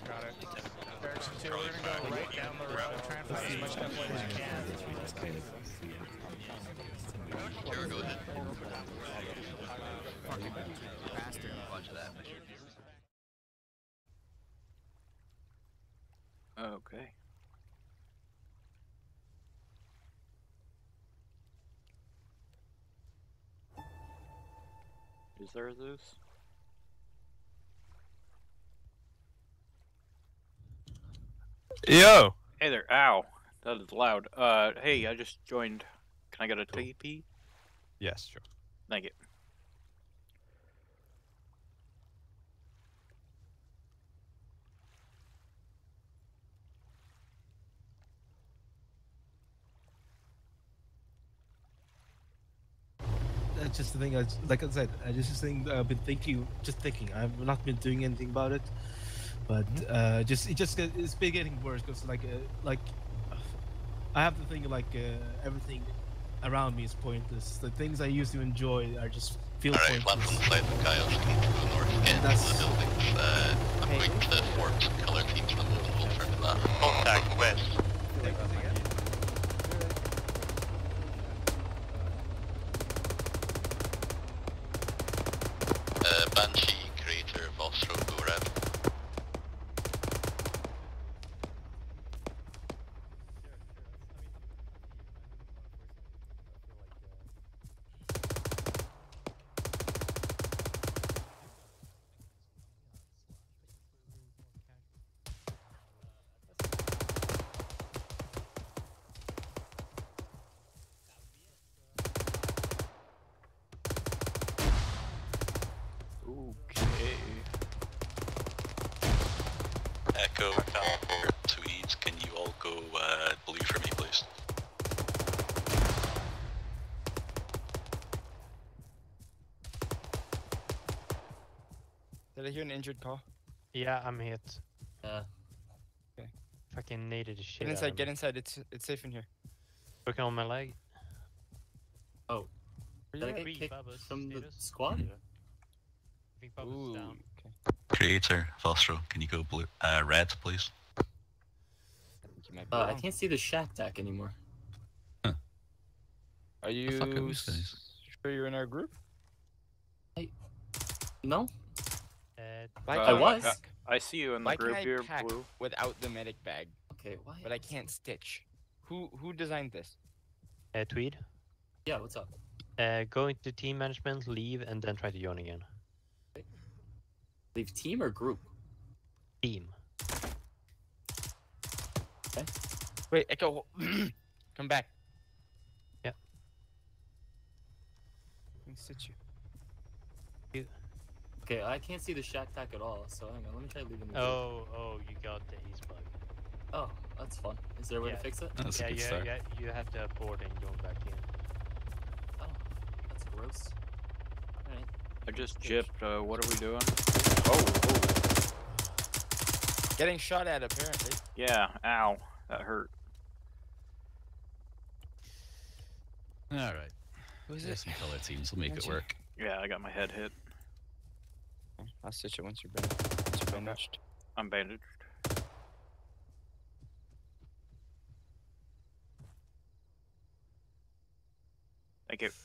Got it. Direction 2, we're gonna go right down the road, try and find as much deploy as you can. Sure, go ahead. Fucking bastard. Watch that. Okay. Is there this? Yo! Hey there, ow. That is loud. Hey, I just joined. Can I get a TP? Yes, sure. Thank you. That's just the thing. Like I said, I've been thinking. I've not been doing anything about it, but it's been getting worse because I have to think everything around me is pointless. The things I used to enjoy are just feel Alright, pointless. left inside the chaos team to the north end of the buildings. I'm going to form some color teams from the little turn to that. Contact west. Banshee, Crater, Vostro, go red. Okay. Echo, Calvert, Tweeds, can you all go blue for me, please? Did I hear an injured call? Yeah, I'm hit. Okay. Fucking needed a shit. Get inside, get inside. It's safe in here. Working on my leg. Oh. Did I get kicked from the squad? I think Bubba's down. Okay. Creator, Vostro, can you go blue, red, please? I think you might be I wrong. can't see the shack deck anymore. Are you fuck are these guys? sure you're in our group? No? I was. I see you in the Why group can I here, pack blue. without the medic bag? Okay, why? But I can't stitch. Who designed this? Tweed. Yeah, what's up? Go into team management, leave, and then try to join again. Leave team or group? Team. Okay. Wait, Echo, come back. Yep. Let me stitch you. Okay, I can't see the shack deck at all, so hang on, let me try leaving the group. Oh, you got the ace bug. Oh, that's fun. Is there a way to fix it? That's a good start. You have to abort and join back in. Oh, that's gross. Alright. I just gypped. What are we doing? Getting shot at, apparently. Yeah, ow. That hurt. Alright. Who's There's it? some color teams, we'll make it work. Yeah, I got my head hit. I'll stitch it once you're bandaged. I'm bandaged. Thank you.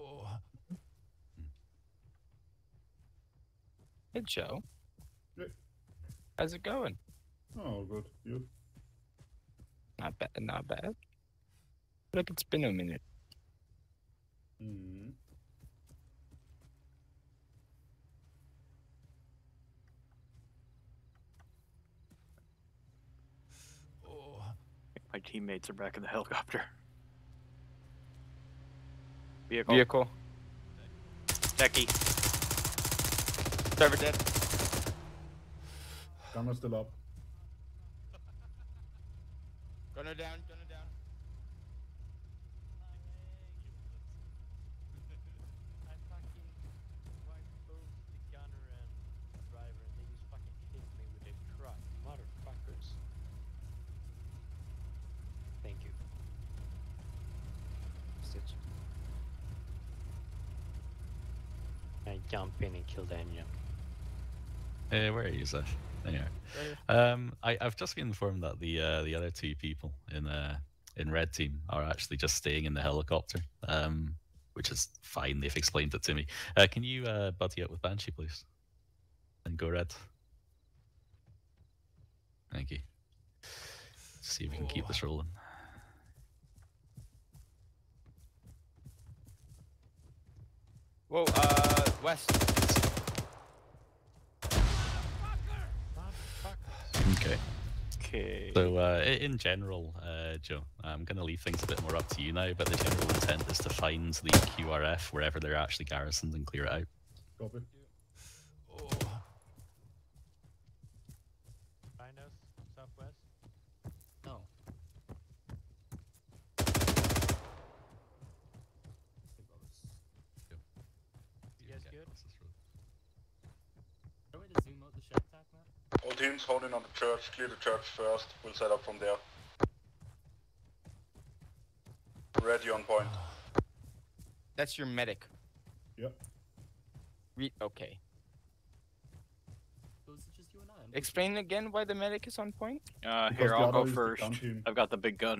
Hey, Joe. Hey. How's it going? Oh, good. You? Not bad, not bad. Look, it's been a minute. Mm. My teammates are back in the helicopter. Vehicle. Vehicle. Techie. Server dead. Gunner still up. Gunner down, gunner down. I fucking wiped both the gunner and driver and they just fucking hit me with a truck. Motherfuckers. Thank you. Stitch. I jump in and kill the engine. Where are you, Zeph? There you are. I've just been informed that the other two people in red team are actually just staying in the helicopter, which is fine. They've explained it to me. Can you buddy up with Banshee, please? And go red. Thank you. See if we can keep this rolling. Whoa, west. Okay. Okay. So, in general, Joe, I'm going to leave things a bit more up to you now, but the general intent is to find the QRF wherever they're actually garrisoned and clear it out. Copy. Find us, southwest. No. You guys good? How do we zoom out the shack attack map? All teams holding on the church. Clear the church first. We'll set up from there. Ready on point. That's your medic. Yep. Okay. So is it just you and I? Explain again why the medic is on point? Because Here, the I'll other go is the first. gun team. I've got the big gun.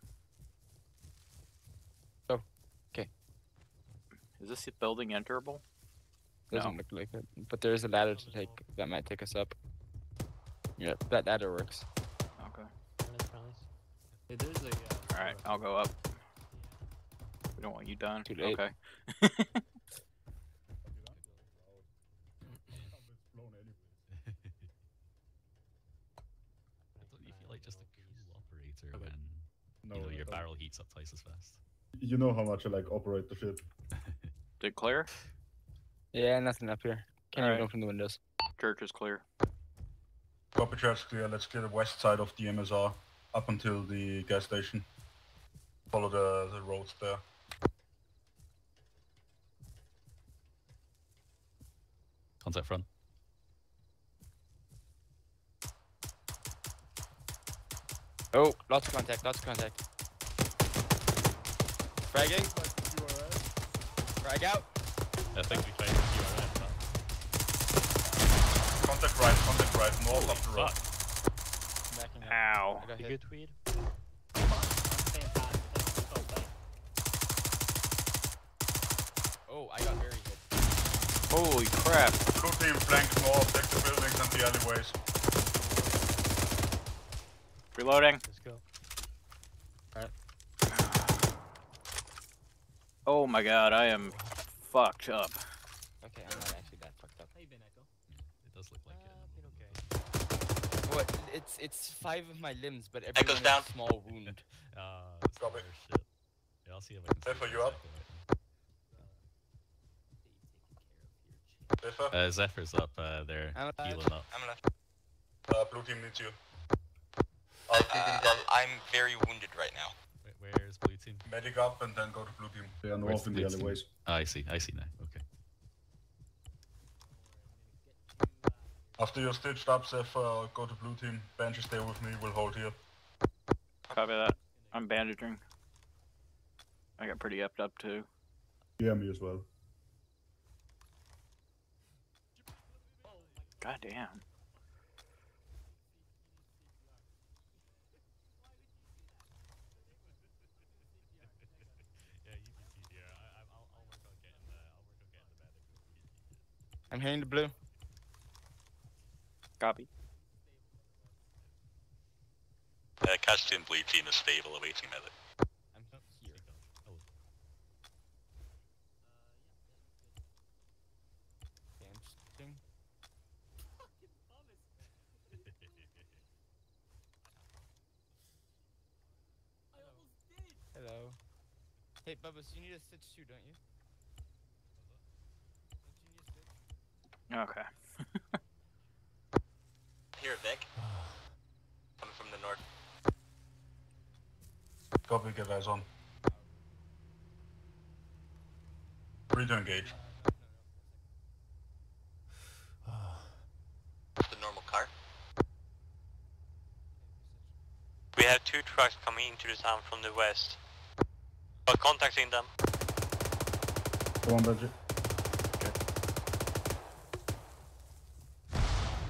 Oh, okay. Is this building enterable? Doesn't look like it, but there is a ladder to take that might take us up. Yep, that ladder works. Okay. Hey, there's a. Alright, I'll go up. We don't want you done. Too late. Okay. Don't you feel like just a cool operator Okay. when No, you know I your don't. barrel heats up twice as fast? You know how much I like operate the ship. Did clear? Yeah, nothing up here. Can't even Alright. open the windows. Church is clear. Copy church clear. Let's clear the west side of the MSR up until the gas station. Follow the roads there. Contact front. Oh, lots of contact, lots of contact. Fragging. Frag out. I think we found the QRF. Contact right, north up the road. Backing up. Ow. I got You hit. good, Tweed? Oh, I got very hit. Holy crap. Blue team flank north, take the buildings and the alleyways. Reloading. Let's go. Oh my god, I am fucked up. Okay, I'm not actually that fucked up. How you been, Echo? It does look like Been okay. What? It's 5 of my limbs, but every Echoes one is down. a small wound. That's Copy. the worst shit. Yeah, I'll see if I can. Zephyr, you up? Zephyr? Zephyr's up. They're I'm alive. healing up. I'm left. Blue team needs you. I'm very wounded right now. Where's blue team? Medic up and then go to blue team. They are Where's north in the blue team? alleyways. Oh, I see now. Okay. After you're stitched up, Zephyr, go to blue team. Banshee, stay with me. We'll hold here. Copy that. I'm bandaging. I got pretty upped up too. Yeah, me as well. God damn. Yeah, you can see here. I'll work on getting the medic. I'm heading to blue. Copy. Costume blue team is stable, awaiting medic. I'm here. Okay, I'm shooting. Hello. Hey, Bubba, so you need a stitch too, don't you? Don't you need a stitch? Okay. Here, Vic. Coming from the north. Copy, get eyes on. Free to engage. The normal car. We have 2 trucks coming into the town from the west. But contacting them. Come on, Banshee.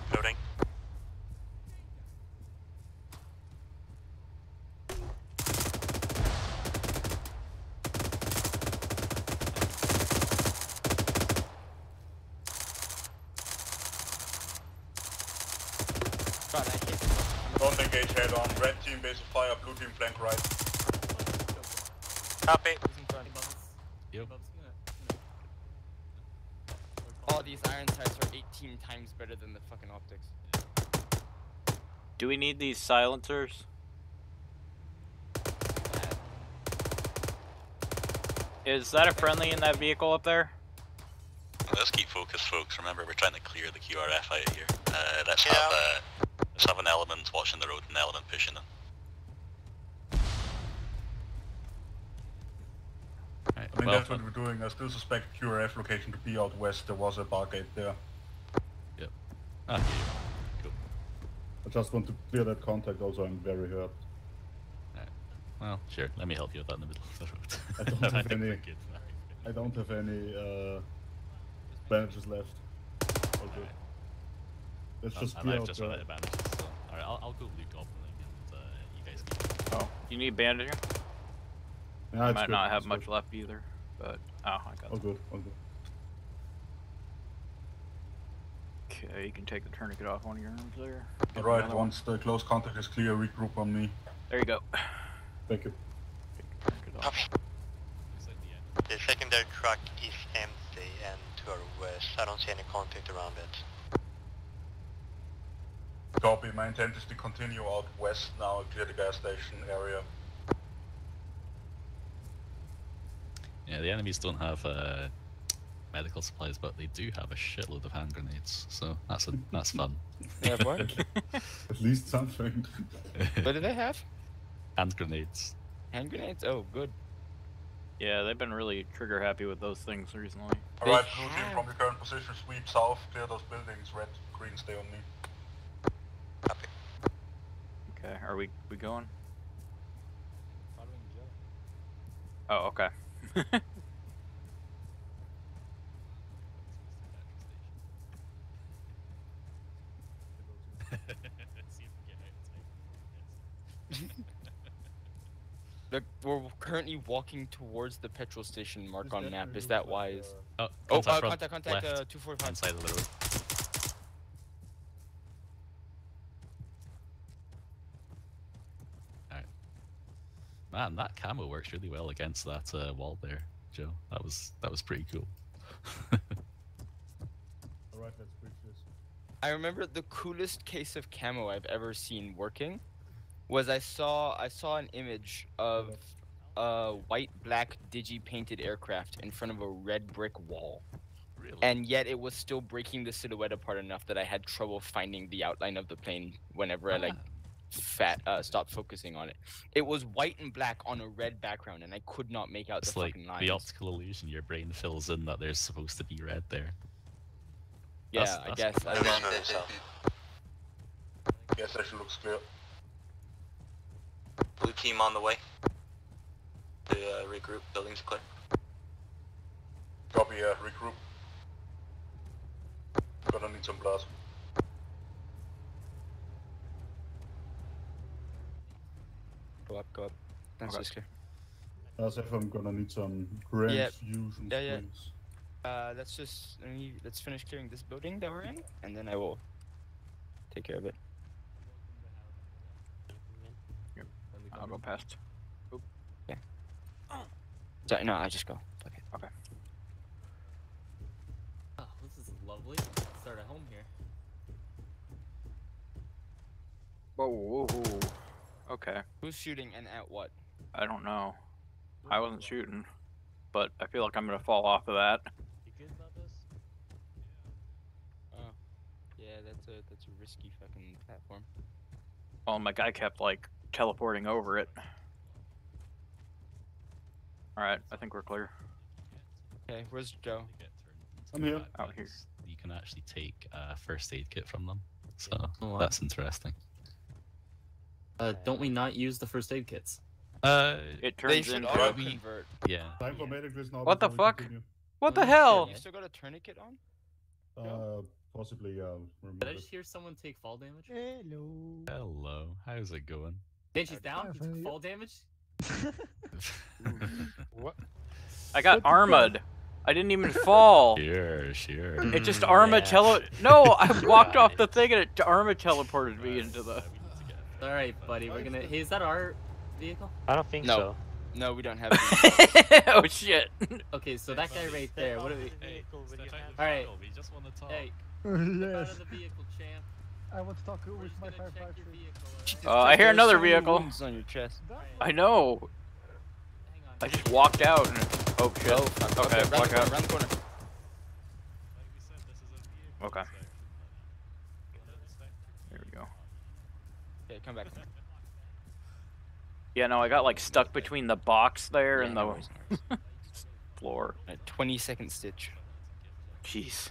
God, I hit. Don't engage head on. Red team base of fire, blue team flank right. Copy. He's in front. Yep. All these iron sights are 18 times better than the fucking optics. Do we need these silencers? Is that a friendly in that vehicle up there? Let's keep focused, folks. Remember, we're trying to clear the QRF out here. Let's have an element watching the road and an element pushing them. Right, I mean, well, that's what we're doing. I still suspect QRF location to be out west. There was a bar gate there. Yep. Ah, yeah. Cool. I just want to clear that contact. Also, I'm very hurt. Right. Well, sure. Let me help you with that in the middle of the road. I don't have think any. we're good. I don't have any bandages left. All good. Let's just I clear might out just the... run out of bandages. So. Alright, I'll go loot opening and you guys keep. Oh, you need bandaging? Yeah, I it's might good, not have it's much good. left either, but oh, I got All that. good, all good. Okay, you can take the tourniquet off one of your arms there. Get Alright, another one. once the close contact is clear, regroup on me. There you go. Thank you. Tourniquet off. Copy. The secondary truck is empty and to our west. I don't see any contact around it. Copy, my intent is to continue out west now and clear the gas station area. Yeah, the enemies don't have medical supplies, but they do have a shitload of hand grenades, so that's fun. They have what? At least something. What do they have? Hand grenades. Hand grenades? Oh, good. Yeah, they've been really trigger happy with those things recently. Alright, blue team from the current position, sweep south, clear those buildings, red, green, stay on me. Copy. Okay, are we going? Following Joe. Oh, okay. Look, we're currently walking towards the petrol station mark on map. Is that wise? Oh, Oh, contact, contact, left, 245. hand side of the road. Alright. Man, that camo works really well against that wall there, Joe. That was pretty cool. Alright, let's bridge this. I remember the coolest case of camo I've ever seen working was I saw an image of a white-black digi-painted aircraft in front of a red brick wall. Really? And yet it was still breaking the silhouette apart enough that I had trouble finding the outline of the plane whenever I stopped focusing on it. It was white and black on a red background and I could not make out It's the like fucking lines. the optical illusion, your brain fills in that there's supposed to be red there. Yeah, I guess. I don't know. Gas station looks clear. Blue team on the way. To regroup, buildings clear. Copy, regroup. Gonna need some blast. Go up. That's just clear. As if I'm gonna need some grand Yeah. fusion Yeah. springs. Let's finish clearing this building that we're in, and then I will take care of it. I'll go past. Sorry, no, I just go. Okay. Okay. Oh, this is lovely. Start at home here. Whoa. Okay. Who's shooting and at what? I don't know. I wasn't shooting, but I feel like I'm gonna fall off of that. You good about this? Oh, yeah, that's a risky fucking platform. Well, my guy kept like teleporting over it. Alright, I think we're clear. Okay, where's Joe? I'm here. Out here. You can actually take a first aid kit from them, so Oh, wow. that's interesting. Don't we not use the first aid kits? It They turns should into auto convert. Yeah. Time for medic list now. What the before we fuck? continue. What the Oh, shit, hell? You still got a tourniquet on? Possibly, remove Did I it. just hear someone take fall damage? Hello. Hello. How's it going? Benji's down. He took fall damage. What? I got armored. I didn't even fall. Sure. It just Arma No, I walked off the thing and it Arma teleported me into the... Alright, buddy, we're gonna... Hey, is that our vehicle? I don't think so. No, we don't have it. Oh, shit. Okay, so that guy right there, what do we... Alright. Hey, Yes. out of the vehicle, champ. I want to talk with my firefighter. Oh, I hear another vehicle. On your chest. I know. Hang on. I just walked out and... Oh, shit. Oh, fuck. Okay, walk out. Around the corner. Okay. There we go. Okay, come back. Yeah, no, I got like stuck between the box there and the no worries. floor. A 20-second stitch. Jeez.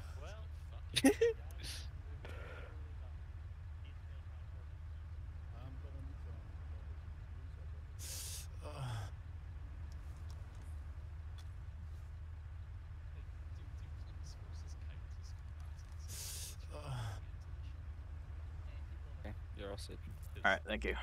Okay, you're all set. Alright, thank you.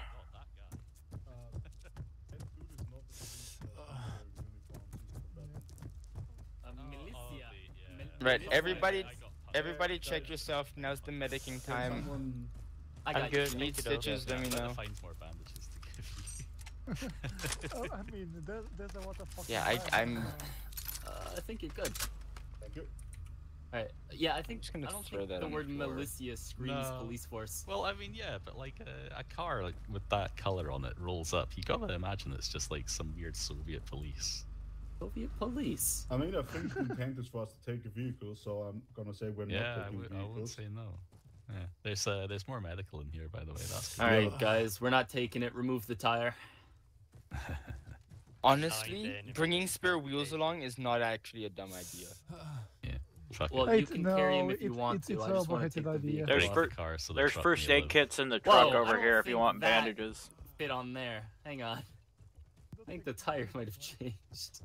Right, everybody check yourself. Now's the medicing time. I'm good. Need stitches, let me know. Find more bandages to give you. I mean, there's a lot of fucking Yeah, I'm I think you're good. Thank you. Alright, yeah, I think just gonna I don't throw think that the on word the floor. militia screams No. police force. Well, I mean, yeah, but like a car like with that color on it rolls up. You gotta imagine it's just like some weird Soviet police. Soviet police. I mean, I think the intent is for us to take a vehicle, so I'm gonna say we're Yeah, not taking I wouldn't vehicles. say no. Yeah, there's more medical in here, by the way. That's good. Alright, guys, we're not taking it. Remove the tire. honestly bringing spare wheels along is not actually a dumb idea. Fuck Well, it. you can carry him if you want to. I just want to take the idea. vehicle. There's Off fir- the car so the There's truck first may aid live. kits in the Whoa, truck I over don't here if you think want that- bandages. Fit on there. Hang on. I think the tire might have changed.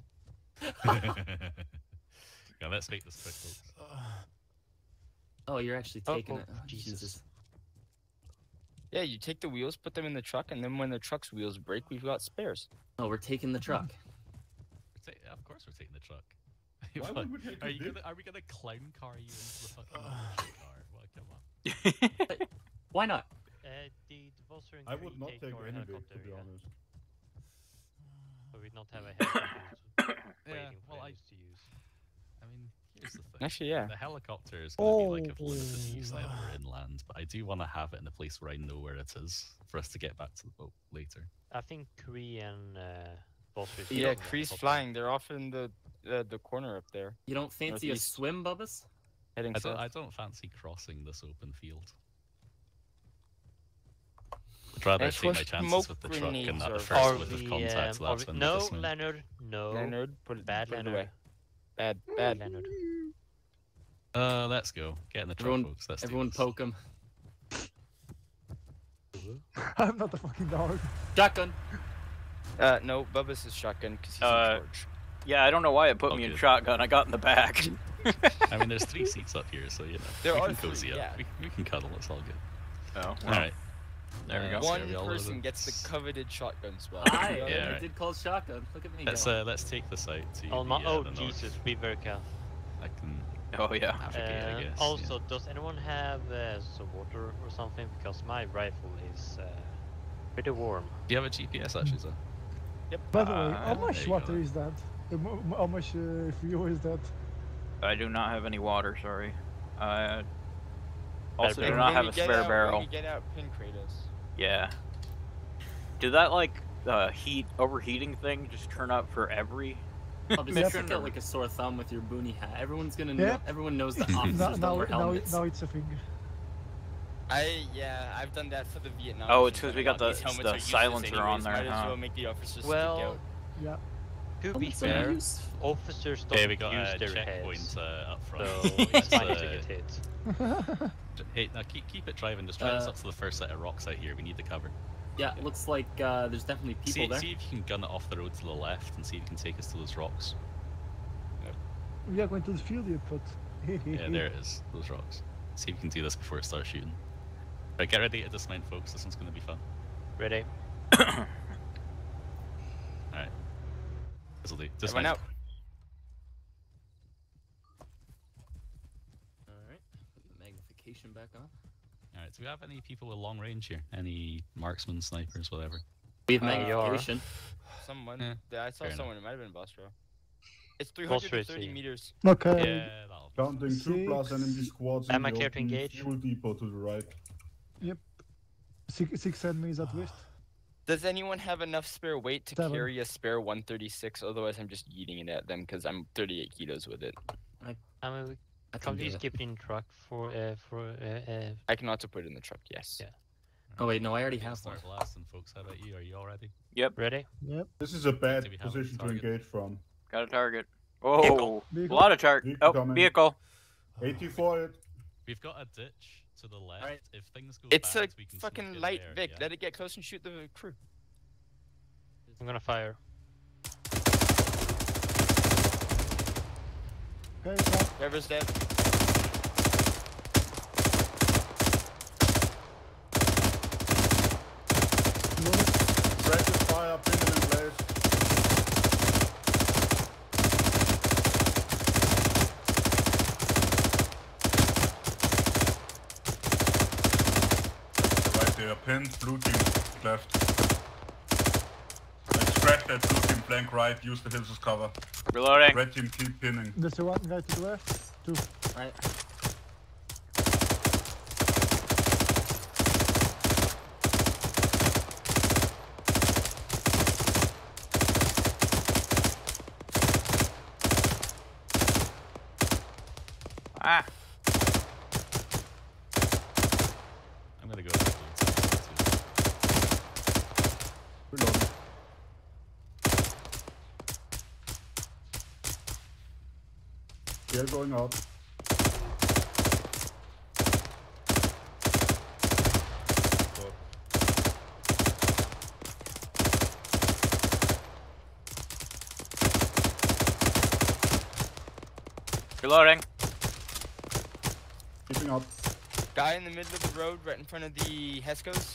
Yeah, let's make this quick, folks. Oh, you're actually taking it. Oh, Jesus. Yeah, you take the wheels, put them in the truck, and then when the truck's wheels break, we've got spares. Oh, we're taking the truck. Of course we're taking the truck. Why What? would we take Are a you vehicle? gonna are we gonna clown car you into the fucking car? Well, come on. Why not? The Volster and I would Cree not take take your any vehicle, helicopter, to be yeah. honest. So we not have a helicopter waiting for well, us to use. I mean, here's the thing. Actually, yeah. The helicopter is going to be like of limited use now that we're inland, but I do want to have it in a place where I know where it is for us to get back to the boat later. I think Cree and Volster. Yeah, Cree's flying. They're off in the corner up there. You don't fancy Northeast. a swim, Bubbas? Heading south. I don't fancy crossing this open field. I'd rather That's take what my chances smoke with the truck and grenades not are the for. first Are with we, the contact. So are that's we, when no, we dismount. Leonard. No. Leonard, put it Bad put it Leonard. away. Bad Leonard. Let's go. Get in the truck, Everyone, folks. Let's do everyone this. poke him. I'm not a fucking dog. Shotgun. No, Bubba's is shotgun because he's in charge. Yeah, I don't know why it put me in Okay. shotgun. I got in the back. I mean, there's 3 seats up here, so you know There we are can cozy 3, up. yeah. We can cuddle. It's all good. Oh, All right. there we go. One Are we all person over? gets the coveted shotgun spot. Yeah, I right. did call shotgun. Look at me. Let's take this out to Oh, the, oh the north. Jesus, be very careful. I can Oh yeah. navigate, I guess. Also, does anyone have some water or something? Because my rifle is pretty warm. Do you have a GPS actually, sir? By the way, how there much you water go. is that? How much fuel is that? I do not have any water. Sorry. I also When do not have we a get spare out, barrel. When we get out, pin crate us. Yeah. Did that like overheating thing just turn up for every I'll just mission? stick out like a sore thumb with your boonie hat. Everyone's gonna Yeah. know. Everyone knows the officers don't wear helmets. Now it's a thing. I've done that for the Vietnam. Oh, mission, it's 'cause but we a got lot of these the helmets are useless silencer on anyways, there, Might as huh? well make the officers Well, stick out. Yeah. To be Helmets are fair, used. officers don't Hey, we got use a their checkpoint heads, up front. so it's fine to get hit. Hey, now keep it driving. Just drive us up to the first set of rocks out here. We need the cover. Yeah, it looks like there's definitely people See, there. see if you can gun it off the road to the left and see if you can take us to those rocks. We are going to the field yet, but. Yeah, there it is. Those rocks. See if you can do this before it starts shooting. Right, get ready to dismount, folks. This one's gonna be fun. Ready? Alright. This'll do. Everyone Dismount. out. magnification back on. Alright, do we have any people with long range here? Any marksmen, snipers, whatever? We have magnification. Someone. Yeah, I saw fair someone. It might have been Bostro. It's 330 meters. Okay. Yeah, that'll be Counting 2 plus Six. enemy squads Am in I the clear to open engage? fuel depot to the right. Yep. 6 enemies at least. Does anyone have enough spare weight to 7. carry a spare 136? Otherwise, I'm just yeeting it at them because I'm 38 kilos with it. I mean, I can can we do just it. keep it in truck for I can also put it in the truck, yes. Yeah. Oh wait, no, I already We'll have one. start blasting, folks. How about you? Are you all ready? ready? Yep. This is a bad Do we have a position to target? engage from. Got a target. Oh, Vehicle. a lot of target. Vehicle Oh, coming. vehicle. 80 for it. We've got a ditch to the left. Alright. If things go It's bad, a we can fucking sneak in light there, Vic. yeah? Let it get close and shoot the crew. I'm gonna fire. Okay, so Driver's dead. Practice fire, pin it in place. Right there, pinned, blue team left. Let's scratch that blue team flank right, use the hills as cover. Reloading. Red team keep pinning. there's the one guy to the left. 2. Right. Ah. I'm gonna go with the blue team. Reloading. They're going out. Reloading. Keeping up. Guy in the middle of the road, right in front of the Hescos.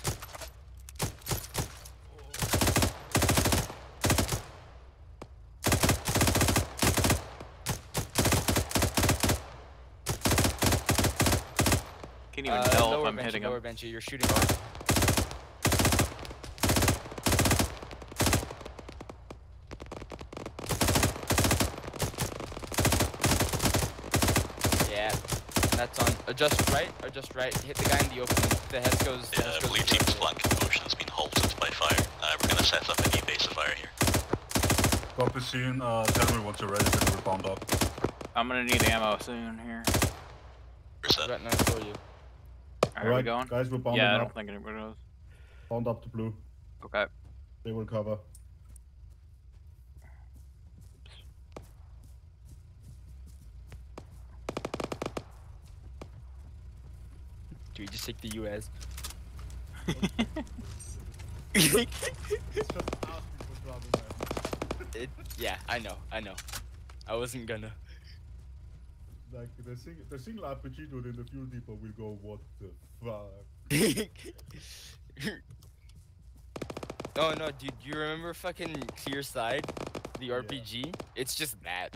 Can't even tell if Lower I'm benchy, hitting lower him. benchy. You're shooting hard. Yeah, that's on. Adjust right, adjust right. Hit the guy in the open. The Hescos. The Yeah, Hescos blue is team's right flank motion has been halted by fire. We're gonna set up a new base of fire here. Copy scene, tell me once you're ready to rebound up. I'm gonna need ammo soon here. Where's there. that? Right now for you. Are we going? Guys, we're bounding Yeah, I up. don't think anybody knows. Bound up to blue. Okay. They will cover. Do we just take the US? Yeah, I know. I wasn't gonna. Like the single RPG dude in the fuel depot will go, what the fuck? Oh no, dude, you remember fucking Clear Side? The RPG? It's just that.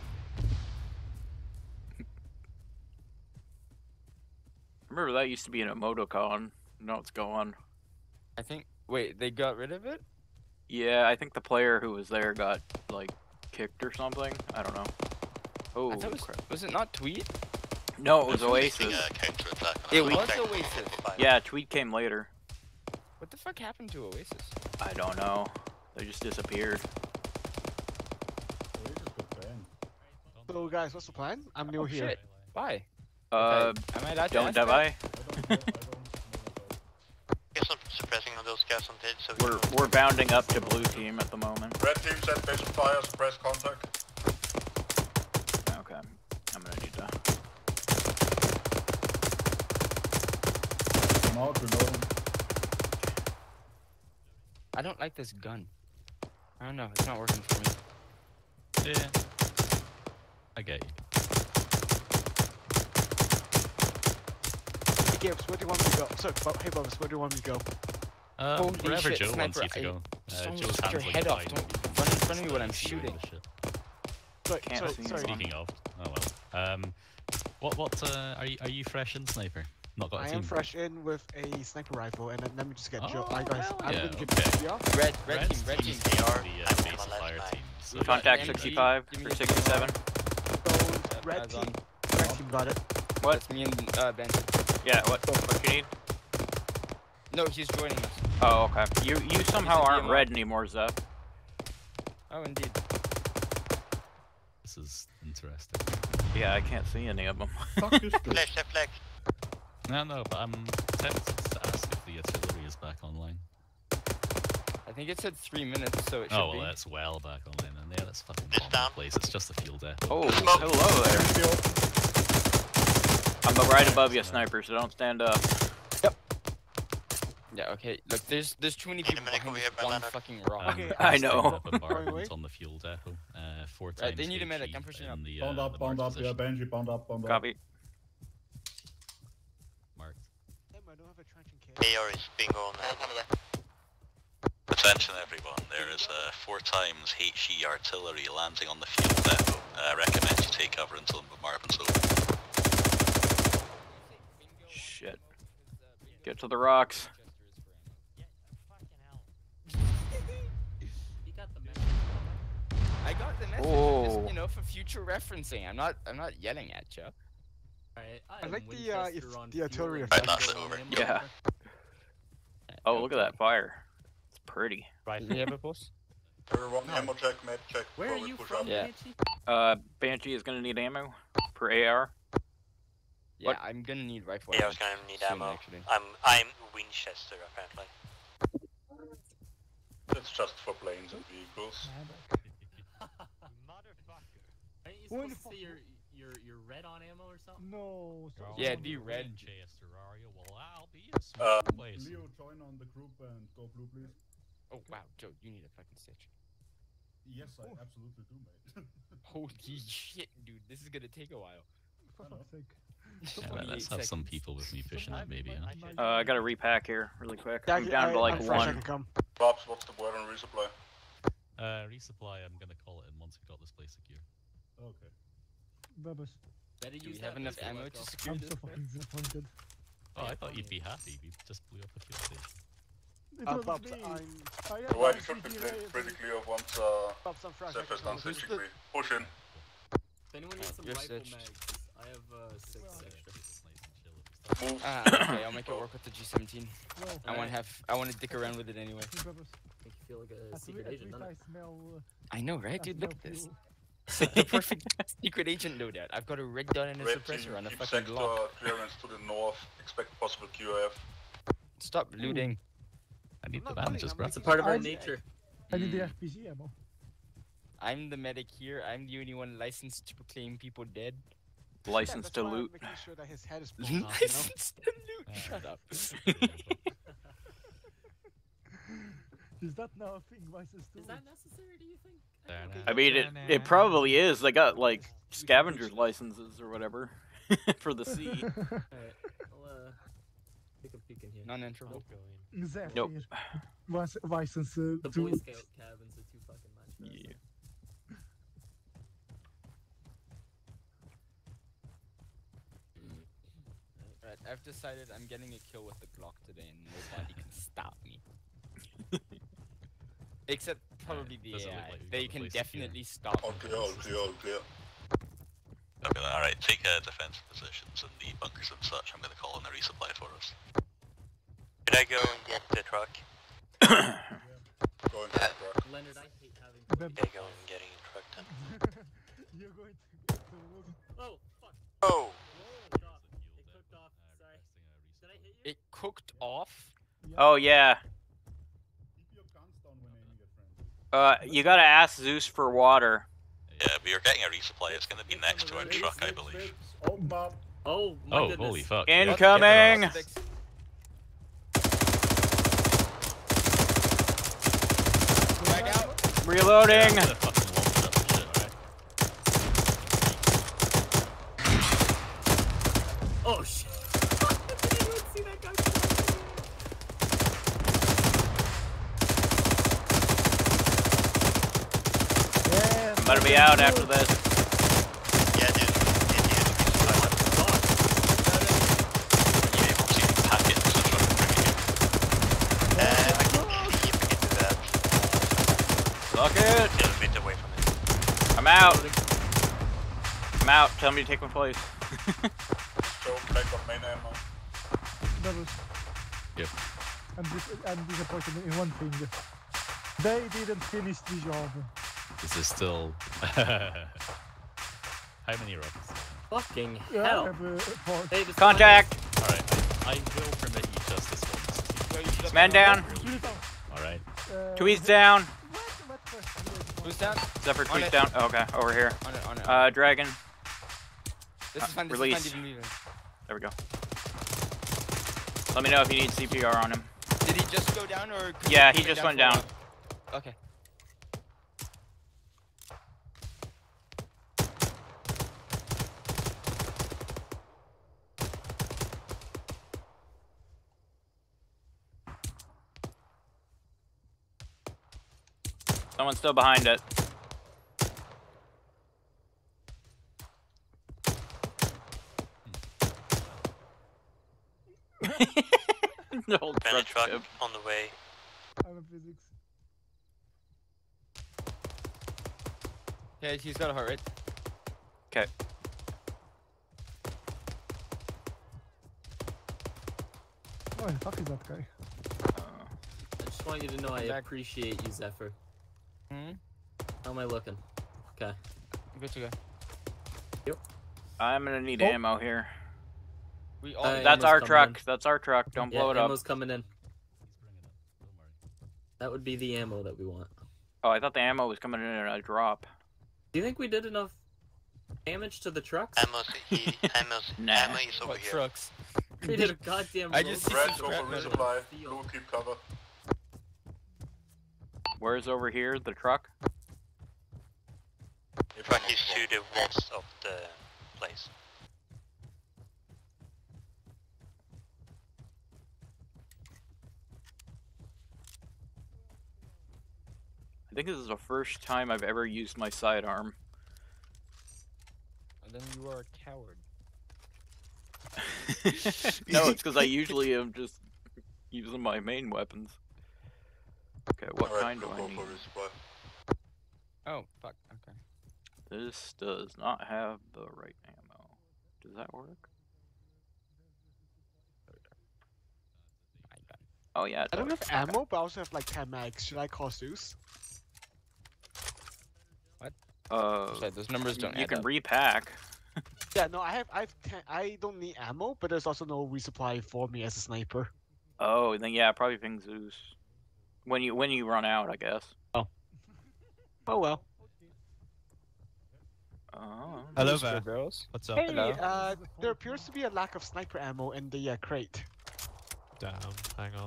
Remember that used to be an emoticon. Now it's gone. I think. Wait, they got rid of it? Yeah, I think the player who was there got like kicked or something. I don't know. Oh, I thought it was, crap. was it not Tweet? No, it was Making Oasis. a counter-attack on It us. was Oasis. Yeah, Tweet came later. What the fuck happened to Oasis? I don't know. They just disappeared. So guys, what's the plan? I'm new Oh, here. shit. Why? Uh, Am I allowed to don't ask that? die. Get some suppressing on those gas on pitch. So We're bounding up to blue team at the moment. Red team set base of fire, suppress contact. Okay, I'm gonna need to. I'm out, reloading. I don't like this gun. I don't know, it's not working for me. Yeah. I get you. Hey Gibbs, where do you want me to go? Sorry, hey Bubs, where do you want me to go? Holy Wherever shit, Joe sniper, wants you to go. Just almost Joe's took your hands head like off. fine. Don't run in front of me when I'm shooting. Sorry, Can't sorry, see sorry. anyone. Speaking of, oh well. What are you fresh in sniper? Not got a I team. am fresh in with a sniper rifle, and then let me just get Joe. Oh, I guys, hell I'm yeah, gonna give okay. you Red Red's team. team's the base fire team. So Contact yeah, 65 give me or the 67. So red team, got it. What? That's me and Ben. Yeah, what you need? No, he's joining us. Oh, okay. You somehow He's a aren't DMR. red anymore, Zeph. Oh, indeed. this is interesting. Yeah, I can't see any of them. Flex. No, but I'm tempted to ask if the artillery is back online. I think it said 3 minutes, so it should Oh, be. well, that's well back online, and yeah, that's fucking bomb the place. It's just a fuel depot. Oh, hello there. I'm right above you, sniper, so don't stand up. Yeah, okay. Look, there's too many people behind this one fucking rock. Okay, I know. Bombardment on the fuel depot. 4 times. they need a HE medic. I'm pushing up. in the, Bound the up, bound marked up. Yeah, position. Benji, bound up. Copy. Marked. I don't have a trenching case. AR is bingo on that. Attention everyone, there is 4 times HE artillery landing on the fuel depot. I recommend you take cover until the bombardment's over. Shit. Get to the rocks. I got the message. Oh. Just, for future referencing. I'm not yelling at you. I like the artillery Right, effect. that's it, over. Yeah. Oh, look at that fire. It's pretty. Do you have a pulse? Everyone, ammo check, med check. Where are before we you push from, up. Yeah. Banshee is gonna need ammo per AR. Yeah, What? I'm gonna need rifle. Yeah, I was gonna need soon, ammo. actually. I'm Winchester apparently. It's just for planes and vehicles. Motherfucker. Aren't you Who in supposed to the say you're red on ammo or something? No. So Yeah, it'd be red. Winchester, are you? Well, I'll be a smart place. Leo, join on the group and go blue, please. Oh wow, Joe, you need a fucking stitch. Yes, I absolutely do, mate. Holy shit, dude, this is gonna take a while. for fuck's sake. Yeah, let's have some people with me fishing it, maybe. Huh? I got to repack here really quick. Yeah, I'm down to like I'm fresh, I 1. can come. Bobs, what's the word on resupply? Resupply, I'm gonna call it in once we got this place secure. Okay. Bubbles. Better Do use we that have enough pistol, ammo let's to go. secure I'm this? so fucking disappointed. Oh, I thought you'd be happy. We just blew up a fuel station. It was Bubs, me. I The white am should be CTA. pretty clear once Bubs, I'm fresh. Zeph has done Who's stitching the- me. Push in. If anyone needs some You're rifle stitched. mags, I have 6 Yeah, extra. it's nice and chill if we start. Move. Okay, I'll make it work with the G17. Well, I want to dick around with it anyway. Bubbles. Make you feel like a At secret least agent, doesn't I it? smell. I know, right, I dude? smell Look at this. fuel. The perfect secret agent loadout. I've got a red dot and a Red suppressor team, on a keep fucking sector block. clearance to the north. Expect possible QF. Stop looting. I need I'm the not bandages, running, bro. I'm It's a part of our I'm- nature. I need the Mm. RPG ammo. I'm the medic here. I'm the only one licensed to proclaim people dead. License that's to why I'm loot. making sure that his head is blown off, you know? Licensed to loot. Shut up. Is that now a thing? License to Is that necessary, do you think? I mean, it probably is. They got like scavenger licenses or whatever for the sea. Alright, I'll take a peek in here. Non-entropy. Zephyr. Nope. License The to. Boy Scout cabins are too fucking much. for us. Yeah. Right, I've decided I'm getting a kill with the Glock today, and nobody can stop me. Except probably the does it look AI. like we've They got the can place secure? definitely stop me. All clear, all clear, all clear. Okay, alright, take defensive positions in the bunkers and such. I'm gonna call in a resupply for us. Could I go and get the truck? Going to the truck. Leonard, I hate having Bub- Okay, go and getting a truck then. You're going to look. Oh, fuck. Oh! It cooked off. Sorry. Did I hit you? It cooked off? Oh yeah. Keep your guns down when aiming at friends. You gotta ask Zeus for water. Yeah, but you're getting a resupply. It's gonna be next to our truck, I believe. Oh, Bob. Oh, my Oh, goodness. holy fuck. Incoming! Drag out. Reloading! Yeah, I'm gonna fucking launch that shit, alright? Oh, shit. I didn't even see that guy. Yeah. I'm gonna be out after this. Yeah, dude. Suck it! Get a bit away from it. I'm out! I'm out. Tell me to take my place. Go back on main ammo. That was... Yep. I'm disappointed in one thing. They didn't finish the job. This is still... How many rounds? Fucking Yeah, hell. I have, Hey, this Contact! Alright, I will permit you just this once. Man down. Alright. Tweed's down. Who's down? Zephyr Tweed's down. Oh, okay, over here. On it. Dragon. This is fine. This release. is fine. Even. There we go. Let me know if you need CPR on him. Did he just go down or? Yeah, he just went down. Okay. Someone's still behind it. The whole Bandit truck ship. on the way. I'm a physics. Yeah, he's got a heart rate. Okay. Oh, the fuck is that guy? I just want you to know I appreciate you, Zephyr. Hmm? How am I looking? Okay. Good to go. Yep. I'm gonna need ammo here. We all. That's our truck. In. That's our truck. Don't blow it up. Ammo's coming in. That would be the ammo that we want. Oh, I thought the ammo was coming in a drop. Do you think we did enough damage to the trucks? Ammo's over here. Trucks. We did a goddamn. I just see Red, some go scrap for metal. resupply. Blue, keep cover. Where's over here? The truck? The truck is to the west of the place. I think this is the first time I've ever used my sidearm. And then you are a coward. No, it's because I usually am just using my main weapons. Okay, what kind do I need? Oh, fuck. Okay. This does not have the right ammo. Does that work? Oh yeah, it I don't does. have ammo, but I also have like 10 mags. Should I call Zeus? What? Sorry, those numbers don't You add can up. repack. Yeah, no, I have 10. I don't need ammo, but there's also no resupply for me as a sniper. Oh, then yeah, probably ping Zeus. When you run out, I guess. Oh. Oh well. Oh. Hello there. What's up? Hey, Hello. there appears to be a lack of sniper ammo in the crate. Down. Hang on.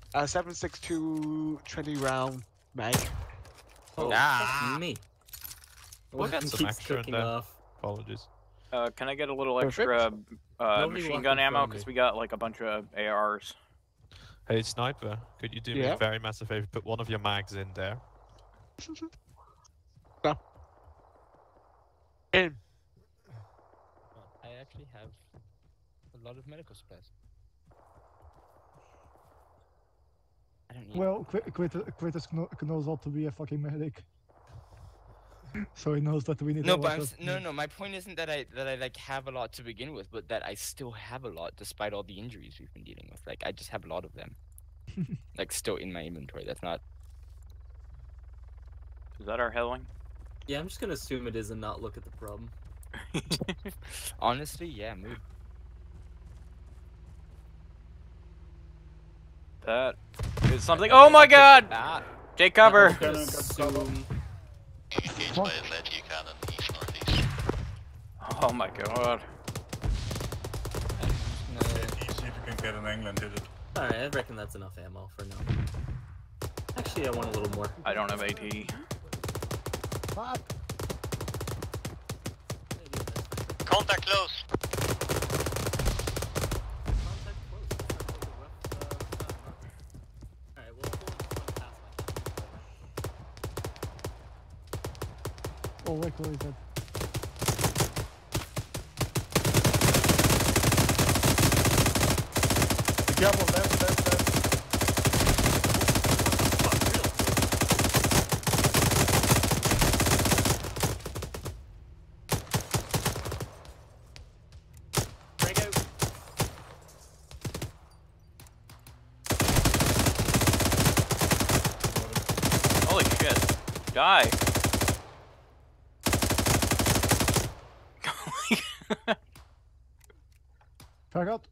7.62 20 round mag. Oh, fuck me. We got some keeps extra in cooking there. off. Apologies. Can I get a little Perfect. extra Nobody machine walked gun in ammo? front of Because me. we got like a bunch of ARs. Hey, Sniper, could you do me Yeah? a very massive favor? Put one of your mags in there. No. In. I actually have a lot of medical supplies. I don't need. Well, Kratos knows how to be a fucking medic. So he knows that we need. No, a but lot of... no. My point isn't that I like have a lot to begin with, but that I still have a lot despite all the injuries we've been dealing with. Like I just have a lot of them, like still in my inventory. That's not. Is that our Helling? Yeah, I'm just gonna assume it is and not look at the problem. Honestly, yeah, mood. That is something. Oh my god! Ah. Take cover! I'm gonna assume... Engaged by a ZU cannon east northeast. Oh my god. See if you can get an angle and hit it. Alright, I reckon that's enough ammo for now. Actually, I want a little more. I don't have AT. Fuck. Contact close! Alright, well, Oh, wait, what is that? Careful, left. Die. Frag out.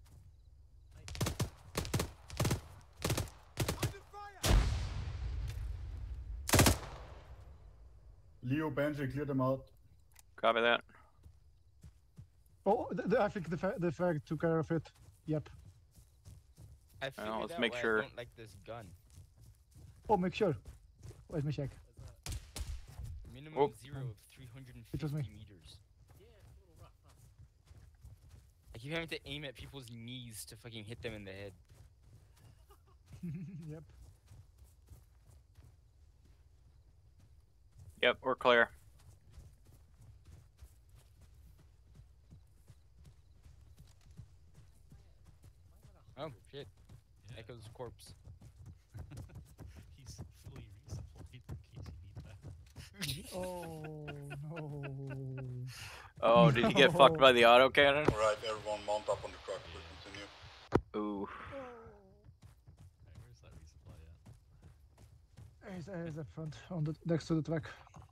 Leo, Banshee, clear them out. Copy that. Oh, I think the frag took care of it. Yep. I figured let's out make why sure. I don't like this gun. Oh, make sure. Let me check. Minimum zero of 350 It was me. meters. I keep having to aim at people's knees to fucking hit them in the head. Yep. Yep, we're clear. Oh shit! Echo's corpse. He's fully resupplied in case you need that. Oh no. Oh, did he get fucked by the autocannon? Alright, everyone mount up on the truck. We'll continue. Ooh. Where's that resupply at? He's up front, on the next to the track.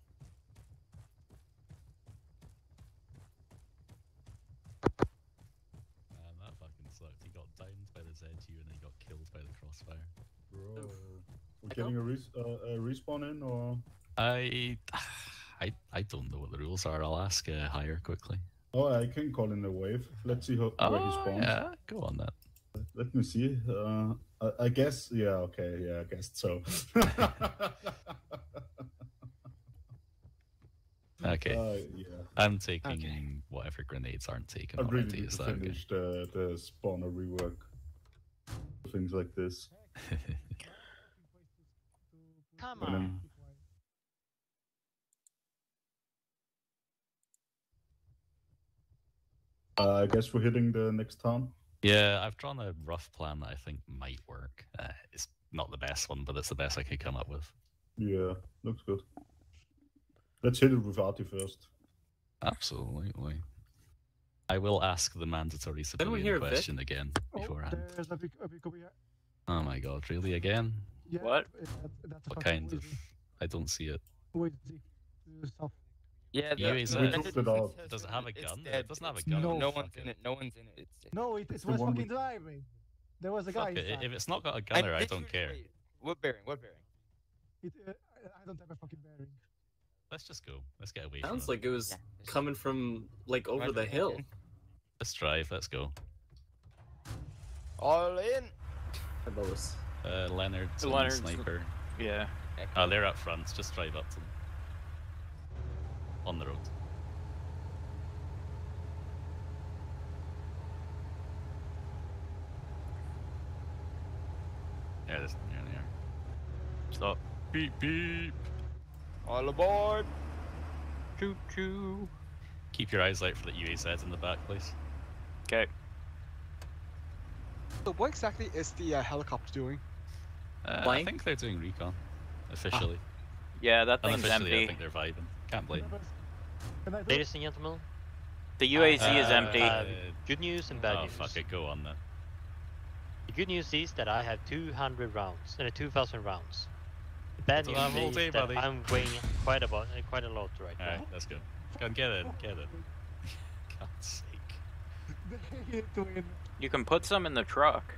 Man, that fucking sucked. He got downed by the ZU and then he got killed by the crossfire. Bro. We're getting a respawn in, or? I don't know what the rules are. I'll ask Higher quickly. Oh, I can call in a wave. Let's see where he spawns. Yeah, go on that. Let me see. I guess, yeah, okay, yeah, I guess so. Okay. Yeah. I'm taking whatever grenades aren't taken I really already. need Is to that okay? finish the spawner rework. Things like this. Come And on. then- I guess we're hitting the next town. Yeah, I've drawn a rough plan that I think might work. It's not the best one, but it's the best I could come up with. Yeah, looks good. Let's hit it with Artie first. Absolutely. I will ask the mandatory we civilian hear question again beforehand. There's a big over here. Oh my god, really again? Yeah, What? That's a What fucking kind of? Uzi. I don't see it. Uzi. South. Yeah, You the is we it? took it out. Does it have a It's gun? dead. It doesn't have a It's gun. No. No Fuck one's in it. No one's in it. It's dead. No, it the was one fucking with- driving. There was a guy Fuck it. inside. If it's not got a gunner, I don't literally- care. wait, What bearing? What bearing? I don't have a fucking bearing. Let's just go. Let's get away Sounds from it. like it was Yeah, coming from like over the hill. Let's drive. Let's go. All in. Hi, Boas. Leonard, Leonard's- Sniper. Yeah. Oh, they're up front. Just drive up to them. On the road. There they are. Stop. Beep beep. All aboard. Choo choo. Keep your eyes out for the UAZ in the back, please. Okay. So what exactly is the helicopter doing? I Flying? think they're doing recon. Officially. Yeah, that thing's Unofficially, I empty. think they're vibing. Can't blame them. Can I do Ladies and gentlemen, The UAZ is empty. good news and bad Oh, news. fuck it. Go on then. The good news is that I have 200 rounds, 2,000 rounds. The bad That's what I'm all news day, is that buddy. I'm weighing quite a lot right now. Alright, let's go. Go on, get in. Get in. God's sake. doing? You can put some in the truck.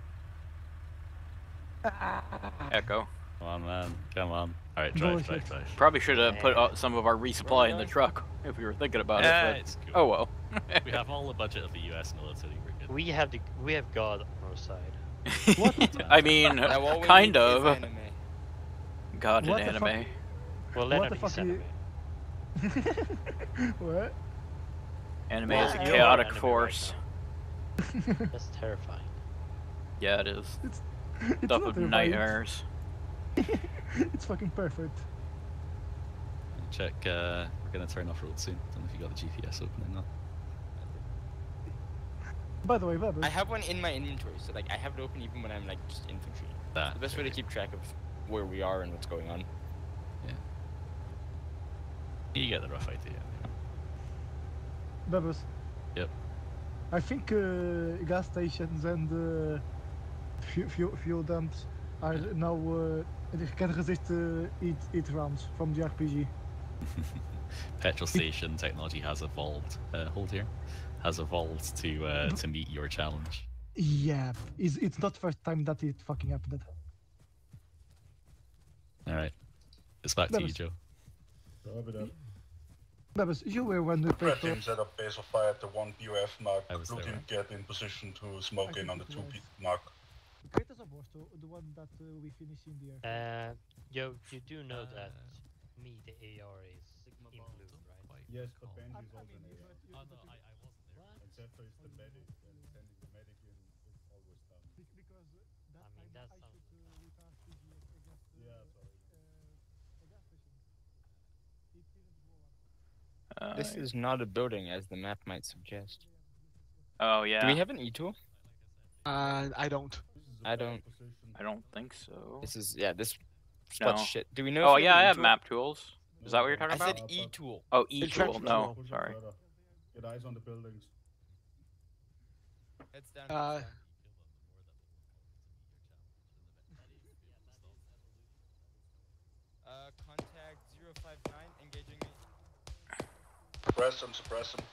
Echo. Come on, man. Come on. Alright, No drive, drive, shit. drive. Probably should have put some of our resupply in the truck if we were thinking about Yeah, it. it's cool. But, oh well. We have all the budget of the US military. We're good. We have God on our side. I mean, Now, all we kind need is of. anime. God in What the fuck? anime. Well, What Leonard the fuck is you- anime. What? Anime Well, is a you are chaotic anime right force. That's terrifying. Yeah, it is. It's Stuff not of terrifying. nightmares. It's fucking perfect. Check, we're gonna turn off road soon. Don't know if you got the GPS open or not. By the way, Weber. I have one in my inventory, so like I have it open even when I'm like just infantry. That, The best way to keep track of where we are and what's going on. You get the rough idea. Bubbles. Yep. I think gas stations and fuel dumps are now can resist eat rounds from the RPG. Petrol station technology has evolved. Hold here. Has evolved to meet your challenge. Yeah, it's not first time that it fucking happened. All right, it's back to you, Joe. Babs, you were when we played. Red team set up base of fire at the 1 BOF mark. I was Blue there, team right? get in position to smoke in on the 2 mark. Greatest of War, so the one that we finished in the air. Yo, you do know that me, the AR is in blue, right? Yes, but Benji's also an AR. Oh no, I wasn't there. And Zephyr is the medic, and sending the medic in is always done. Because that I mean, that sounds with RPG against Yeah, sorry. a gas station. It didn't blow up. This is not a building, as the map might suggest. Oh yeah. Do we have an E-tool? I don't. I don't. I don't think so. This is this spot No. shit. Do we know? Oh if we yeah, I have E-tool? map tools. Is that what you're talking I about? said E-tool. Oh, E tool. Interaction No, tool. sorry. Get eyes on the buildings. Heads down. Contact 059, engaging me. Suppress them.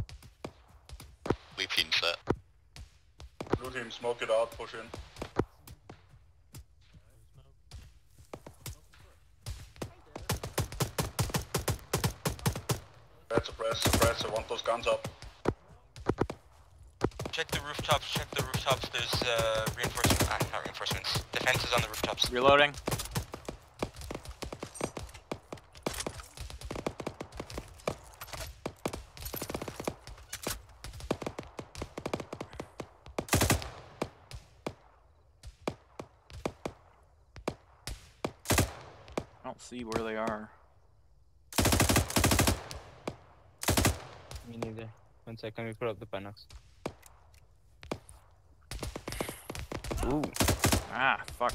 Blue team set. Blue team smoke it out, push in. Suppress, I want those guns up. Check the rooftops, there's reinforcements, not reinforcements, defenses on the rooftops. Reloading. I don't see where they are. Me neither. One sec, let me put up the binocs. Ooh. Ah, fuck.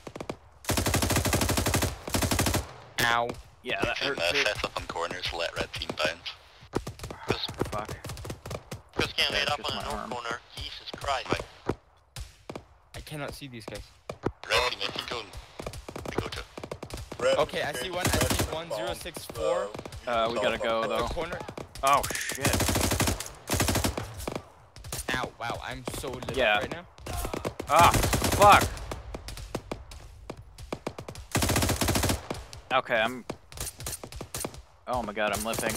Ow. Yeah, Blue that team hurt too. set up on corners, let red team bounce. Fuck. Just getting Yeah, laid it's up just on the my north arm. corner. Jesus Christ. I cannot see these guys. Red team, if you go, we go to. Red, Okay, I see one, 1064. We gotta go At the though. corner. Oh shit. Ow, wow, I'm so lit Yeah. up right now. Ah, fuck. Okay, I'm. Oh my god, I'm lifting.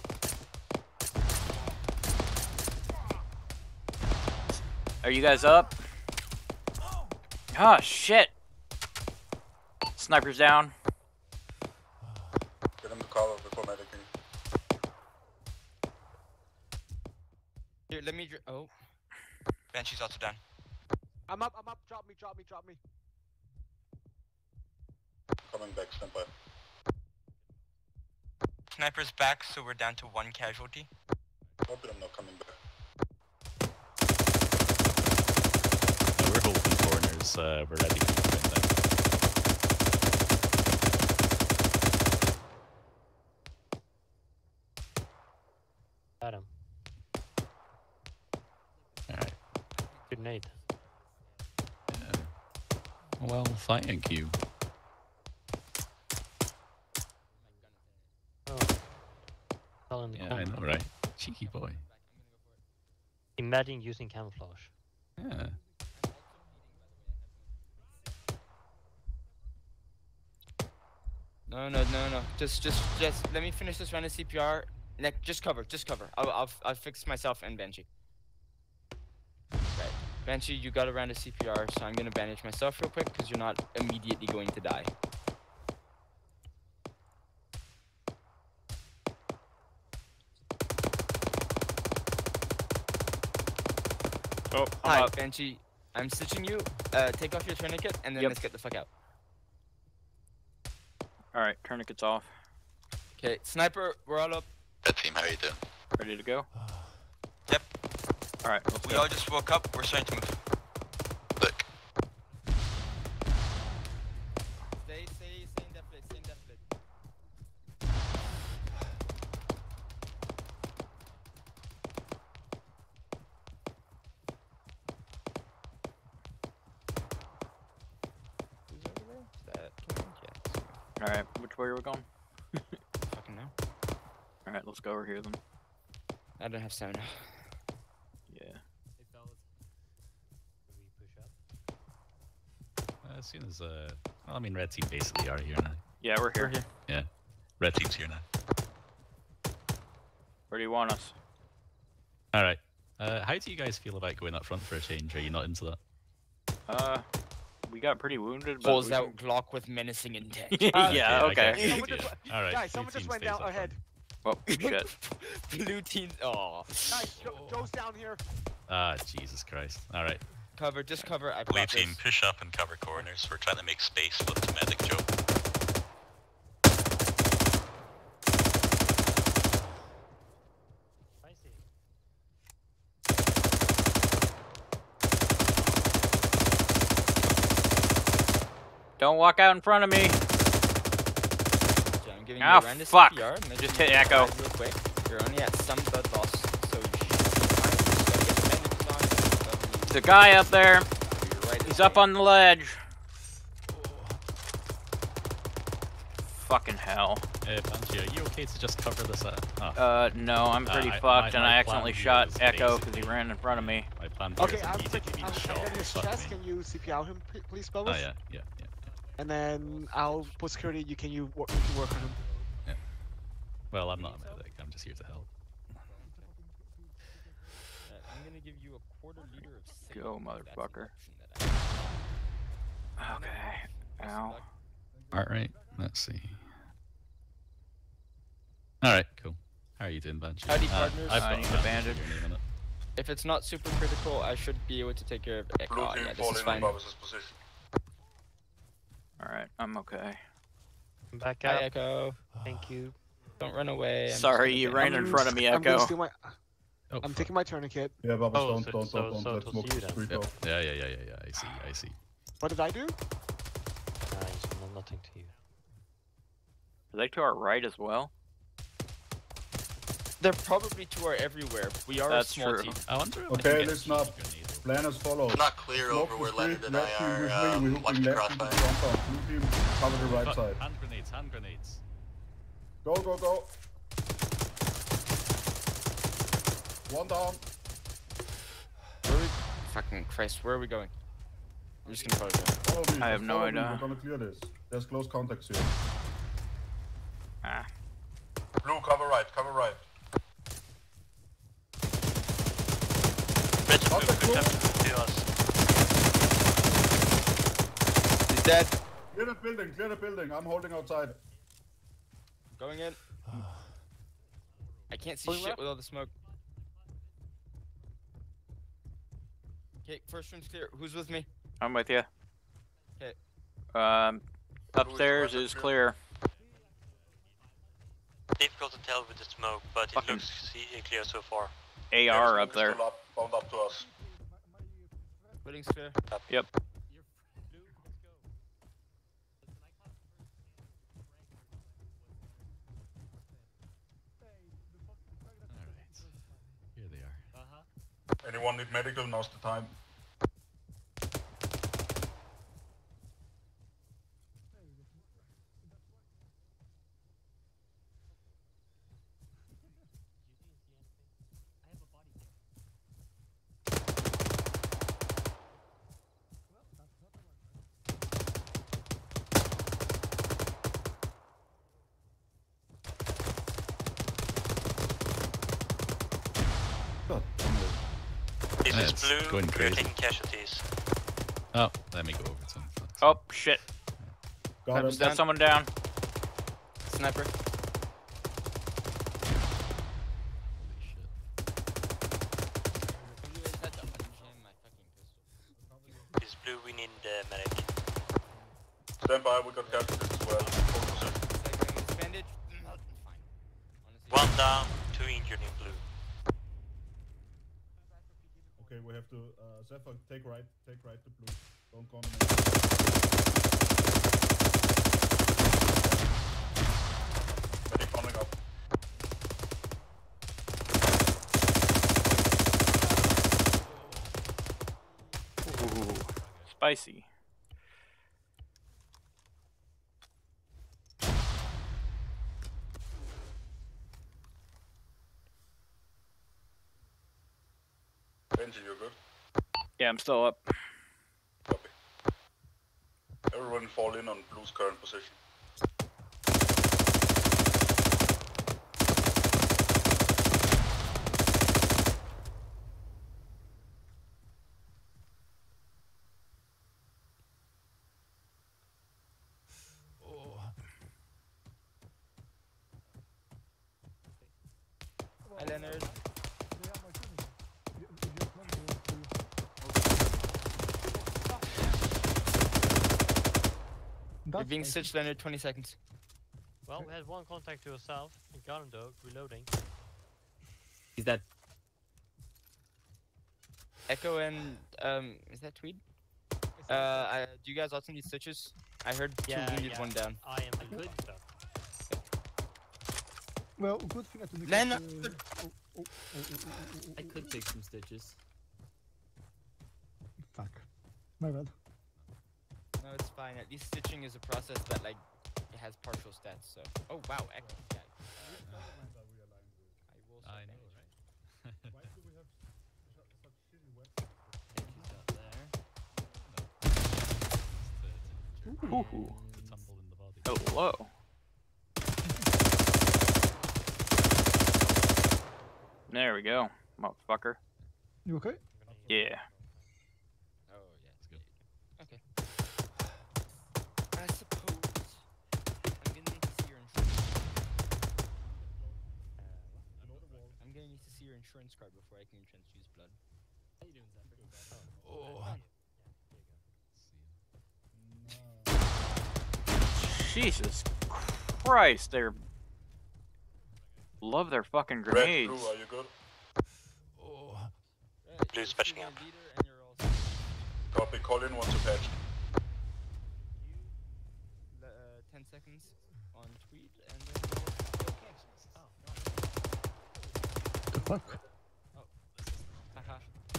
Are you guys up? Ah, shit. Sniper's down. Get him to cover before medicing. Here, let me. Oh. Banshee's also down. I'm up. Drop me. Coming back, stand by. Sniper's back, so we're down to 1 casualty. Copy, I'm not coming back. We're holding corners. We're ready to go in there. Got him. Alright. Good nade. Well, thank you. Oh. Fell in the Yeah, corner. I know, right? Cheeky boy. Imagine using camouflage. Yeah. No. Just let me finish this round of CPR. Like, just cover. I'll fix myself and Banshee. Right. Banshee, you got a round of CPR, so I'm gonna bandage myself real quick because you're not immediately going to die. Oh, Hi, up. Banshee. I'm stitching you. Take off your tourniquet and then Yep. let's get the fuck out. Alright, tourniquet's off. Okay, Sniper, we're all up. Red team, how are you doing? Ready to go? Yep. Alright, let's We go. all just woke up. We're starting to move. Look, Stay in that place. Alright, which way are we going? Fucking no. Alright, let's go over here then. I don't have stamina. Yeah. Hey fellas, do we push up? As soon as well, I mean, red team basically are here now. Yeah, we're here. Yeah, red team's here now. Where do you want us? All right. How do you guys feel about going up front for a change? Are you not into that? We got pretty wounded. But Pulls out Glock with menacing intent. Yeah, okay. Someone just, All right. guys, someone just went down ahead. Oh, shit. Blue team. Oh. Guys, Joe's down here. Ah, Jesus Christ. All right. Cover, just cover. I Blue got team, this. push up and cover corners. We're trying to make space for the medic Joe. Spicy. Don't walk out in front of me. I'm giving Ah, you a random fuck. CPR. Make Just you hit Echo. real quick. You're only at some blood loss, so you should get the bandages on. There's a guy up there. Right He's up on the ledge. Fucking hell. Banshee, are you okay to just cover this? No, I'm pretty I- fucked, my and I plan accidentally here shot was Echo because he basically- ran in front of me. My plan here Okay, is I'm immediately being shot. in his Fuck chest. me. Can you CPR him, please, Oh fellas? yeah. And then I'll put security. You can work on him. Well, I'm not a medic. I'm just here to help. I'm gonna give you a quarter liter of sick. Go, motherfucker. Okay. Ow. All right. Let's see. All right. Cool. How are you doing, Banshee? Howdy, partners. I've I got need a Banshee bandage. with me in a minute. If it's not super critical, I should be able to take care of it. Blue Oh, team yeah, this falling is in fine. Bob's position. Alright, I'm okay. Back Hi, up. Echo. Thank you. Don't run away. I'm just Sorry, gonna you get- ran in front of me, I'm gonna Echo. steal my. Oh, I'm fuck. taking my tourniquet. Yeah, Bob's, Oh, don't. so Let's it smoke was you the then. street Yeah. though. Yeah. I see. What did I do? Nice. No, nothing to you. Are they to our right as well? They're probably to our everywhere. We are That's a small true. team. I wonder if I Okay, can get listen a up. grenade. Plan as follows. It's not clear Smoke over the where street, Leonard and red I team with me, are we're watching hooping the left into the crossfire. compound. Blue team, cover the right side. Hand grenades. Go. One down. Where are we? Fucking Christ, where are we going? I'm just gonna follow them. Follow me. I have just no follow me, idea. We're gonna clear this. There's close contacts here. Ah. Blue, cover right. Contact blue. He's dead. Clear the building. I'm holding outside. Going in. I can't see Pulling shit left. with all the smoke. Okay, first room's clear. Who's with me? I'm with you. Okay. Upstairs is clear. Difficult to tell with the smoke, but it Fucking- looks clear so far. AR up there. Bound up to us. Footing's clear. Yep. Alright. Here they are. Anyone need medical? Now's the time. This Yeah, is it's blue, going we're crazy. taking casualties. Oh, let me go over to him. Oh, shit. Got him. Got someone down. Sniper. Holy shit. This is blue, we need the medic. Stand by. We got casualties as well. Focus it. Bandage. One down, two injured in blue. Okay, we have to. Zephyr, take right to blue. Don't go on the medic coming up. Ooh, spicy. Benji, you're good? Yeah, I'm still up. Copy. Everyone fall in on blue's current position. Hi, Leonard. You're being stitched, Leonard. 20 seconds. Well, we had one contact to yourself. You got him though, reloading. He's dead. Echo and is that Tweed? Do you guys also need stitches? I heard two wounded, one down. I am a good stuff. Well, good thing I didn't. Leonard! I could take some stitches. Fuck. My bad. No, it's fine. At least stitching is a process that like it has partial stats. So. Oh wow, Echo. Yeah. I know, right? Why do we have such shitty Ooh. Tumble in the body. Hello. There we go, motherfucker. You okay? Yeah. Oh yeah, it's good. Okay. I suppose I'm gonna need to see your insurance. I'm gonna need to see your insurance card before I can transfuse blood. How you doing, Zephyr? Jesus Christ, they're love their fucking grenades. Red, blue, are you good? Blue's patching up. Copy, Colin wants a patch. 10 seconds on tweet and then The fuck? oh. Haha.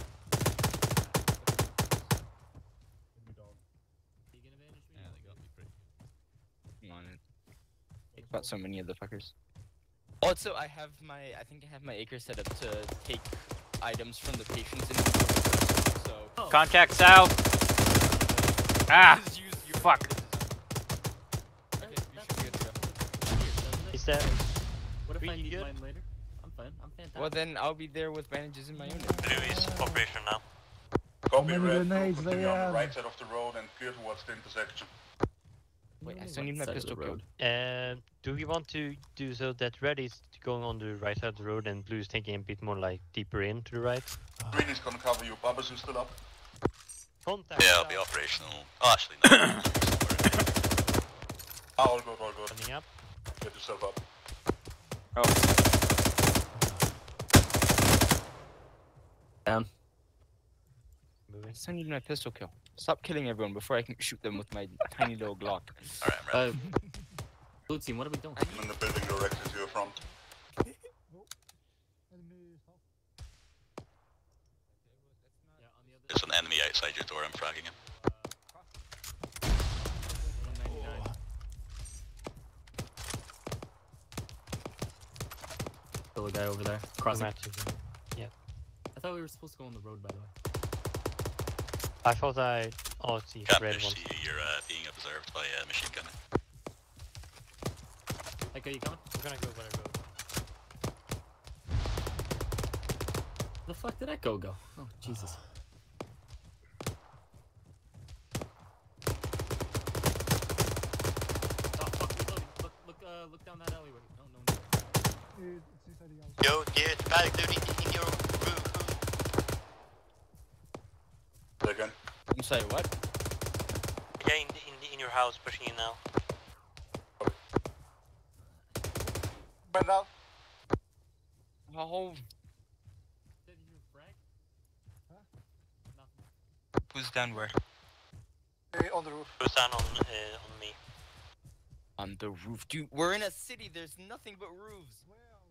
Yeah, they got me pretty good. Come on. I've got so many of the fuckers. Also, I think I have my acre set up to take items from the patients in so Contact south. Ah, fuck. Okay, you should be good to go. Is that What if I really need good? mine later? I'm fine. I'm fantastic. Well then I'll be there with bandages in my unit. Blue is operational now. Copy, many red, blue, grenades they continue on the have? right side of the road and clear towards the intersection. Wait, I still need my Side of the pistol road. killed. do we want to do so that red is going on the right side of the road and blue is taking a bit more like deeper in to the right? Green is gonna cover you. Babas is still up. Contact. Yeah, I'll be operational. Oh, actually, no. All good, all good. Coming up. Get yourself up. Oh, Down. I still need my pistol kill. Stop killing everyone before I can shoot them with my tiny little Glock. Alright, I'm ready. Blue team, what are we doing? I'm in the building directly to your front. There's an enemy outside your door, I'm fragging him. 199. Still a guy over there. Crossing. Yeah. I thought we were supposed to go on the road, by the way. I thought I see Can't red push one. you, you're being observed by a machine gunner. Like, are you coming? I'm gonna go where I go. The fuck did Echo go? Oh, Jesus. Oh, fuck, reloading. Look down that alleyway. No. It's inside the house. Yo, dude, bad looting in your room. Again. I'm sorry, what? Yeah, in your house, pushing in now. Right now. Oh, Did you frag? Huh? Nothing. who's down where? On the roof. Who's down on me? On the roof. Dude, we're in a city, there's nothing but roofs.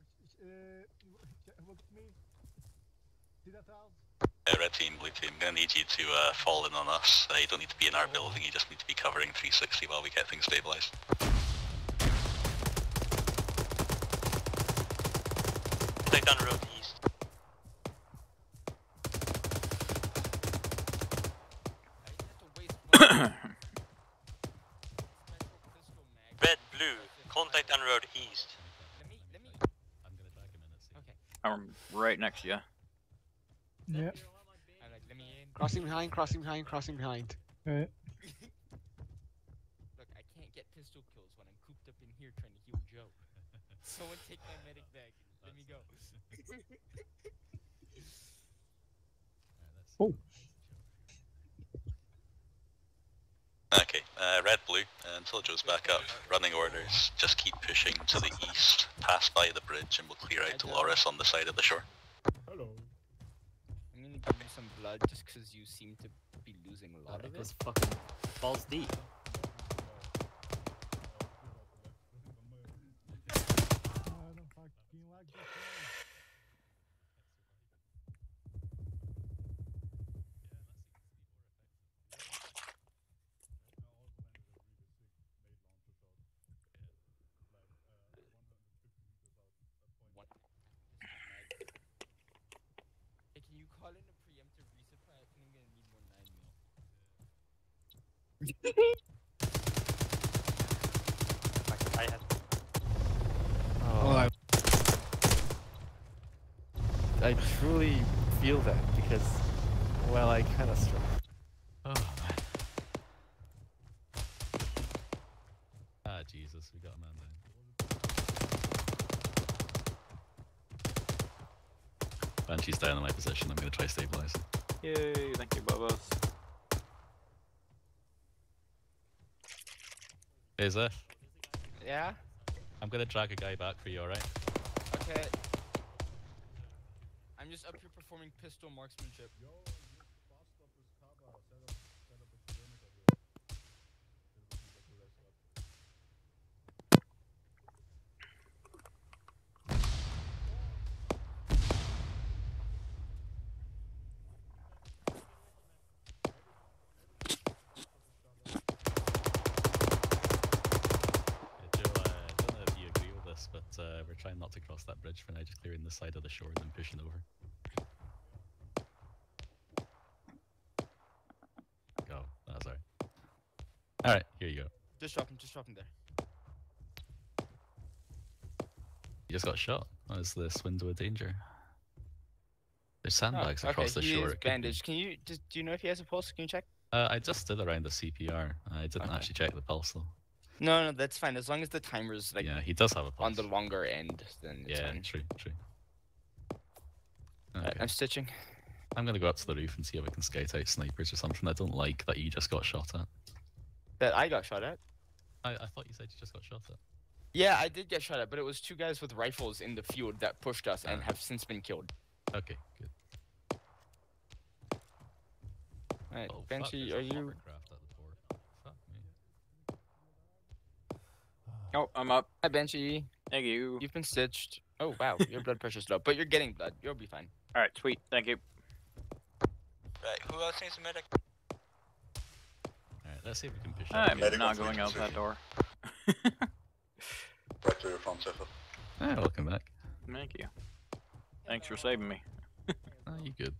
Look at me. See that house? Red team, blue team, gonna need you to fall in on us. You don't need to be in our building, you just need to be covering 360 while we get things stabilized. Take down the road east. Contact on road east. I'm gonna drag him in at sea. Okay. I'm right next to you. Yeah. I'm like, let me in. Crossing behind, crossing behind, crossing behind. Alright. Look, I can't get pistol kills when I'm cooped up in here trying to heal Joe. Someone take my medic bag and let me go. Oh. Okay, red, blue, until Joe's back up. Running orders, just keep pushing to the east, pass by the bridge, and we'll clear out Dolores on the side of the shore. Hello. I'm gonna give you some blood just because you seem to be losing a lot of It it. was fucking balls deep. I don't fucking like this one. Hey, can you call in a preemptive resupply? I think I'm gonna need more 9 mil. I have. I truly feel that because, well, I kind of struggle. Oh man. Ah Jesus, we got a man down. Banshee's down in my position. I'm gonna try stabilize. Yay! Thank you, Bubba. Hey Zeph, Yeah? I'm gonna drag a guy back for you, alright? Okay. I'm just up here performing pistol marksmanship. Joe, I don't know if you agree with this, but we're trying not to cross that bridge for now, just clearing the side of the shore and then pushing over. Go. Oh, sorry. Alright, here you go. Just drop him there. You just got shot. That was this window of danger. There's sandbags across the he shore. is It could be- bandaged. Can you, do you know if he has a pulse? Can you check? I just did around the CPR. I didn't actually check the pulse though. No, that's fine. As long as the timer's like Yeah, he does have a pulse. on the longer end, then it's Yeah, fine. true. Alright, I'm stitching. I'm gonna go up to the roof and see if I can skate out snipers or something. I don't like that you just got shot at. That I got shot at? I thought you said you just got shot at. Yeah, I did get shot at, but it was 2 guys with rifles in the field that pushed us and have since been killed. Okay, good. Alright, Oh, fuck, Banshee, there's are a you... hovercraft at the port. Fuck me. Oh, I'm up. Hi, Banshee. Thank you. You've been stitched. Oh, wow, your blood pressure's low, but you're getting blood. You'll be fine. Alright, sweet. Thank you. Right, who else needs a medic? Alright, let's see if we can push I'm up. not going out that door. Right to your front, Zephyr. Ah, welcome back. Thank you. Thanks for saving me. Ah, you good.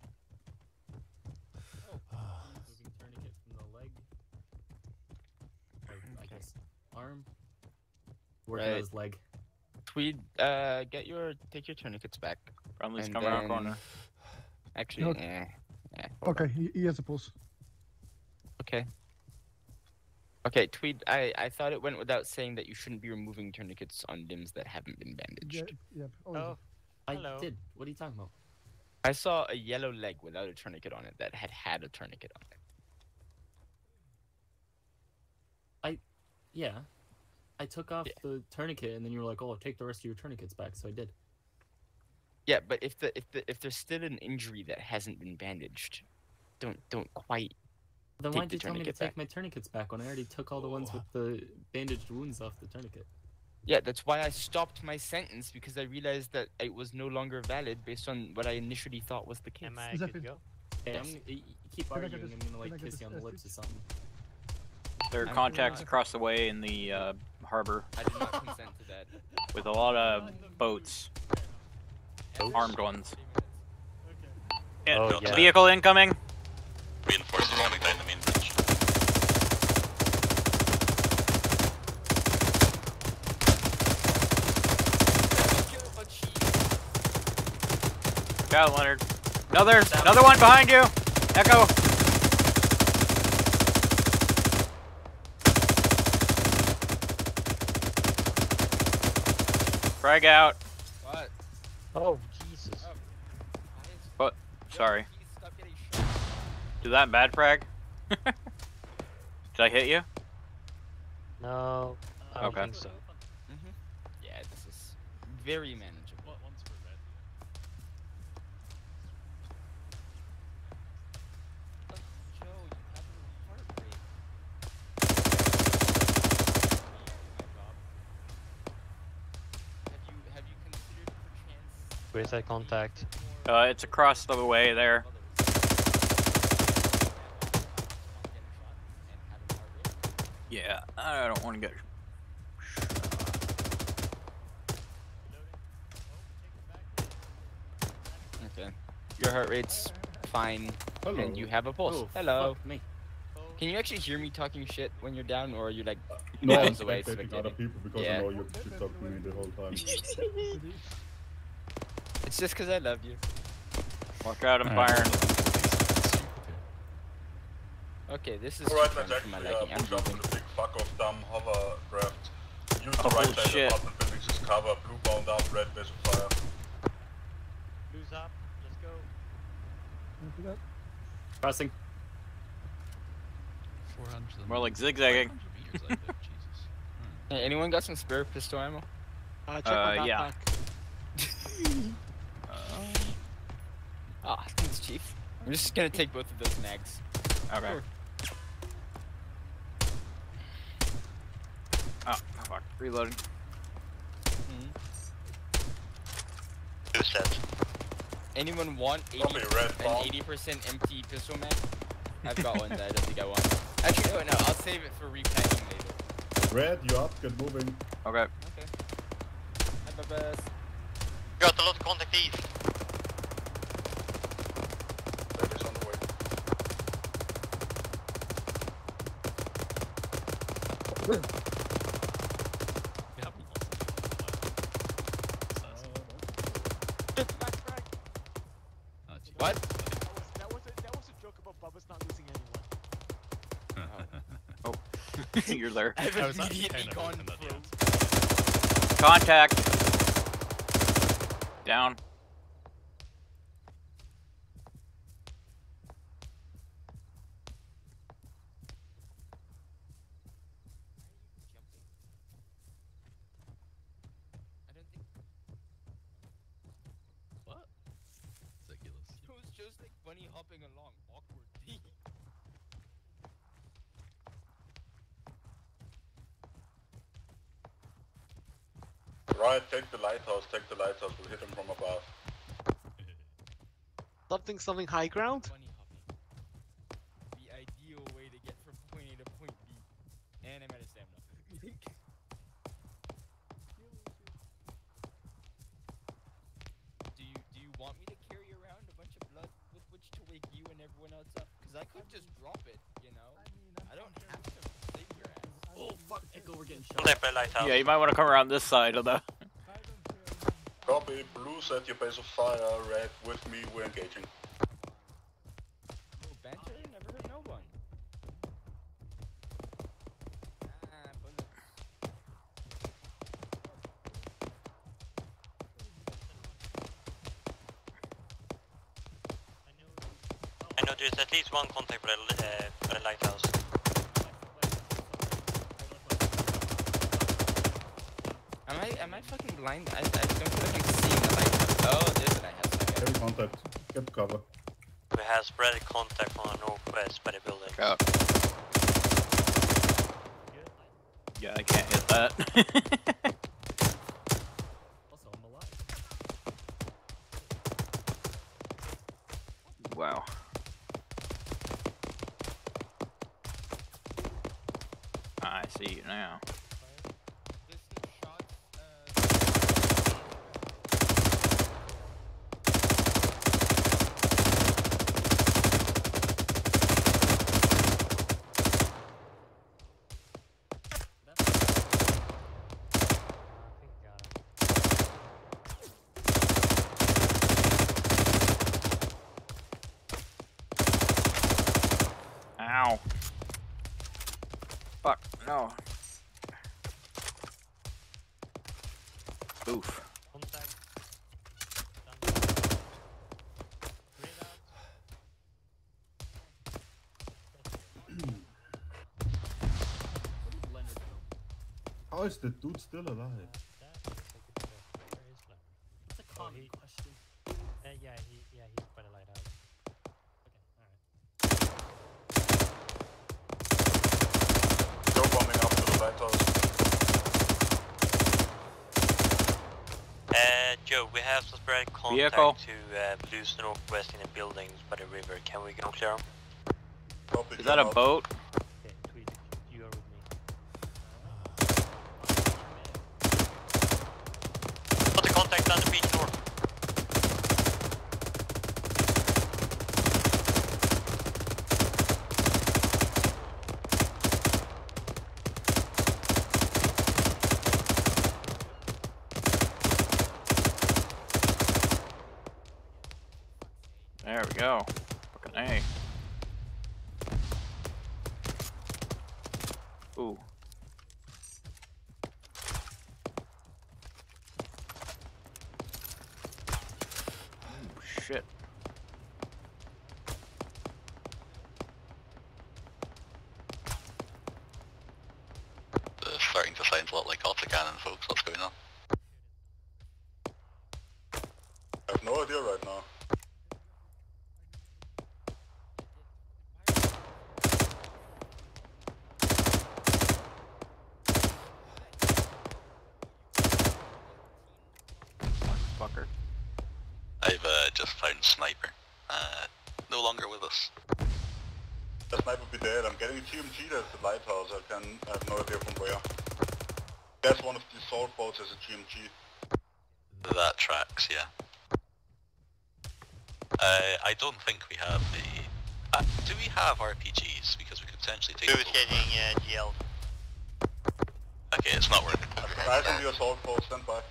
Moving tourniquet from the leg. Or, I guess, arm. Working on his leg. Tweed, take your tourniquets back. Friendly's And coming around then- corner. Actually, Okay. hold Okay, he has a pulse. Okay. Okay, Tweed, I thought it went without saying that you shouldn't be removing tourniquets on limbs that haven't been bandaged. Yep. Oh, I hello. did. What are you talking about? I saw a yellow leg without a tourniquet on it that had a tourniquet on it. Yeah. I took off the tourniquet and then you were like, "Oh, take the rest of your tourniquets back." So I did. Yeah, but if there's still an injury that hasn't been bandaged, don't quite. Then take why'd the you tell me to tourniquet take back. my tourniquets back when I already took all the ones with the bandaged wounds off the tourniquet? Yeah, that's why I stopped my sentence because I realized that it was no longer valid based on what I initially thought was the case. Am I good to go? Hey, Yes. keep Can I get arguing. this- I'm gonna can I like get kiss you on this the lips or something. There are I'm contacts not- across the way in the harbor I did not consent to that. with a lot of boats. Armed ones. Yeah, Oh, yeah. vehicle incoming. Reinforcements coming down the main bridge. Watch out, Leonard. Another one behind you. Echo. Frag out. What? Oh, Jesus. What? Sorry. Did that bad frag? Did I hit you? No, I don't think so. Yeah, this is very manageable. One's for red. Joe, you have a heart rate. Have you considered perchance? Where's that contact? It's across the way there. Yeah, I don't want to get. Okay. Your heart rate's fine, and you have a pulse. Oh, Hello. fuck me. Can you actually hear me talking shit when you're down, or are you like No, I'm miles away spectating other spectating? people because Yeah. I know you talk to me the whole time. It's just because I love you. Watch out, I'm firing. Okay, this is Alright, too let's fun for my actually liking. I'm push up moving. to the big fuck off dumb hovercraft. Use the Oh, right side shit. apartment buildings as cover, blue bound up, red base of fire. Blue's up. Let's go. Don't do that. Crossing. 400. More like zigzagging. 500 meters, I think. Jesus. Hey, anyone got some spare pistol ammo? Check my yeah. backpack. Ah, thanks, Chief. I'm just gonna take both of those mags. Okay. Sure. Oh, fuck. Reloading. Who said? Anyone want 80, Copy, red an bomb. 80% empty pistol mag? I've got one that I don't think I want. Actually, no, I'll save it for repacking later. Red, you up, get moving. Okay. Okay. Bye-bye. Got a lot of contact east. Red is on the way. We haven't lost What? That was a joke about Bubba's not losing anyone. Oh. You're there. I've I was actually immediately kind of gone hoping that, pro. Contact. Down. What? Ridiculous. Joe's like bunny hopping along awkwardly. Right, take the lighthouse, we'll hit him from above. Something high ground? Bunny hopping. The ideal way to get from point A to point B. And I'm out of stamina. Do you want me to carry around a bunch of blood with which to wake you and everyone else up? Because I could just drop it, you know? I don't have to save your ass. Oh fuck, Echo, we're getting shot. Contact by lighthouse. Yeah, you might want to come around this side of the. Copy, blue's at your base of fire, red with me, we're engaging. Oh, banter never hurt no one. Bullet. I know there's at least one contact by the lighthouse. Am I fucking blind? I don't feel like I'm seeing the light. Oh, there's a lighthouse. Okay. Heavy contact, get cover. We have spread contact from the northwest by the building. Out. Yeah, I can't hit that. Also, I'm alive. Wow. I see you now. Distant shots. Oof. Contact. How is the dude still alive? That's a common question. Yeah, he's quite a lighthouse. Still bombing up to the lighthouse. Joe, we have suspected contact Vehicle. to loose northwest in the buildings by the river. Can we go clear 'em? Copy, Is that a John. boat? Okay, Tweed, you are with me. Put the contact on the beach north. There we go. Fucking A. Ooh. Oh, shit. Starting to sound a lot like auto cannon, folks. What's going on? I have no idea right now. Fucker. I've just found Sniper. No longer with us. The sniper be dead. I'm getting a TMG at the lighthouse. I have no idea from where. There's one of the assault boats as a TMG. That tracks, yeah. I don't think we have the... do we have RPGs? Because we could potentially take... Who's getting GL? Okay, it's not working. Guys on the assault boat, stand by.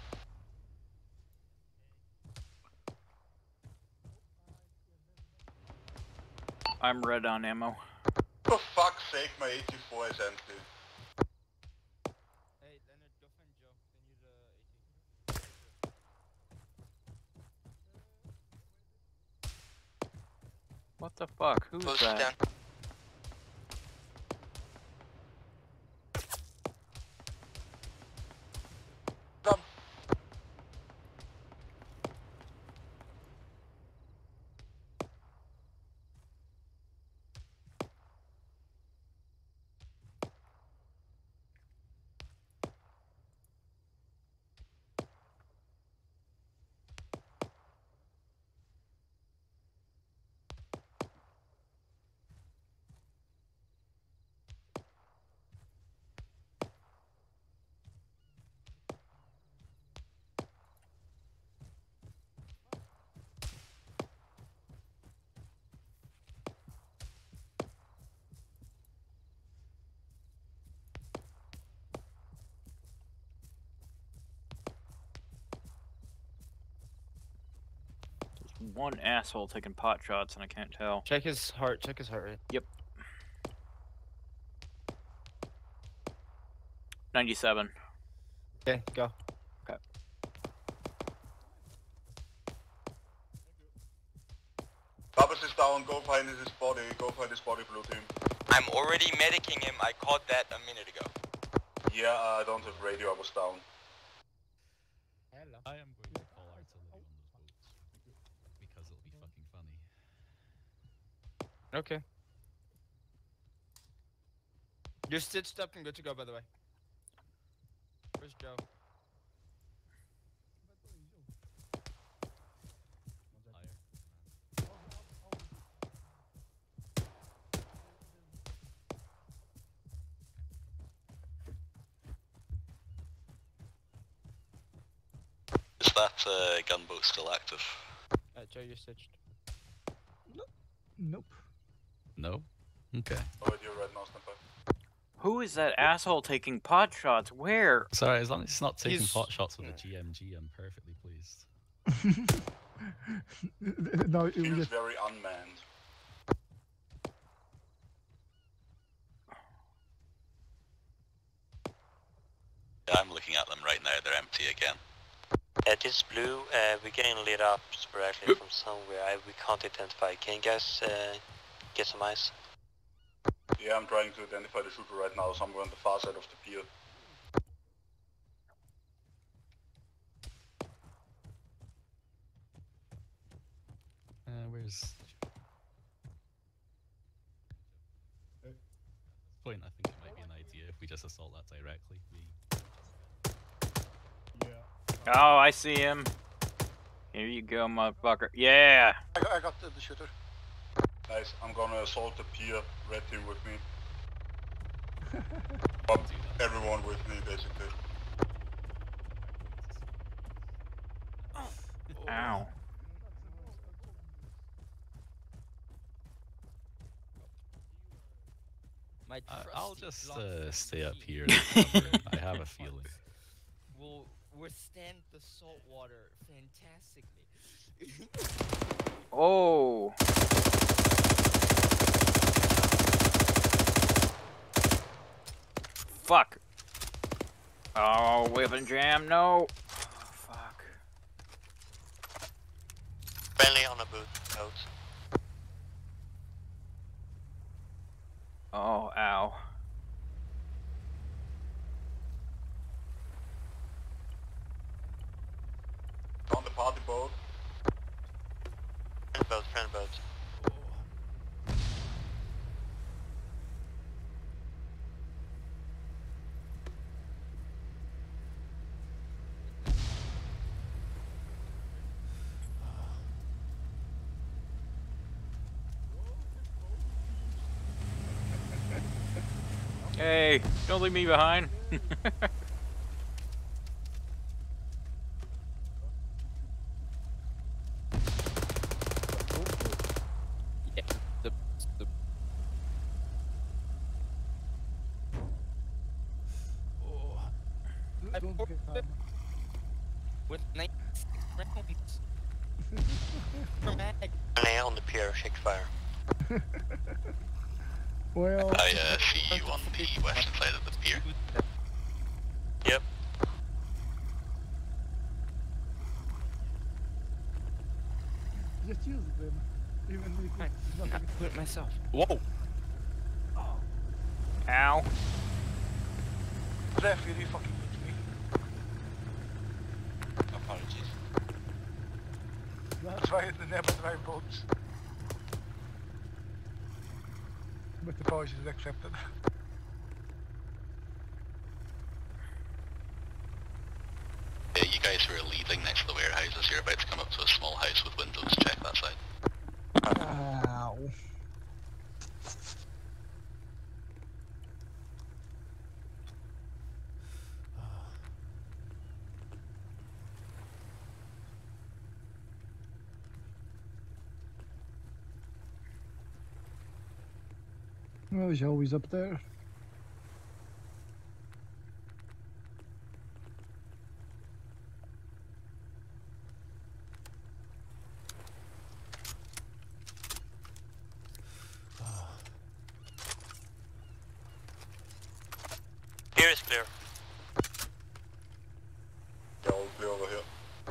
I'm red on ammo. For fuck's sake, my 84 is empty. Hey, Leonard, go find Joe. They need What the fuck? Who's Close that? down. One asshole taking pot shots and I can't tell. Check his heart rate. Yep. 97. Okay, go. Okay. Babas is down, go find his body, blue team. I'm already medicing him. I caught that a minute ago. Yeah, I don't have radio, I was down. Hello. I am going to call artillery on those boats. Because it'll be fucking funny. Okay. You're stitched up and good to go, by the way. Where's Joe? Is that gunboat still active? Joe, you're stitched. Nope. No? Okay. No idea right now, stand by. Who is that asshole taking pot shots? Where? Sorry, as long as it's not taking pot shots with a GMG, I'm perfectly pleased. No, it Feels was very unmanned. Yeah, I'm looking at them right now, they're empty again. This is blue. We're getting lit up sporadically from somewhere. We can't identify. Can you guys get some eyes? Yeah, I'm trying to identify the shooter right now, somewhere on the far side of the pier. Where's... At this point, I think it might be an idea if we just assault that directly. Oh, I see him. Here you go, motherfucker. Yeah! I got the shooter. Nice, I'm gonna assault the pier, red team with me. Everyone with me, basically. Ow. I'll just stay up here and cover it. I have a feeling. We'll withstand the salt water fantastically. Oh. Fuck. Oh, weapon jam, no. Oh, fuck. Friendly on a boat. Oh, ow. On the party boat. Friend boat. Hey, don't leave me behind. With nice rounds. Friendly on the pier, shake fire. Well, I see you on the western side of the pier. Yep. just use them. Even if it's not I put it myself. Whoa! Ow. Jeff, you fucking hit me. Apologies. That's why they never drive boats. But the apology is accepted. Yeah, you guys who are leaving next to the warehouses, you're about to come up to a small house with windows. Check that side. Ow. Well, he's always up there. Here is clear. Yeah, all clear over here.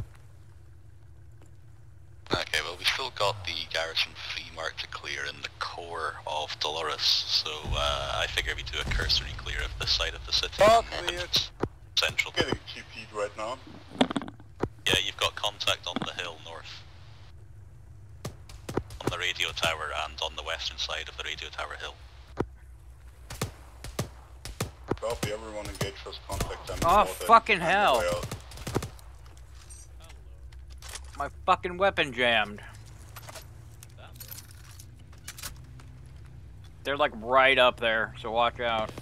Okay, well we still got the garrison free mark to clear in the core of Dolores, so I figure we do a cursory clear of this side of the city. Oh, clear. Central. Getting TP'd right now. Yeah, you've got contact on the hill north. On the radio tower and on the western side of the radio tower hill. Copy, everyone engaged first contact. Oh, fucking hell. My fucking weapon jammed. They're like right up there, so watch out.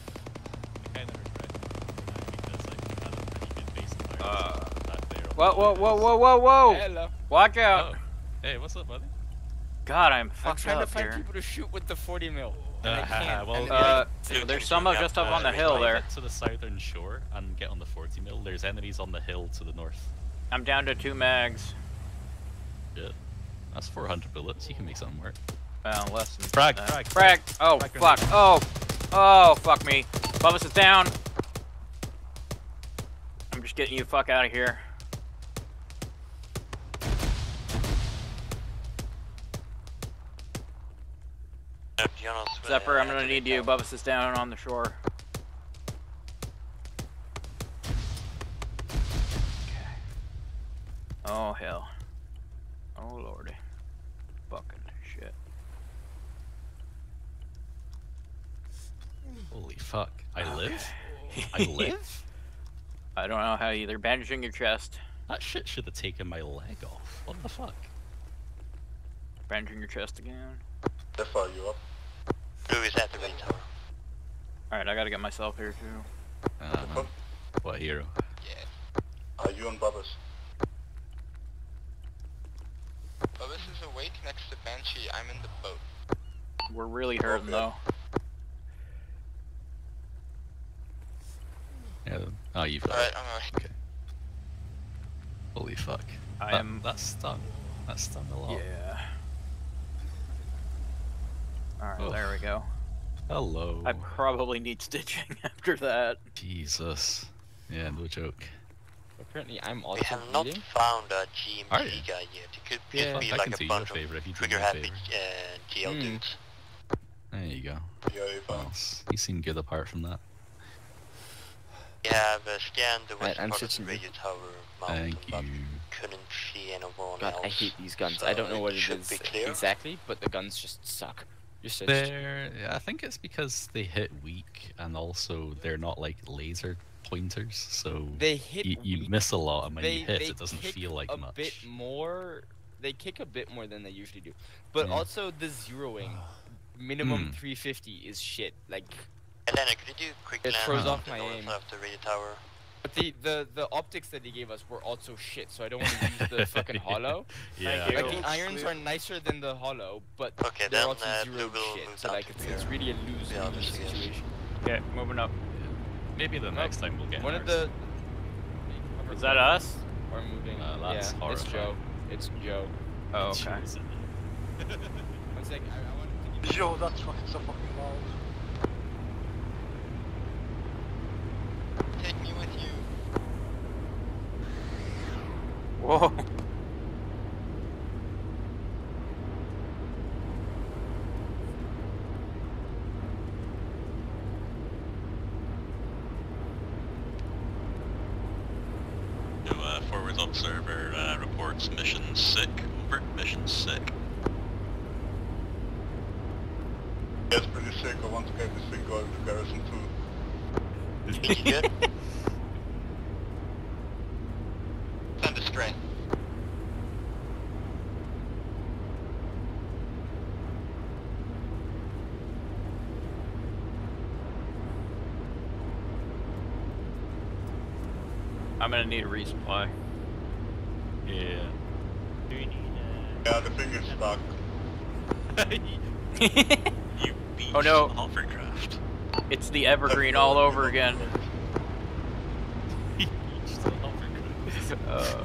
Whoa, whoa, whoa, whoa, whoa, whoa! Hello. Watch out! Oh. Hey, what's up, buddy? God, I'm I'm fucked trying to up find here. people to shoot with the 40 mil. And I can't. Well, There's some up just up on the hill there. Get to the southern shore and get on the 40 mil. There's enemies on the hill to the north. I'm down to 2 mags. Good. That's 400 bullets. You can make something work. Well, less than Frag, that. frag, Frag! Oh, frag fuck. grenade. Oh! Oh, fuck me. Bubba's is down. I'm just getting you the fuck out of here. Zephyr, I'm gonna need you. Bubba's is down on the shore. Okay. Oh hell. Oh lordy. Fucking shit. Holy fuck. I live? I live? I don't know how either. Bandaging your chest. That shit should have taken my leg off. What the fuck? Bandaging your chest again. Zephyr, you up? Who is at the main tower? Alright, I gotta get myself here too. What hero? Yeah. Are you on Bubba's? Bubba's is awake next to Banshee. I'm in the boat. We're really hurting though. Yeah. Oh, you've got Alright, it. I'm alright. Okay. Holy fuck. That stung. That stung a lot. Yeah. Alright, Oh. there we go. Hello. I probably need stitching after that. Jesus. Yeah, no joke. Apparently, I'm also We have not bleeding. found a Are GMG you? guy yet. It could Yeah. just be I like can a do you bunch a favor if you of do me a trigger-happy favor. GL dudes. There you go. Yeah, you're fine. Well, you seem good apart from that. We have scanned the Right, west I'm part of the switching you. radio tower mountain, Thank but you. couldn't see anyone God, else. I hate these guns. so I don't know what it should is be clear. exactly, but the guns just suck. You're such... I think it's because they hit weak, and also they're not like laser pointers, so They hit you weak. miss a lot, and when you hit, they it doesn't kick feel like a much. bit more. They kick a bit more than they usually do, but Yeah. also the zeroing, minimum 350 is shit. Like, Elena, could you do quick it land throws on off the my north aim. of the radio tower? But the optics that they gave us were also shit, so I don't want to use the fucking hollow. Yeah. Thank you. Like, the irons are nicer than the hollow, but Okay, they're then also Blue zero will shit. move So down like, to it's here. really a lose Yeah, lose just a guess. situation. Okay, moving up. Maybe the next time we'll get One of ours. the Is that us? are moving. That's yeah, it's horrifying. Joe. It's Joe. Oh, okay. One sec, I wanted to give Yo, that's fucking so fucking loud. Take me with you. Whoa. Forward observer reports mission sick. Over. Mission sick. That's pretty sick. I want to get this thing going to Garrison too. Think you good? Send a strain. I'm gonna need a resupply. Yeah. Do you need Yeah, the thing is stuck. You beached Oh, no. the hovercraft. It's the evergreen all over again. He beached the hovercraft.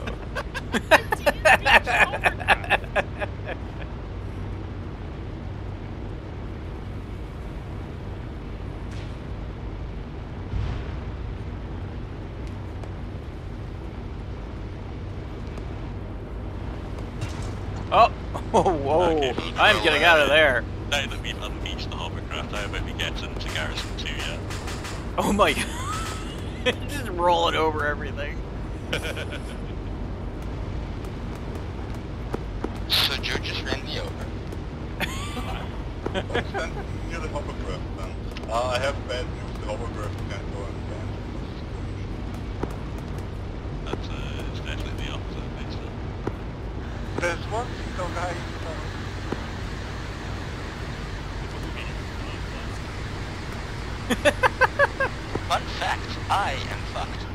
Oh, whoa! Okay, I'm getting out of there. Now that we've unbeached the hovercraft, how about we get into Garrison 2 yet? Oh my god! Just rolling over everything. So Joe just ran me over. Don't stand near the hovercraft then. I have bad news. The hovercraft can't go in That's it's definitely the opposite, I think so. There's one thing though, guys. Fun fact, I am fucked.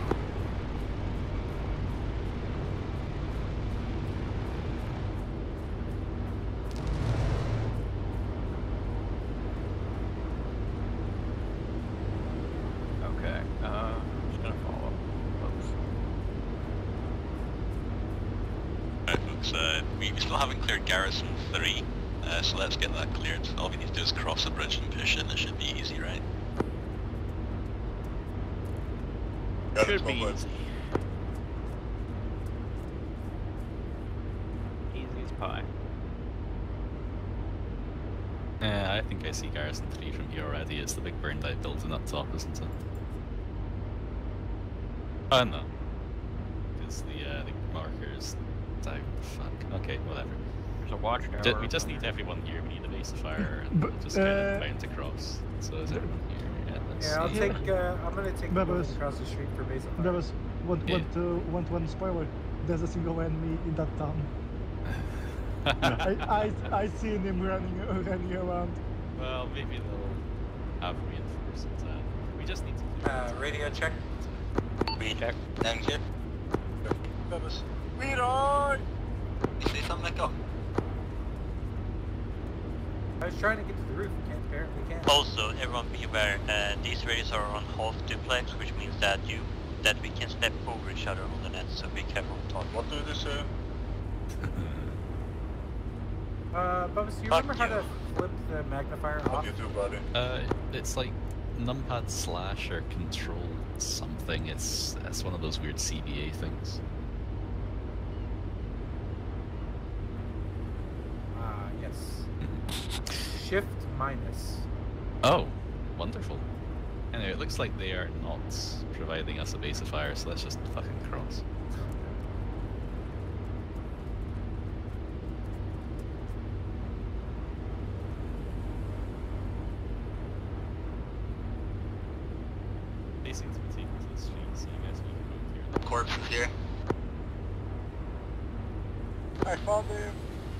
Okay, just gonna follow. Oops. Right folks, we still haven't cleared Garrison 3, so let's get that cleared. All we need to do is cross the bridge and push in, it should be easy, right? Should be easy. Easy as pie. Yeah, think I see Garrison 3 from here already. It's the big burned out building up top, isn't it? Oh no. It's the markers down. Fuck. Okay, whatever. There's a watchtower. We just need everyone here. We need a base of fire and we'll just kind of bound across. So is everyone here? Yeah, I'll take. I'm gonna take the building across the street for base of fire. There was one spoiler. There's a single enemy in that town. I seen him running around. Well, maybe they'll have reinforcements. We just need to. Radio check. Check. Thank you. Purpose. Leroy! You see something, Echo? I was trying to get to the roof. Apparently can't. Also, everyone be aware, these radios are on half duplex, which means that we can step over each other on the net, so be careful on talking. What do they say? Bubba, do you remember how to flip the magnifier off? What do you do, buddy? It's like numpad slash or control something. It's one of those weird CBA things. Yes. Shift minus. Oh, wonderful. Anyway, it looks like they are not providing us a base of fire, so let's just fucking cross. They seem to be taking to the street, so I guess we can go here. Corpse is here. I found him.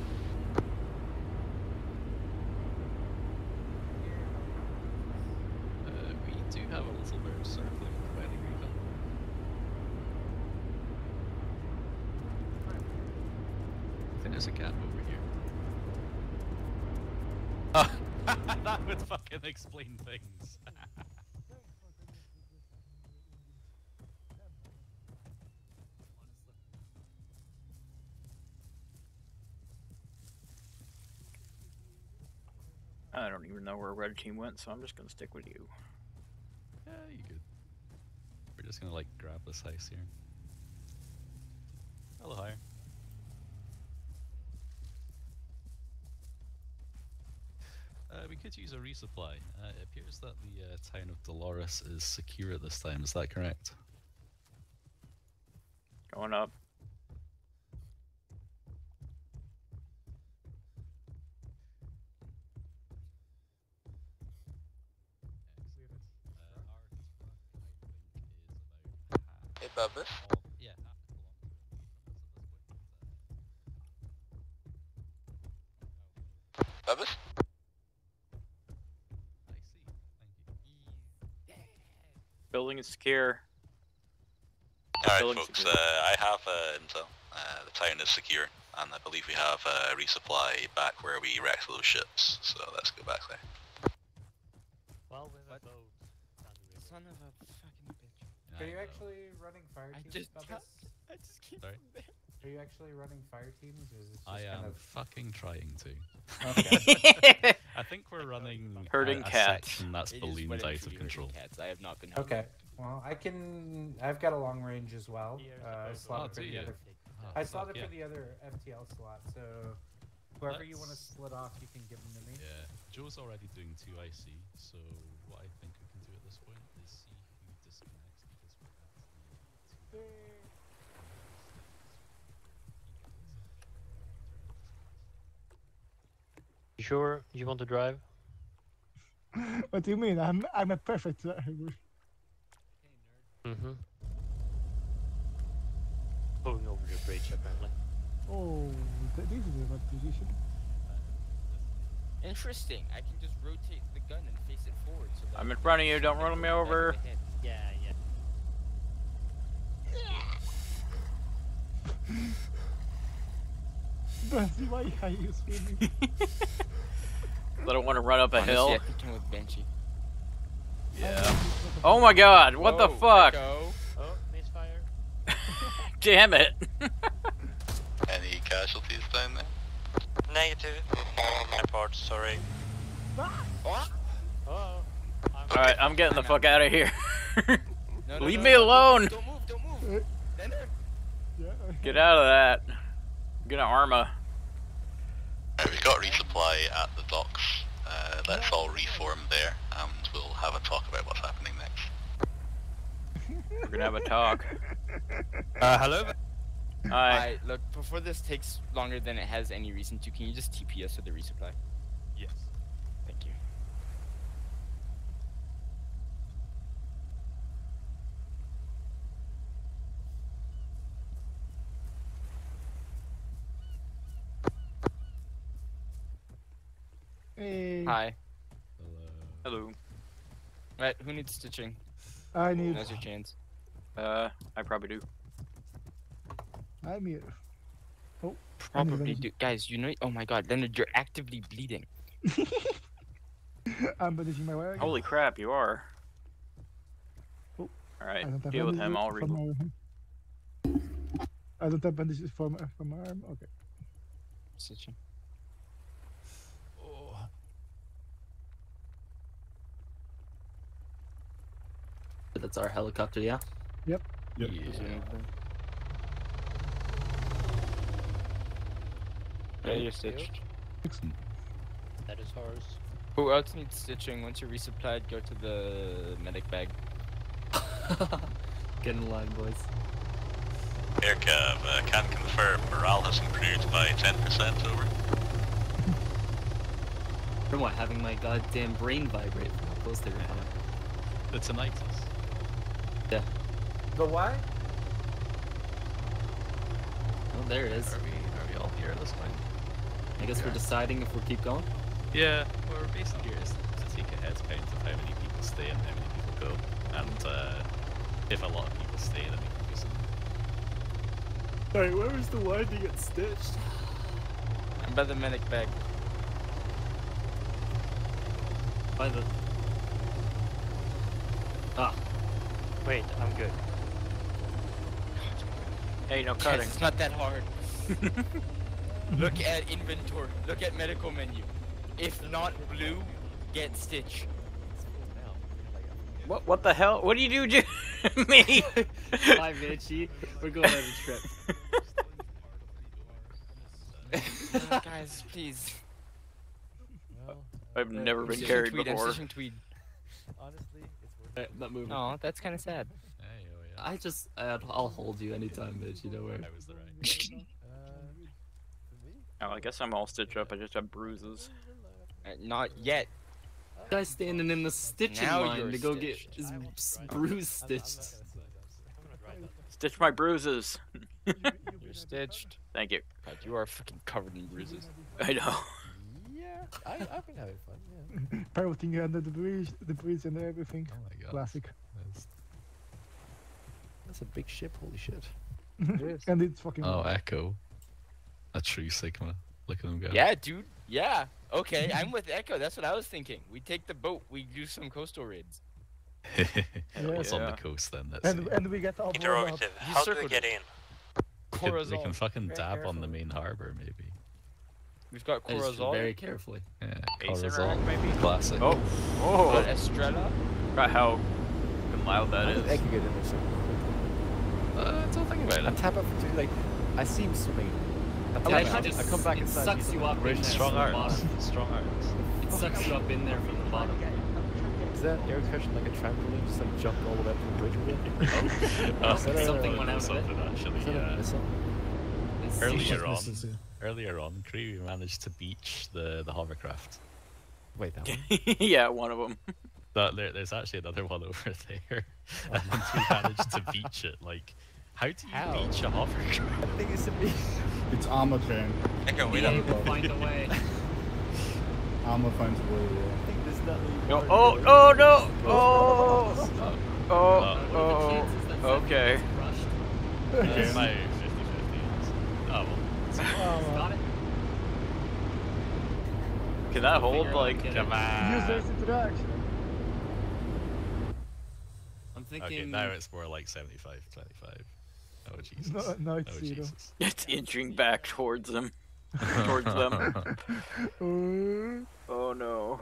We do have a little bird circling, providing recon. I think there's a gap over here. Oh, that would fucking explain things. I don't even know where red team went, so I'm just gonna stick with you. Yeah, you good. We're just gonna like grab this house here. Hello, higher. We could use a resupply. It appears that the town of Dolores is secure at this time. Is that correct? Going up. Hey, Bubba. Yeah. Bubba? Building is secure. Alright folks, I have intel. The town is secure, and I believe we have a resupply back where we wrecked those ships, so let's go back there. Well, with a boat. Son of a fucking bitch. Are you actually running fire teams? I just keep Are you actually running fire teams, or is it just I am kind of... fucking trying to. Okay. I think we're running herding a cats. section that's ballooned out of control. Cats. I have not been. Okay. Well, I've got a long range as well. I slotted for the other. I slotted for the other FTL slot, so whoever you want to split off, you can give them to me. Yeah, Joe's already doing 2 IC, so what I think we can do at this point is see who disconnects because we're at the You sure you want to drive? What do you mean? I'm a perfect driver. Mm-hmm. Going over the bridge, apparently. Oh, this is a bad position. Interesting. I can just rotate the gun and face it forward. So that I'm in front of you. Don't run me over. Yeah, yeah. Benji, why are you swimming? I don't want to run up a Honestly, hill. I could come with Benchy. Yeah. Oh my god, what the fuck? Echo. Oh, misfire. Damn it. Any casualties down there? Negative. My part, sorry. Oh. Alright, I'm getting the fuck out of here. No, Leave me alone. Don't move, don't move. Get out of that. I'm gonna Arma. We got resupply at the docks. let's all reform there, and we'll have a talk about what's happening next. We're gonna have a talk. Hello? Hi. Look, before this takes longer than it has any reason to, can you just TP us to the resupply? Yes. Thank you. Hey. Hi. Hello. Right, who needs stitching? I need. How's your chains? I probably do. I'm here. Oh. Probably do. Guys, you know. Oh my god, Leonard, you're actively bleeding. I'm bandaging my leg. Holy crap, you are. Oh. Alright, deal with him, I'll reload. I don't have bandages for my arm. Okay. Stitching. That's our helicopter, yeah? Yep. Yeah. Yeah, you're stitched. That is ours. Who else needs stitching? Once you're resupplied, go to the medic bag. Get in line, boys. Aircav, can confirm morale has improved by 10% over. From what, having my goddamn brain vibrate from how close they were coming. The tinnitus. Yeah. The what? Oh, there it is. Are we all here at this point? I guess we're deciding if we keep going? Yeah, well, we're basically here to take a head count of how many people stay and how many people go. And if a lot of people stay, then we can do something. Alright, where was the one to get stitched? I'm by the medic bag. By the... Ah. Wait, I'm good. Hey, no cutting. It's not that hard. Look at inventory. Look at medical menu. If not blue, get stitch. What the hell? What do you do, Jimmy? Bye, Mitchie. We're going on a trip. Guys, please. I've never been carried before. I'm stitching tweed. Honestly, it's worth it. Not moving. Oh, that's kind of sad. I'll hold you anytime, Mitch. You know where. I was the right. Oh, I guess I'm all stitched up. I just have bruises. Not yet. Guy's standing in the stitching Now line you're to go stitched. get his bruise stitched. Stitch my bruises. You're stitched. Thank you. God, you are fucking covered in bruises. I know. Yeah, I've been having fun. Yeah. Piloting under the bridge and everything. Oh my god. Classic. That's a big ship. Holy shit. And it's fucking. Oh, Echo. A true Sigma. Look at them go. Yeah, dude. Yeah. Okay, I'm with Echo. That's what I was thinking. We take the boat. We do some coastal raids. What's on the coast then? Let's see. And we get all Interrogative. How do we get in? They can fucking dab on the main harbor, maybe. We've got Corazon. Very carefully. Yeah, Acer Corazon, maybe? classic. Oh. Oh. Estrella. Forgot how fucking loud that is. I could get in there so quickly. Don't think about I it. tap up for like I see him swimming. I come back it inside. sucks you up in there Strong from the arms. bottom. Strong arms. It sucks you up in there from the bottom. Is that air cushion like a trampoline? Just like jumped all the way up to the bridge with it? Something went out of it. Something actually. Is that a missile? Earlier on, crew managed to beach the hovercraft. Wait, that one? Yeah, one of them. There's actually another one over there, and we managed to beach it. Like, how do you beach a hovercraft? I think it's a beach. It's Arma train. Echo, Be able to find a way. Arma finds a way, I think there's nothing. No, oh no! Oh, okay. It's my 50-50. Oh well. Got it? Can that hold? Like, Come on. Use this interaction. I'm thinking. Okay, now it's more like 75-25. Oh Jesus. No, it's oh, zero. Jesus. it's inching back towards them. Towards them. Oh no.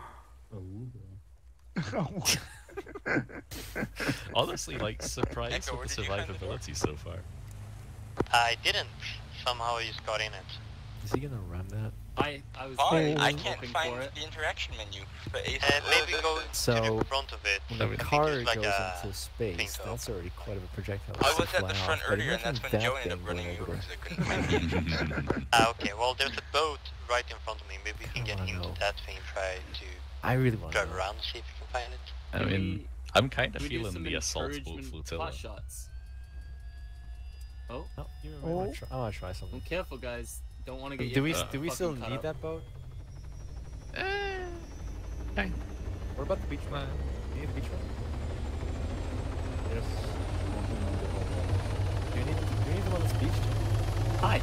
Honestly, like, surprised Echo, with the where did you find the survivability so far. I didn't. Somehow you just got in it. Is he gonna run that? I was I can't find the interaction menu. But maybe go So in front of it. when a I car think it's like goes a into space, thing that's already quite a projectile. I to was at fly the front off, but earlier, and that's imagine when that Joe ended thing up running going me over over because I couldn't find the interaction. Okay, well there's a boat right in front of me. Maybe we can get into that thing and try to I really want to drive around and see if we can find it. I mean, I'm kind of we do feeling some the assault boat encouragement flotilla. pot shots. Oh, I want to try something. I'm careful, guys. Don't want to get. Do we still fucking cut need up. that boat? Okay. What about the beach one? Do you need the beach one? Yes. Do you need the one that's beached? Hi.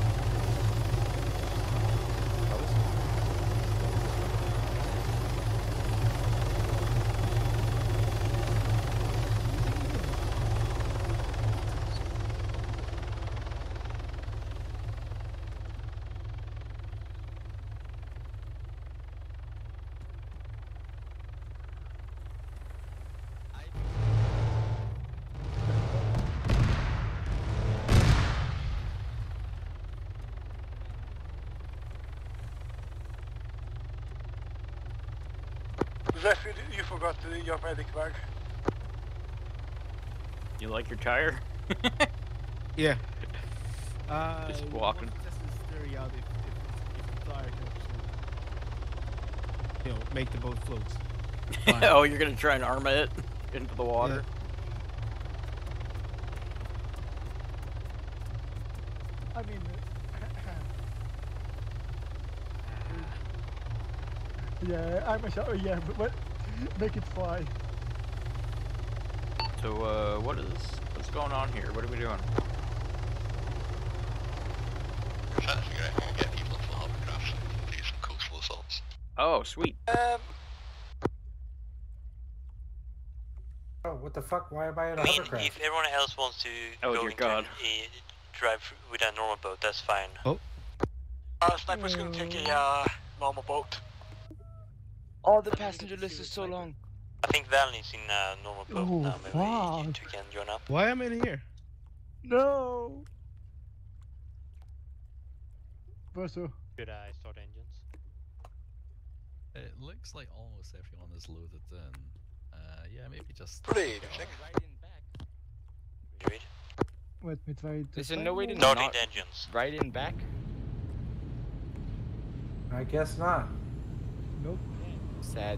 Zephyr, you forgot your medic bag. You like your tire? Yeah. Just walking. Test this theory out if the tire can actually, make the boat float. Oh, you're gonna try and Arma it into the water? I mean, yeah, I'm a shot. Yeah, but make it fly. So, what's going on here? What are we doing? We're trying to figure out how to get people into hovercrafts so we can do some coastal assaults. Oh, sweet. Oh, what the fuck? Why am I in a I mean, hovercraft? if everyone else wants to go into drive with a normal boat, that's fine. Oh. Sniper's gonna take a normal boat. Oh, the passenger list is so long. I think Valney's in a normal boat Oh, now. Maybe you fuck. two can join up. Why am I in here? No. Verso. Should I start engines? It looks like almost everyone is loaded in. Yeah, maybe just. Please, check. Let me try to. Is there no way to Starting not engines. right in back? I guess not. Nope. Sag.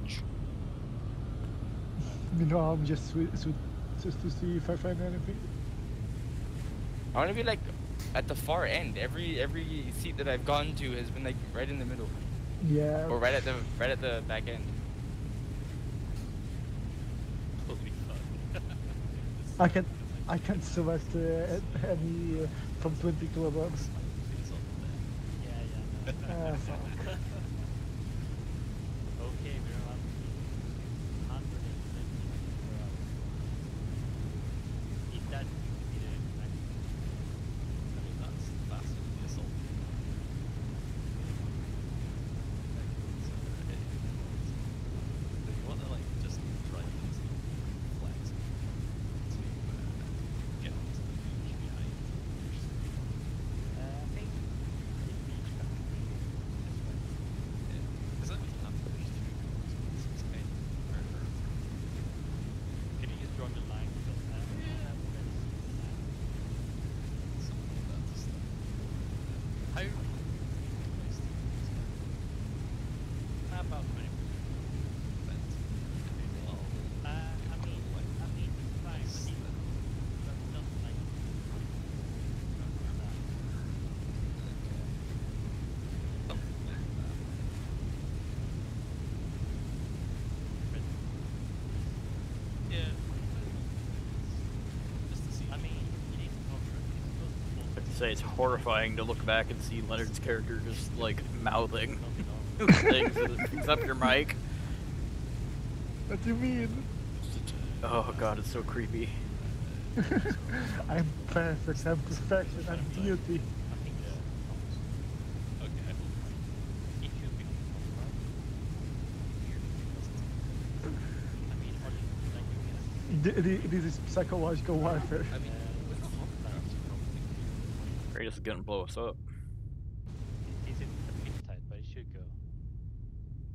Meanwhile, I'm just just to see if I find anything. I want to be like at the far end. Every seat that I've gone to has been like right in the middle. Yeah. Or right at the back end. I can't select any from 20 kilograms. Yeah. Fuck. Okay, we're up to 120 per hour. If that would be the max. I mean, that's faster than the assault. If you want to like just try and flex to get onto the beach behind I think the beach back this way. because that means you have to push through because it's kind of murder. Can you just draw the line? How? About 20%. I mean, fine, but even that's not like. Yeah. Just to see. I mean, you need to talk to I'd say it's horrifying to look back and see Leonard's character just like mouthing things except your mic. What do you mean? Oh god, it's so creepy. I'm perfect. I'm perfection. I'm beauty. This is psychological warfare. Kratos is gonna blow us up. Is it a bit tight, but it should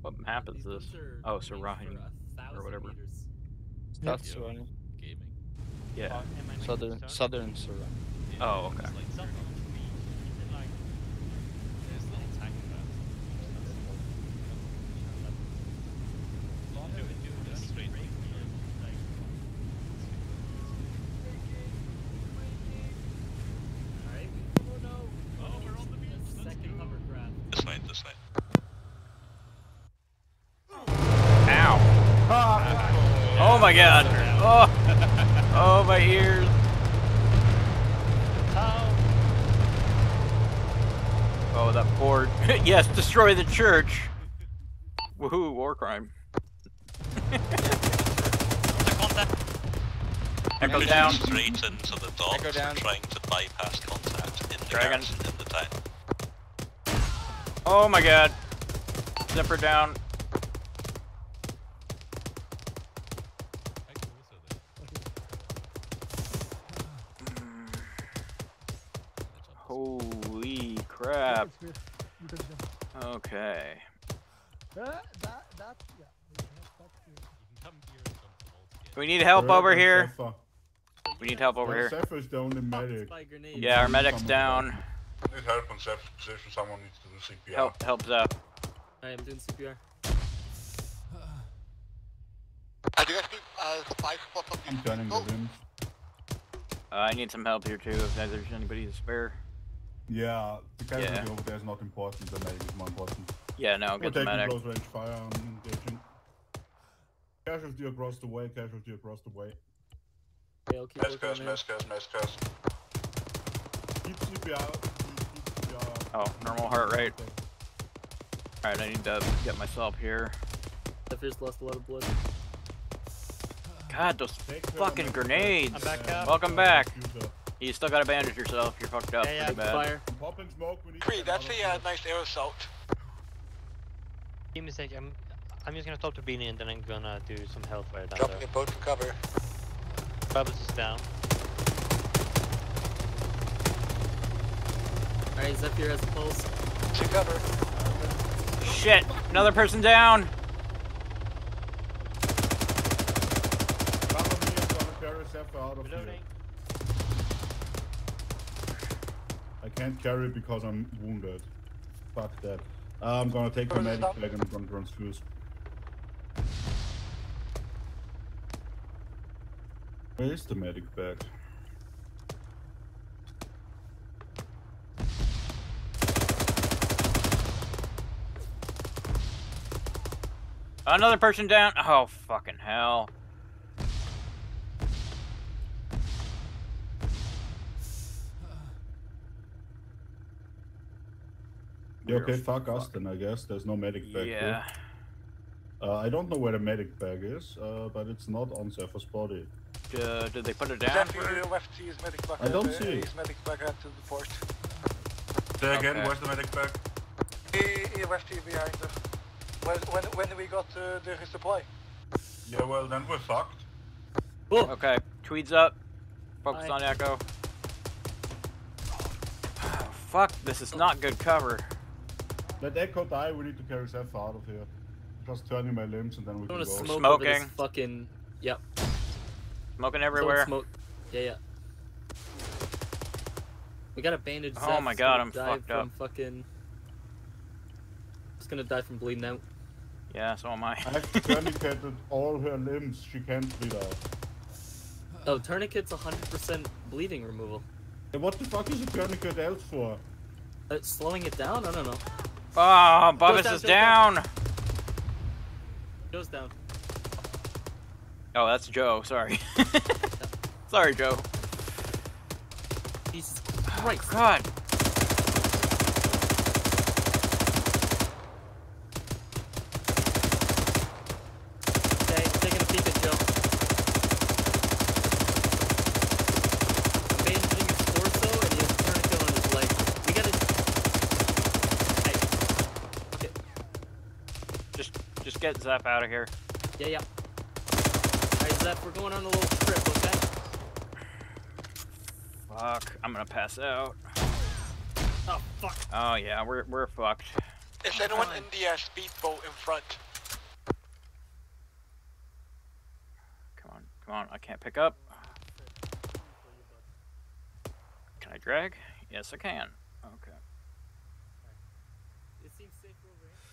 What map is this? Oh, Sarahin or whatever. That's Sarahin. Gaming. Yeah. Southern Sarahin. Oh, okay. This way. Ow. Oh my god. Oh. Oh, my ears. Oh, that board. Yes, destroy the church. Woohoo, war crime. Echo down. Straight into the docks, trying to bypass contact in the garrison in the town. Oh my god. Zipper down. Holy crap. Okay. We need help over here. We need help over here. Zephyr's the only medic. Yeah, our medic's down. Need help on Zephyr's position, someone needs to do CPR. Help Zeph. I am doing CPR. Do you guys need 5 spots on I'm turning the limbs. I need some help here too, if there's anybody to spare. Yeah, the casualty over there is not important, the medic is more important. Yeah, no, get the medic. Close range fire, I'm engaging. Casualty across the way, casualty across the way. Okay, I'll keep working on that. Mass cast. Keep CPR. Oh, normal heart rate. Alright, I need to get myself here. Zephyr's lost a lot of blood. God, those fucking grenades! I'm back up. Welcome back. You still gotta bandage yourself. You're fucked up pretty bad. Fire. I'm popping smoke. We need Creed, that's a nice air assault. Give me a sec. I'm just gonna stop the beanie and then I'm gonna do some hellfire down Dropping there. a boat to cover. Bubbles is down. Alright, Zephyr has a pulse. To cover. Shit! Another person down! Follow me, I'm gonna carry Zephyr out of here. I can't carry because I'm wounded. Fuck that. I'm gonna take the medic bag and I'm gonna transfuse. Where is the medic bag? Another person down. Oh, fucking hell. Yeah, okay, fuck us then, I guess. There's no medic bag Yeah. here. I don't know where the medic bag is, but it's not on Zephyr's body. Did they put it down? Zephyr left his medic back. I don't see it. His medic back out to the port. Say again, Okay. where's the medic bag? He left it behind us. When we got the resupply. Yeah, well then we're fucked. Okay, tweeds up. Focus on Echo. Fuck, this is not good cover. Let Echo die, we need to carry Zephyr out of here. Just turning my limbs and then we I'm can gonna go. smoke Smoking. over this fucking... Yep. Smoking everywhere. Smoke. Yeah. We gotta bandage Zeph. Oh my god, I'm die fucked from up. Fucking... Just gonna die from bleeding out. Yeah, so am I. I've tourniqueted all her limbs, she can't bleed out. Oh, tourniquet's 100% bleeding removal. Hey, what the fuck is a tourniquet else for? Slowing it down? I don't know. Oh, Bubba's down, is goes down. down. Goes down. Oh, that's Joe, sorry. Sorry, Joe. Jesus Christ. Oh, God. Okay, I'm taking a peek at Joe. I'm bandaging his torso and he has a tourniquet on his leg. We gotta... Hey. Okay. Just get Zep out of here. Yeah. Alright, Zep, we're going on a little trip, okay? Fuck, I'm gonna pass out. Oh, fuck. Oh yeah, we're fucked. Is anyone in the speedboat in front? Come on, I can't pick up. Can I drag? Yes, I can. Okay. It seems safer over here.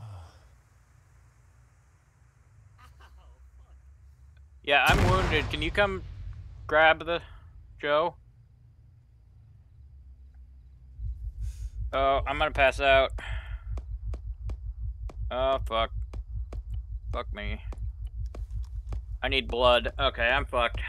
Yeah, I'm wounded. Can you come grab the Joe? Oh, I'm gonna pass out. Oh, fuck. Fuck me. I need blood. Okay, I'm fucked.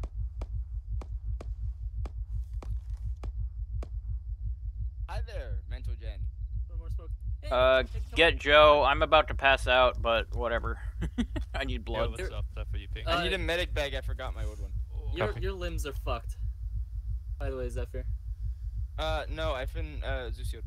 Hi there, Mental Gen. More smoke. Get Joe. I'm about to pass out, but whatever. I need blood. What's up there for you, Pink? I need a medic bag. I forgot my old one. Your limbs are fucked. By the way, Zephyr. No, I've been Zusiod.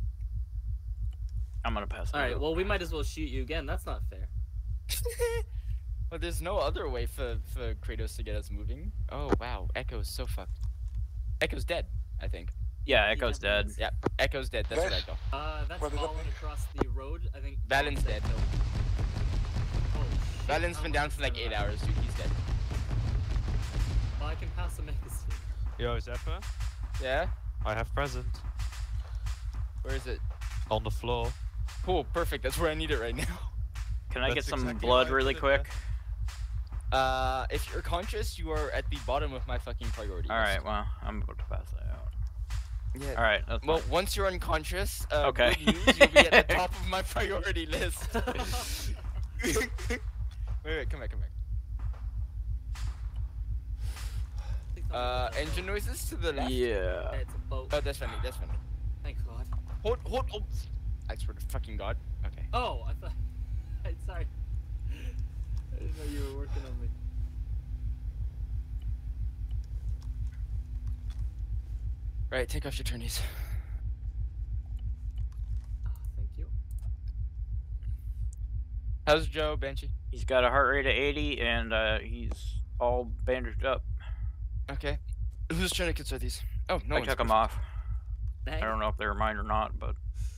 I'm gonna pass out. Alright, well, we might as well shoot you again. That's not fair. Well, there's no other way for Kratos to get us moving. Oh, wow. Echo's so fucked. Echo's dead, I think. Yeah, Echo's dead. Yeah, Echo's dead. That's what I thought. That's falling across the road. I think. Valen's dead. Oh, shit. Valen's been down for like 8 hours, dude. He's dead. Well, I can pass a magazine. Yo, Zephyr? Yeah? I have present. Where is it? On the floor. Cool, perfect. That's where I need it right now. Can I get some blood really quick? If you're conscious, you are at the bottom of my fucking priority list. Alright, well, I'm about to pass out. Yeah. Alright, that's well, fine. once you're unconscious, okay. good news, you'll be at the top of my priority list. wait, come back. Engine noises to the left? Yeah. It's a boat. Oh, that's funny. Thank God. Hold, oh. I swear to fucking God. Okay. Oh, I thought... Sorry. I didn't know you were working on me. Right, take off your turnies. Thank you. How's Joe, Banshee? He's got a heart rate of 80, and he's all bandaged up. Okay. Whose tourniquets are these? Oh, no. I took them off. Dang. I don't know if they're mine or not, but...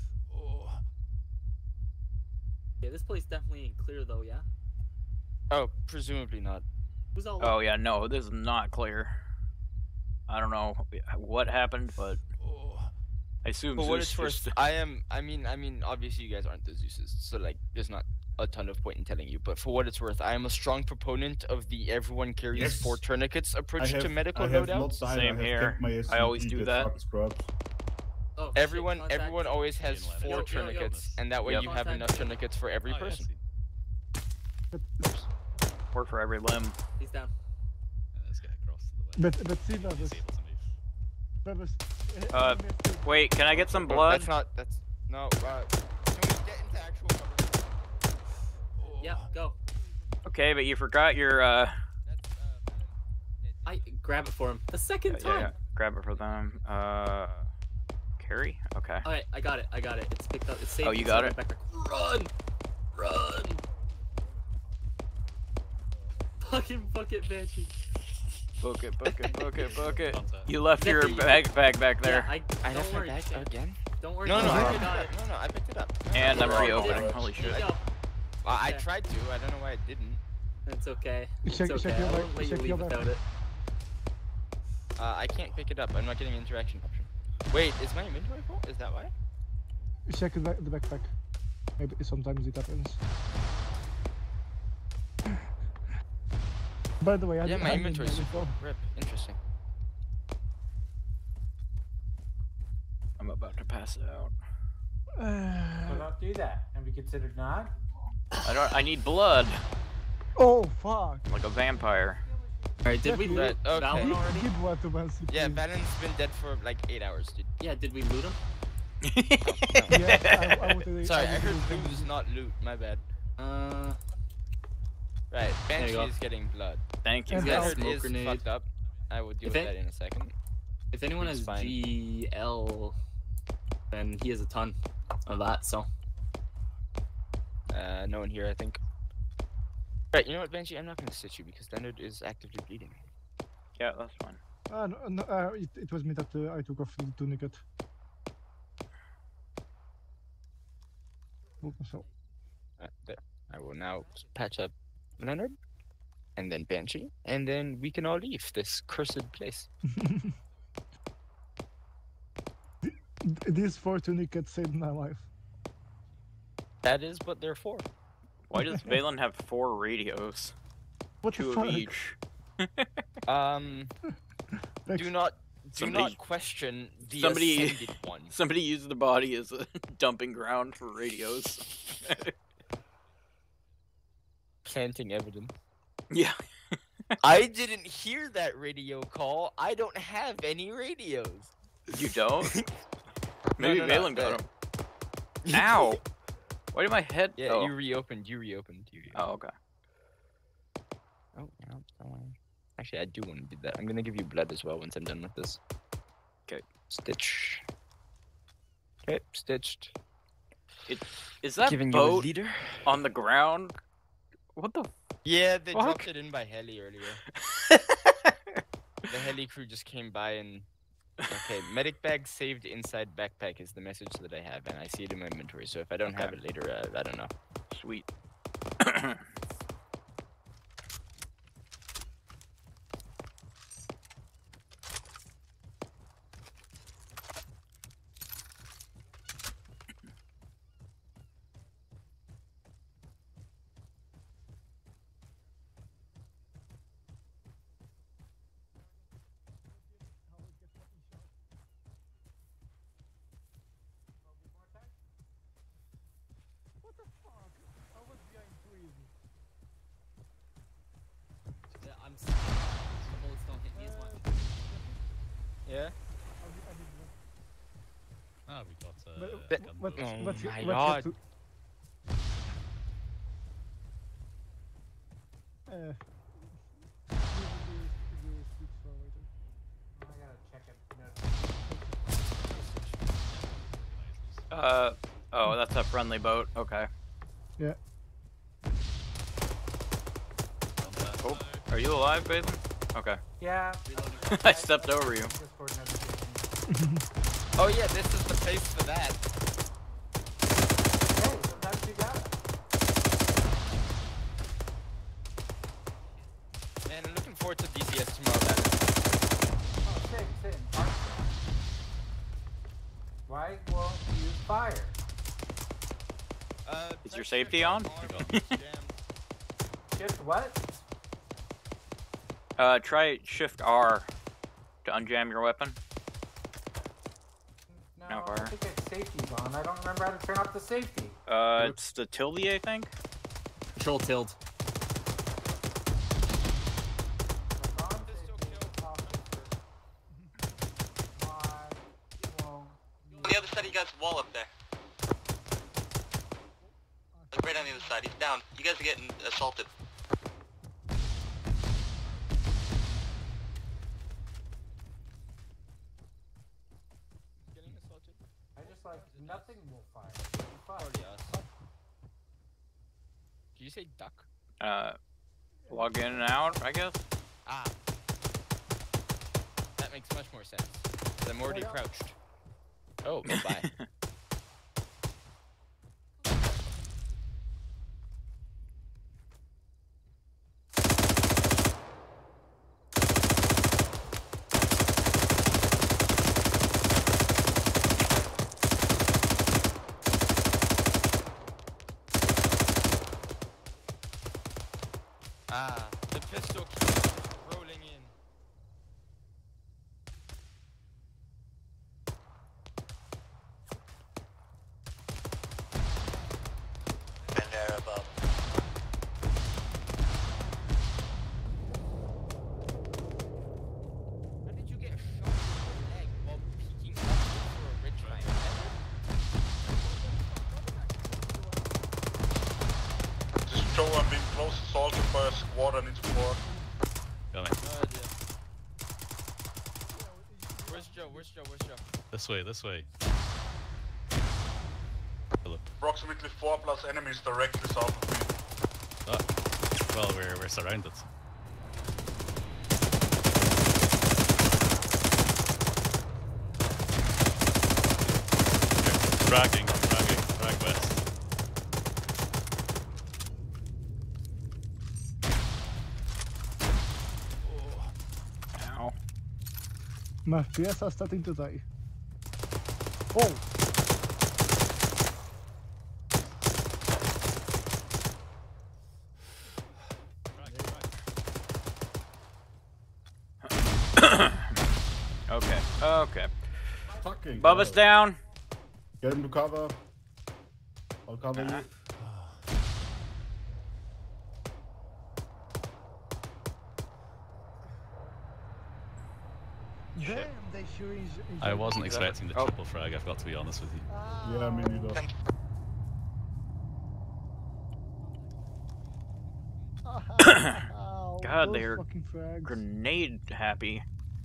Yeah, this place definitely ain't clear though, yeah? Oh, presumably not. Who's all Oh yeah, no, this is not clear. I don't know what happened, but I assume For what Zeus it's worth, just... I mean, obviously you guys aren't the Zeuses, so like, there's not a ton of point in telling you. But for what it's worth, I am a strong proponent of the everyone carries 4 tourniquets approach to medical loadouts. Same here. I always do that. Oh, everyone always has 4 tourniquets, and that way Yep. you have enough tourniquets for every person. Or for every limb. He's down. Let's get across to the way. But see that is. Wait, can I get some No, blood? that's no. Can we get into actual cover? Yeah, go. Okay, but you forgot your I grab it for him. The second time. Yeah, grab it for them. Carry? Okay. Alright, I got it. It's picked up. It's safe. Oh, you got it? Run! Fucking book it, Banshee. Book it. You left your backpack back there. Yeah, I left my bag again? Don't worry. No, I I picked it up. And I'm reopening. Holy shit. There you go. I tried to. I don't know why I didn't. It's okay. Check I won't let you leave without it. I can't pick it up. I'm not getting an interaction option. Wait, is my inventory full? Is that why? Check the backpack. Maybe sometimes it happens. By the way, yeah, my inventory's full. Rip. Interesting. I'm about to pass out. Well, don't do that. Can be considered not. I need blood. Oh fuck! Like a vampire. Alright, did we loot Valen already? Give what to Banshee, Yeah, please. Valen's been dead for like 8 hours, dude. Yeah, did we loot him? Yeah, I wanted Sorry, I I heard wanted to- lose, not loot. My bad. Right, There you Banshee go. is getting blood. Thank you. And got a Leonard smoke is grenade. fucked up. I will deal If with it- that in a second. If anyone It's has fine. GL, then he has a ton of that, so. No one here, I think. Right, you know what, Banshee? I'm not gonna sit you because Leonard is actively bleeding. Yeah, that's fine. It was me that I took off the tourniquet. There. I will now patch up Leonard, and then Banshee, and then we can all leave this cursed place. These 4 tunics saved my life. That is what they're for. Why does Valen have 4 radios? What 2 the of fuck? each. Do not question the somebody ascended one. Somebody used the body as a dumping ground for radios. Planting evidence. Yeah. I didn't hear that radio call. I don't have any radios. You don't? Maybe No, Valen got them. Ow! Why did my head? Yeah, oh. you reopened. Oh, okay. Oh, no, don't worry. Actually, I do want to do that. I'm gonna give you blood as well once I'm done with this. Okay. Stitch. Okay, stitched. Is that Giving you a boat leader? on the ground? What the? Yeah, they fuck? dropped it in by heli earlier. The heli crew just came by and... Okay, medic bag saved inside backpack is the message that I have, and I see it in my inventory, so if I don't have it later, I don't know. Sweet. I'm sorry. The bullets don't hit me as much. Yeah? Ah, we got my god. Oh, that's a friendly boat. Okay. Yeah. Oh, are you alive, Baden? Okay. Yeah. I stepped over you. Oh yeah, this is the place for that. Hey, sometimes you got it. Man, I'm looking forward to DCS tomorrow. That is. Oh, same. Why won't you fire? Is your safety on? Shift what? Try Shift R to unjam your weapon. No, I think it's safety's on. I don't remember how to turn off the safety. It's the tilde, I think. Control tilt. On the other side, you guys wall up there. Like right on the other side. He's down. You guys are getting assaulted. I just like nothing will fire. Did you say duck? Log in and out, I guess. Ah. That makes much more sense. 'Cause I'm already crouched. Oh, bye. Ah, the pistol keeps rolling in. And they're above. How did you get shot in the leg while peeking up over a ridge line? Just show I'm being close assaulted by a squad. I need support. Coming. No idea. Where's Joe? This way. Hello. Approximately 4+ enemies directly south of me. Oh. Well, we're surrounded. Dragging west. My FPS are starting to die. Oh! Okay, okay. Fucking Bubba's hell. down. Get him to cover. I'll cover you. Damn, they sure is. I wasn't expecting the triple frag, I've got to be honest with you. Yeah, me neither. God, they're grenade happy.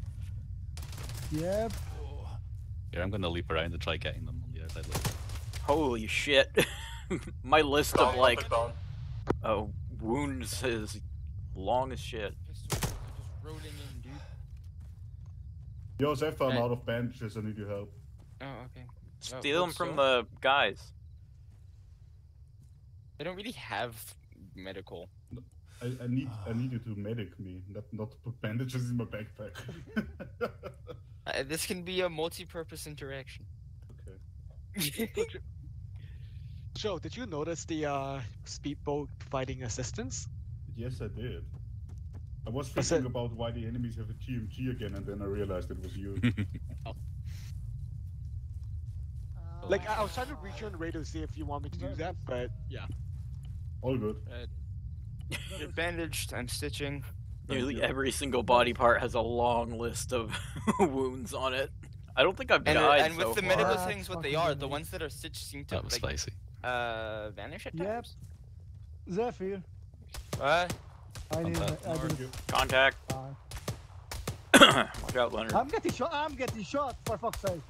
Yep. Here, I'm gonna leap around and try getting them on the outside list. Holy shit. My list of like wounds is long as shit. Yo, Zephyr, I'm out of bandages, I need your help. Oh, okay. Steal them from the guys. They don't really have medical. I need you to medic me, not to put bandages in my backpack. This can be a multi-purpose interaction. Okay. Joe, did you notice the speedboat fighting assistance? Yes, I did. I was thinking about why the enemies have a TMG again, and then I realized it was you. Like, I was trying to reach you on the radio to see if you want me to do that, but yeah. All good. You're bandaged, I'm stitching. Nearly every single body part has a long list of wounds on it. I don't think I've died And with so the far. medical things, what they are, the ones that are stitched seem to That was like, spicy. vanish at Yep. times. Zephyr. What? I need. Contact. Watch out, Leonard. I'm getting shot. I'm getting shot. For fuck's sake.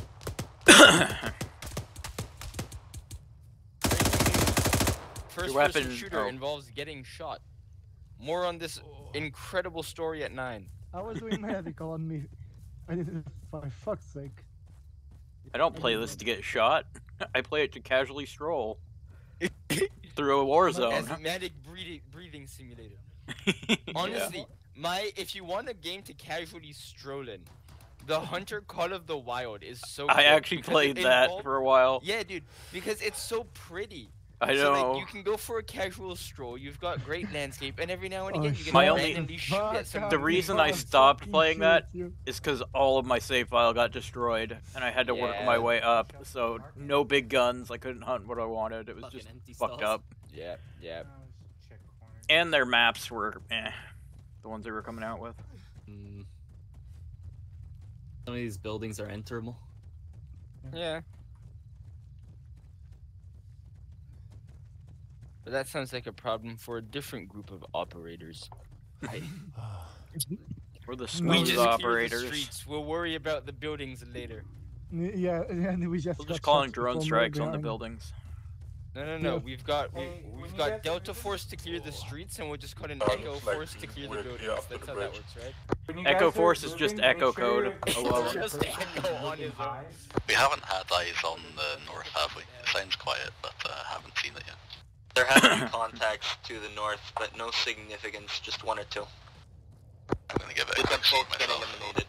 First-person shooter involves getting shot. More on this incredible story at 9. I was doing medical on me. I did. For fuck's sake. I don't play this to get shot. I play it to casually stroll through a war zone. As medic breathing simulator. Honestly, if you want a game to casually stroll in, the Hunter Call of the Wild is so I good actually played that for a while. Yeah, dude, because it's so pretty. I So, know. like, you can go for a casual stroll, you've got great landscape, and every now and Oh, again you get My to only- randomly shoot at some... The reason I stopped playing that is because all of my save file got destroyed, and I had to work my way up. So no big guns. I couldn't hunt what I wanted. It was just fucked up. Yeah, yeah. And their maps were the ones they were coming out with. Some of these buildings are enterable. Yeah. But that sounds like a problem for a different group of operators. Or the We smooth just operators. clear the streets. We'll worry about the buildings later. Yeah, and we just. We're got just calling shot drone from strikes on the behind. buildings. No. Yeah. We've got Delta Force to clear the streets, and we'll just call an Echo Force to clear the buildings. That's how that works, right? Echo Force is just echo code. Just Echo on his own. We haven't had eyes on the north, have we? It sounds quiet, but haven't seen it yet. There have been contacts to the north, but no significance, just 1 or 2. I'm gonna give it a With them quick both shoot getting myself. eliminated.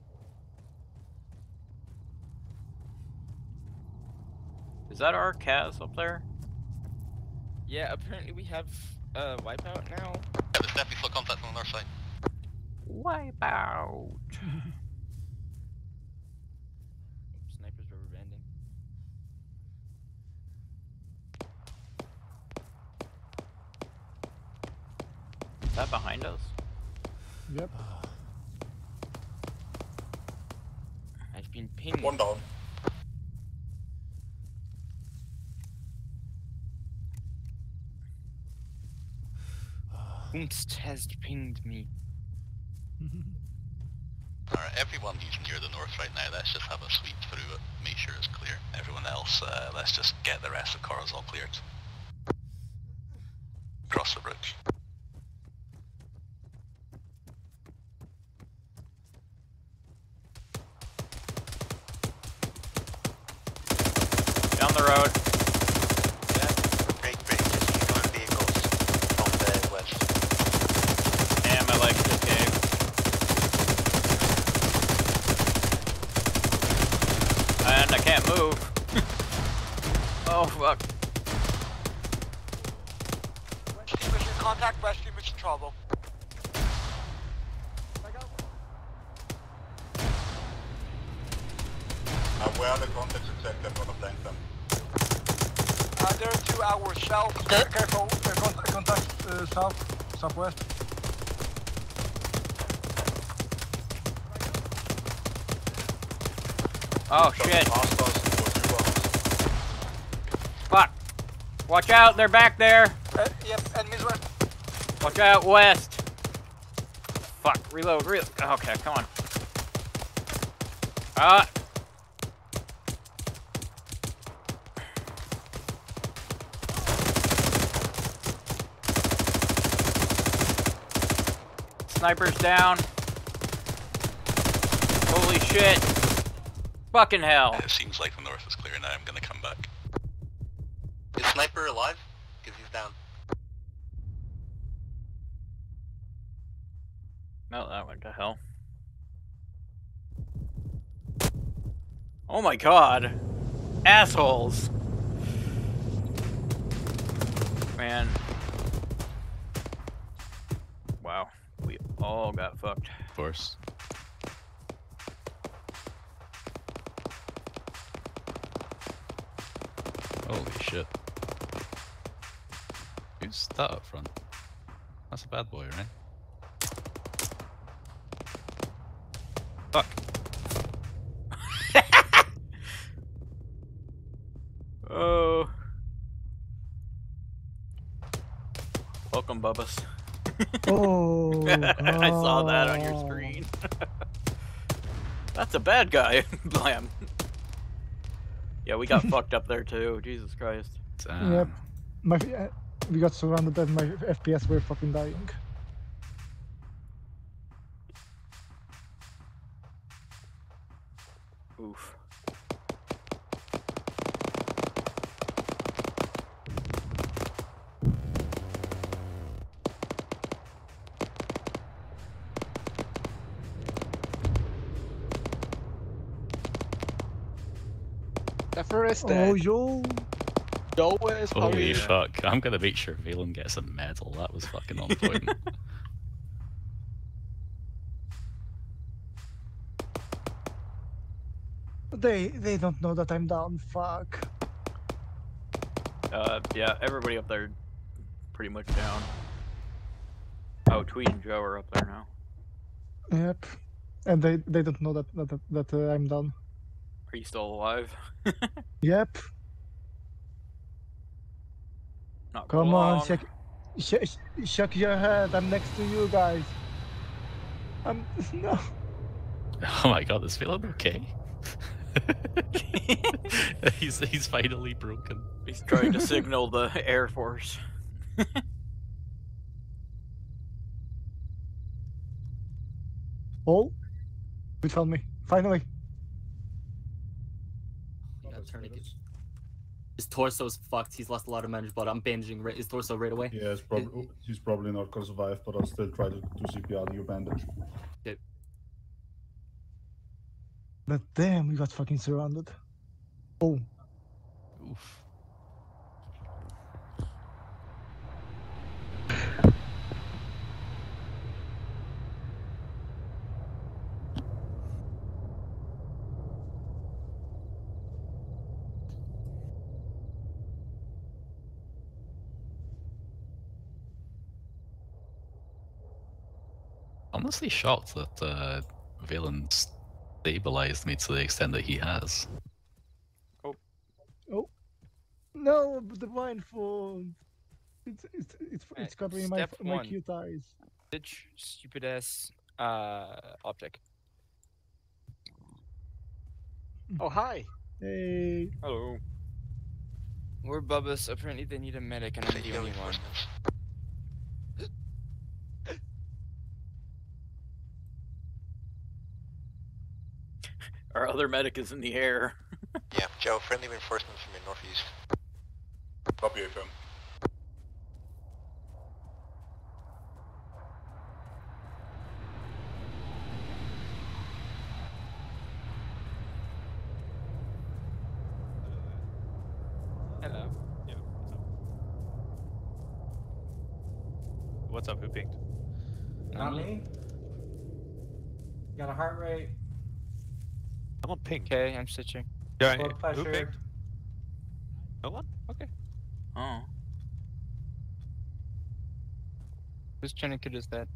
Is that our Kaz up there? Yeah, apparently we have Wipeout now. Yeah, there's definitely still contact on the north side. Wipeout. Snipers rubber banding. Is that behind us? Yep. I've been pinged. One down. Unst has pinged me. Alright, everyone who's near the north right now, let's just have a sweep through it, make sure it's clear. Everyone else, let's just get the rest of cars all cleared. Cross the bridge. Down the road. Great, just keep going vehicles from the west. Damn, my legs just gave. Oh fuck. West team is in contact, west team is in trouble. Where are the contacts exactly? I'm gonna flank them. They're to our south. Careful, contact south, southwest. Oh shit. Fuck. Watch out, they're back there. Yep, enemies west. Watch out, west. Fuck, reload. Okay, come on. Sniper's down. Holy shit. Fucking hell. It seems like the north is clear now. I'm gonna come back. Is Sniper alive? Because he's down. No, that went to hell. Oh my god. Assholes. Man. Wow. We all got fucked. Of course. Holy shit. Who's that up front? That's a bad boy, right? Fuck. Oh. Welcome, Bubbas. Oh, I saw that on your screen. That's a bad guy. Blam. Yeah, we got fucked up there too. Jesus Christ. Yep. We got surrounded and my FPS were fucking dying. Oof. Oh, yo. Holy fuck. I'm gonna make sure Valen gets a medal. That was fucking on point. They don't know that I'm down. Fuck. Yeah, everybody up there pretty much down. Oh, Tweed and Joe are up there now. Yep. And they don't know that I'm down. Are you still alive? Yep. Not Come on, long. shake your head. I'm next to you guys. No. Oh my god, is Valen okay? he's finally broken. He's trying to signal the Air Force. Oh, you found me. Finally. His torso's fucked. He's lost a lot of damage, but I'm bandaging his torso right away. Yeah, he's probably not gonna survive, but I'll still try to CPR the bandage. Okay. But damn, we got fucking surrounded. Oh. Oof. Honestly shocked that Valen stabilized me to the extent that he has. Oh. No, but the blindfold. It's covering my cute eyes. Bitch, stupid ass optic. Oh, hi. Hey. Hello. We're Bubbas. Apparently they need a medic and I'm the only one. Our other medic is in the air. Yeah, Joe, friendly reinforcements from your northeast. Copy FM. Hello. Yeah, what's up? Who pinged? Not me. Got a heart rate. I'm on ping. Okay, I'm switching. Yeah, Blood who pressure. pinged? No one? Okay. Oh. Whose tourniquet is that?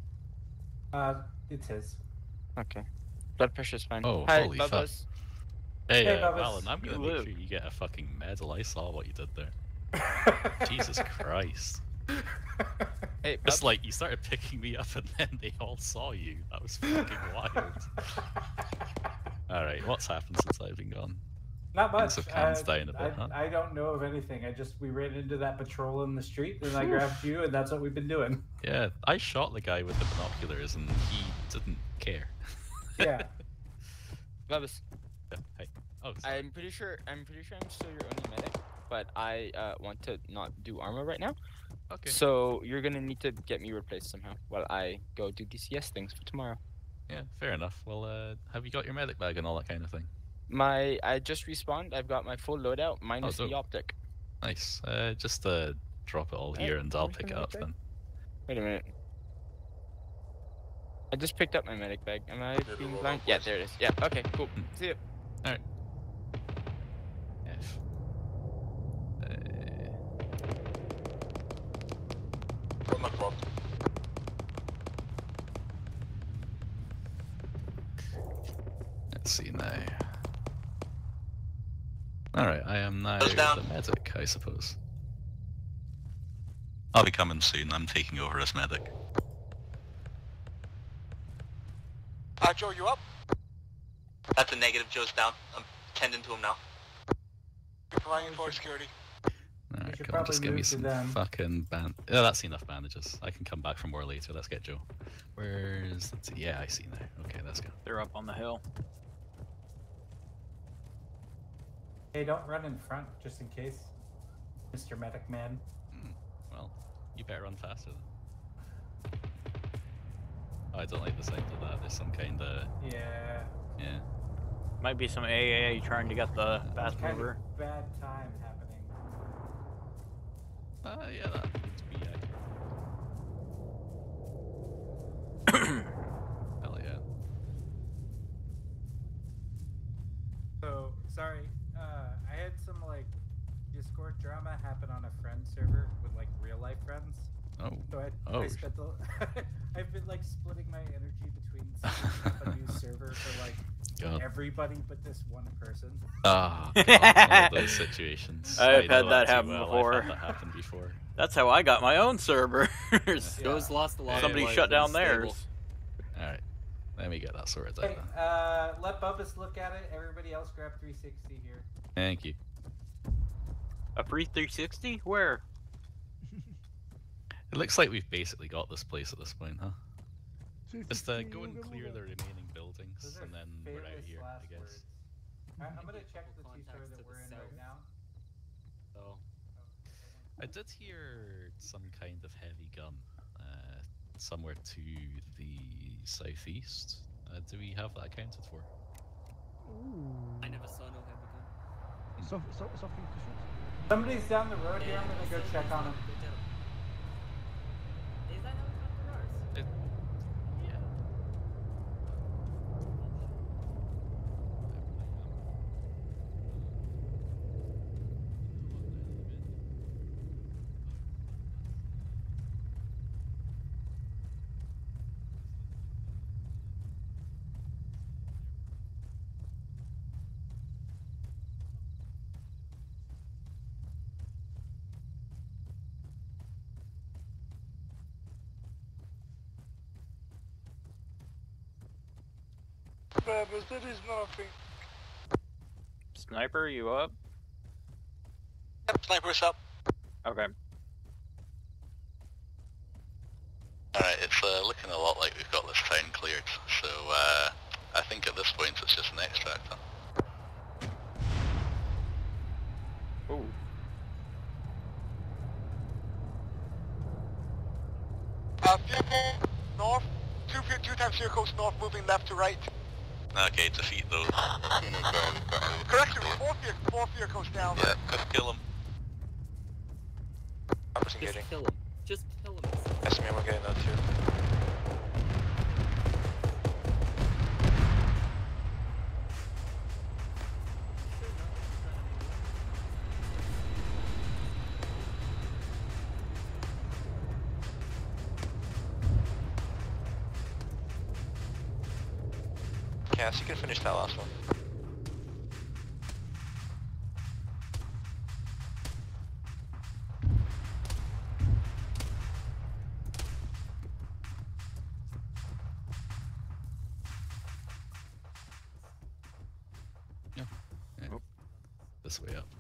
It's his. Okay. Blood pressure's fine. Oh, Hi, holy fuck. Bubba's. Hey, Hey, Bubba's. Alan, I'm gonna make sure you get a fucking medal. I saw what you did there. Jesus Christ. Hey, It's like you started picking me up and then they all saw you. That was fucking wild. Alright, what's happened since I've been gone? Not much. Things have calmed down a bit, huh? I don't know of anything. We ran into that patrol in the street, and I grabbed you, and that's what we've been doing. Yeah, I shot the guy with the binoculars and he didn't care. Yeah. Bubba's. Yeah, hey. Oh, I'm pretty sure I'm still your only medic, but I want to not do Arma right now. Okay. So you're gonna need to get me replaced somehow while I go do DCS things for tomorrow. Yeah, fair enough. Well, have you got your medic bag and all that kind of thing? I just respawned. I've got my full loadout minus the optic. Nice. Just drop it all here and I'll pick it up then. Wait a minute. I just picked up my medic bag. Am I being blind? Yeah, there it is. Yeah. Okay. Cool. See you. All right. F. Let's see now. Alright, I am now the medic, I suppose. I'll be coming soon. I'm taking over as medic. Joe, you up? That's a negative. Joe's down. I'm tending to him now. Providing for security. Alright, come on, just give me some fucking yeah, that's enough bandages. I can come back for more later. Let's get Joe. Where's... Let's see. Yeah, I see now. Okay, let's go. They're up on the hill. Hey, don't run in front, just in case, Mr. Medic Man. Well, you better run faster then. Oh, I don't like the sound of that. There's some kind of... Yeah. Yeah. Might be some AAA trying to get the fast mover. Bad time happening. Yeah, that needs to be accurate. Hell yeah. So, sorry, I had some, like, Discord drama happen on a friend server with, like, real-life friends. Oh. So I spent the... I've been, like, splitting my energy between setting up a new server for, like, everybody but this one person. Ah, God, one of those situations. I've had that happen before. I've had that happen before. That's how I got my own servers. Joe's lost a lot. Somebody shut down theirs. Alright, let me get that sorted out. Hey, let Bubba's look at it. Everybody else grab 360 here. Thank you. A free 360? Where? It looks like we've basically got this place at this point, huh? Just go and clear the remaining buildings, and then we're out here, I guess. I'm gonna check the T-store that we're in right now. Oh. I did hear some kind of heavy gun somewhere to the southeast. Do we have that accounted for? Ooh. I never saw no heavy gun. Something to shoot. Somebody's down the road here. I'm gonna go check on him. Is that helicopter ours? Yeah. But there is nothing. Sniper, you up? Yep, sniper's up. Okay. Alright, it's looking a lot like we've got this town cleared, so I think at this point it's just an extract, huh? Ooh. Vehicle north, two times vehicles north, moving left to right. Okay, defeat those. Correction, four vehicles down. Yeah, kill them. Arma's engaging. Just kill him. Just kill him. Yes, me, I'm getting that too. Cass, you can finish that last one. This way up.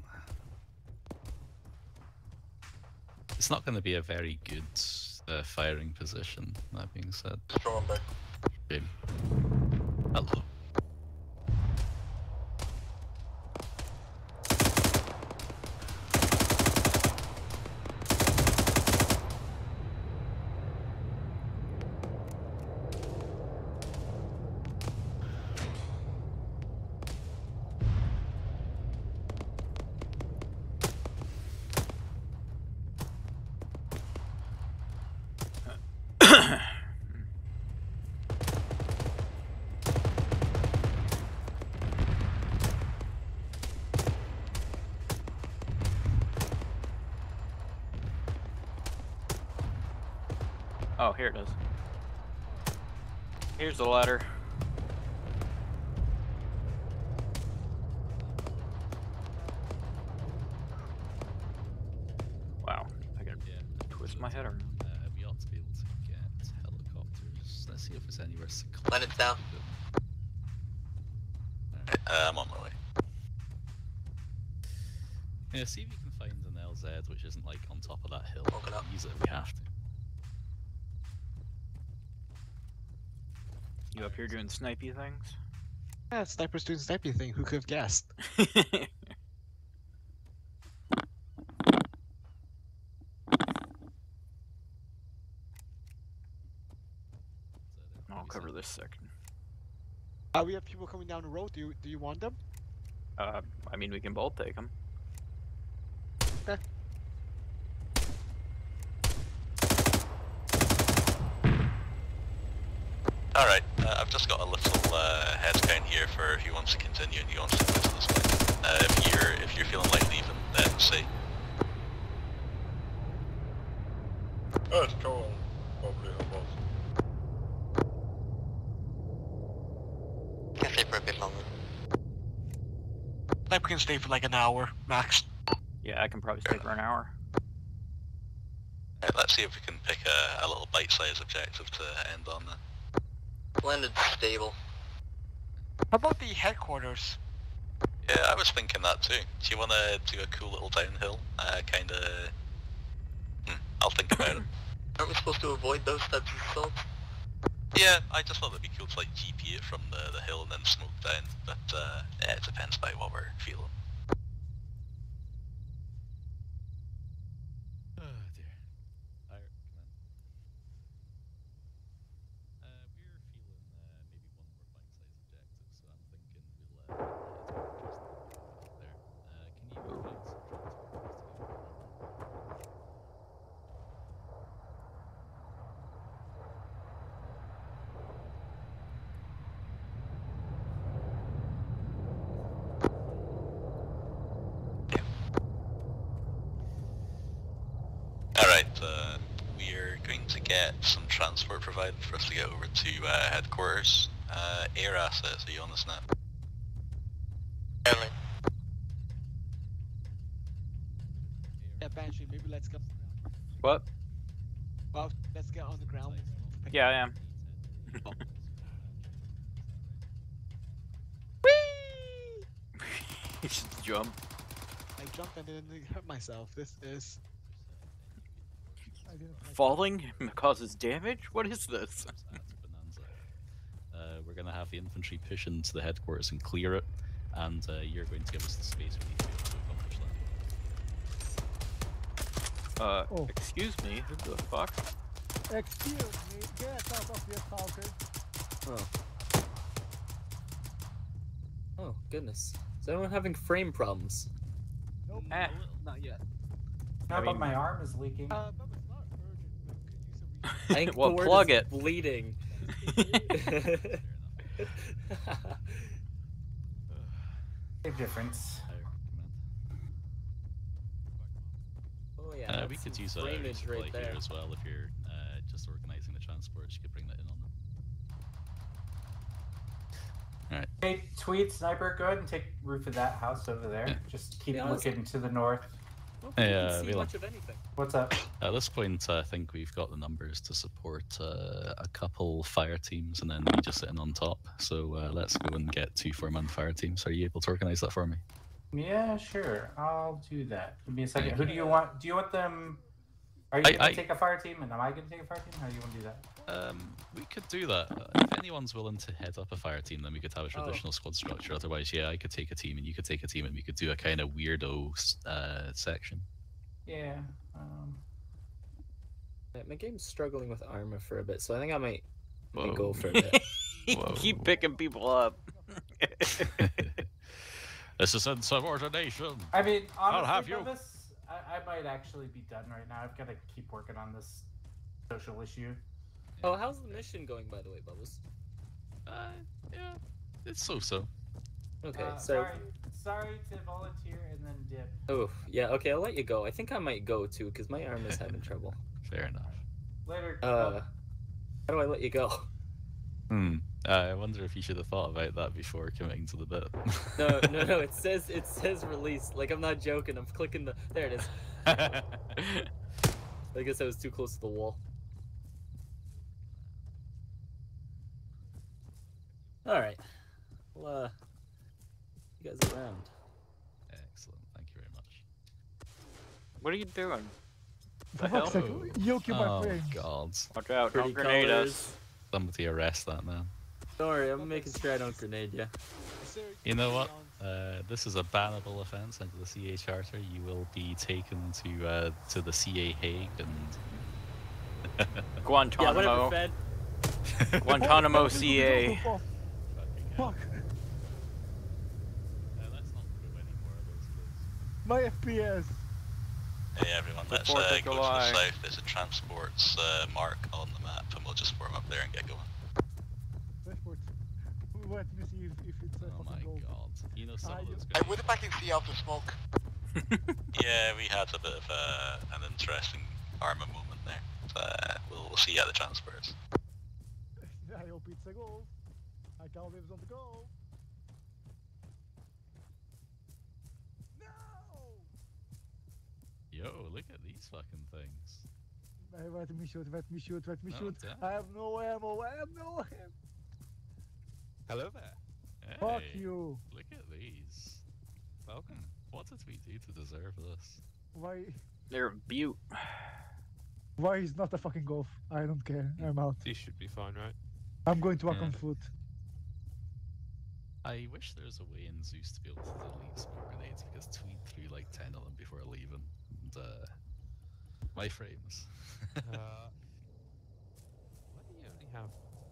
It's not going to be a very good firing position, that being said. Throw him back. Shame. Hello. Oh, here it is. Here's the ladder. Wow, I gotta twist my head around. We ought to be able to get helicopters. Let's see if there's anywhere secluded. Land it down. I'm on my way. Yeah, see if you can find an LZ which isn't like on top of that hill. Use it if we have to. You up here doing snipey things? Yeah, sniper's doing snipey thing. Who could have guessed? I'll cover this second. We have people coming down the road. Do you want them? I mean, we can both take them. Okay. Alright, I've just got a little head count here for who wants to continue and who wants to go to this place. If you're feeling like leaving, then say. Oh, it's Joel. Probably both. Can stay for a bit longer. Sniper can stay for like an hour max. Yeah, I can probably stay for an hour. Let's see if we can pick a little bite-sized objective to end on then. Landed stable. How about the headquarters? Yeah, I was thinking that too. Do you want to do a cool little downhill? Kinda... I'll think about it. Aren't we supposed to avoid those types of assaults? Yeah, I just thought it'd be cool to like GP it from the hill and then smoke down, but yeah, it depends by what we're feeling. Oh dear. Alright, come on. We're feeling maybe one more bite-sized objective, so I'm thinking we'll just there. Can you provide some transport to go? Alright, we are going to get some transport provided for us to get over to headquarters. Air assets, are you on this now? Yeah, Banshee, maybe let's go. What? Well, let's get on the ground. Yeah, I am. You should jump. I jumped and then hurt myself. This is... Falling causes damage? What is this? We're going to have the infantry push into the headquarters and clear it, and you're going to give us the space we need to be able to accomplish that. Excuse me, who the fuck? Excuse me, get out of your talking. Oh, goodness. Is anyone having frame problems? Nope. Not yet. No, but my arm is leaking. I think Well, the word plug is it. bleeding. Big difference. Oh yeah, we could use a drainage resupply right there. here as well if you're just organising the transports. You could bring that in on them. Alright. Hey, Tweet, Sniper, go ahead and take roof of that house over there. Yeah. Just keep Yeah, honestly. looking to the north. Hey, You can see Vila. much of anything. What's up? At this point, I think we've got the numbers to support a couple fire teams and then me just sitting on top. So let's go and get 2 4-man fire teams. Are you able to organise that for me? Yeah, sure. I'll do that. Give me a second. Thank Who you. do you want? Do you want them? Are you going to take a fire team and am I going to take a fire team? How do you want to do that? We could do that. If anyone's willing to head up a fire team, then we could have a traditional squad structure. Otherwise, yeah, I could take a team and you could take a team and we could do a kind of weirdo section. Yeah. My game's struggling with Arma for a bit, so I think I might Whoa. go for a bit. Keep picking people up. This is insubordination. I mean, I'll have honestly, you. Bubba's, I might actually be done right now. I've got to keep working on this social issue. Oh, how's the mission going, by the way, Bubbles? Yeah, it's so-so. Okay, so... Sorry to volunteer and then dip. Oh, yeah, okay, I'll let you go. I think I might go, too, because my arm is having trouble. Fair enough. Later. How do I let you go? I wonder if you should have thought about that before committing to the bit. No, it says release. Like, I'm not joking. I'm clicking the... There it is. I guess I was too close to the wall. Alright. Well, you guys around. Excellent. Thank you very much. What are you doing? For fuck's sake, yoke my friends. God. Watch out, Pretty don't grenade colors. us. Somebody arrest that man. Don't worry, I'm making sure I don't grenade you. You know what? This is a bannable offence under the CA Charter. You will be taken to the CA Hague and... Guantanamo. Yeah, whatever, Fed. Guantanamo CA. Fuck. My FPS. Hey everyone, let's go to the south. There's a transports mark on the map and we'll just form up there and get going. Transport. Let me see if it's a fucking goal. God. You know some of those Hey, what if I can see out the smoke? Yeah, we had a bit of an interesting Arma moment there. We'll see you at the transports. I hope it's a goal. I can't live on the goal. Yo, look at these fucking things. Let me shoot. Oh, damn. I have no ammo. Hello there. Hey, Fuck you. Look at these. Welcome. What did we do to deserve this? Why? They're a beaut. Why is not a fucking golf? I don't care. I'm out. These should be fine, right? I'm going to walk on foot. I wish there was a way in Zeus to be able to delete smoke grenades because Tweet threw like 10 of them before leaving. And my frames. Why do you only have...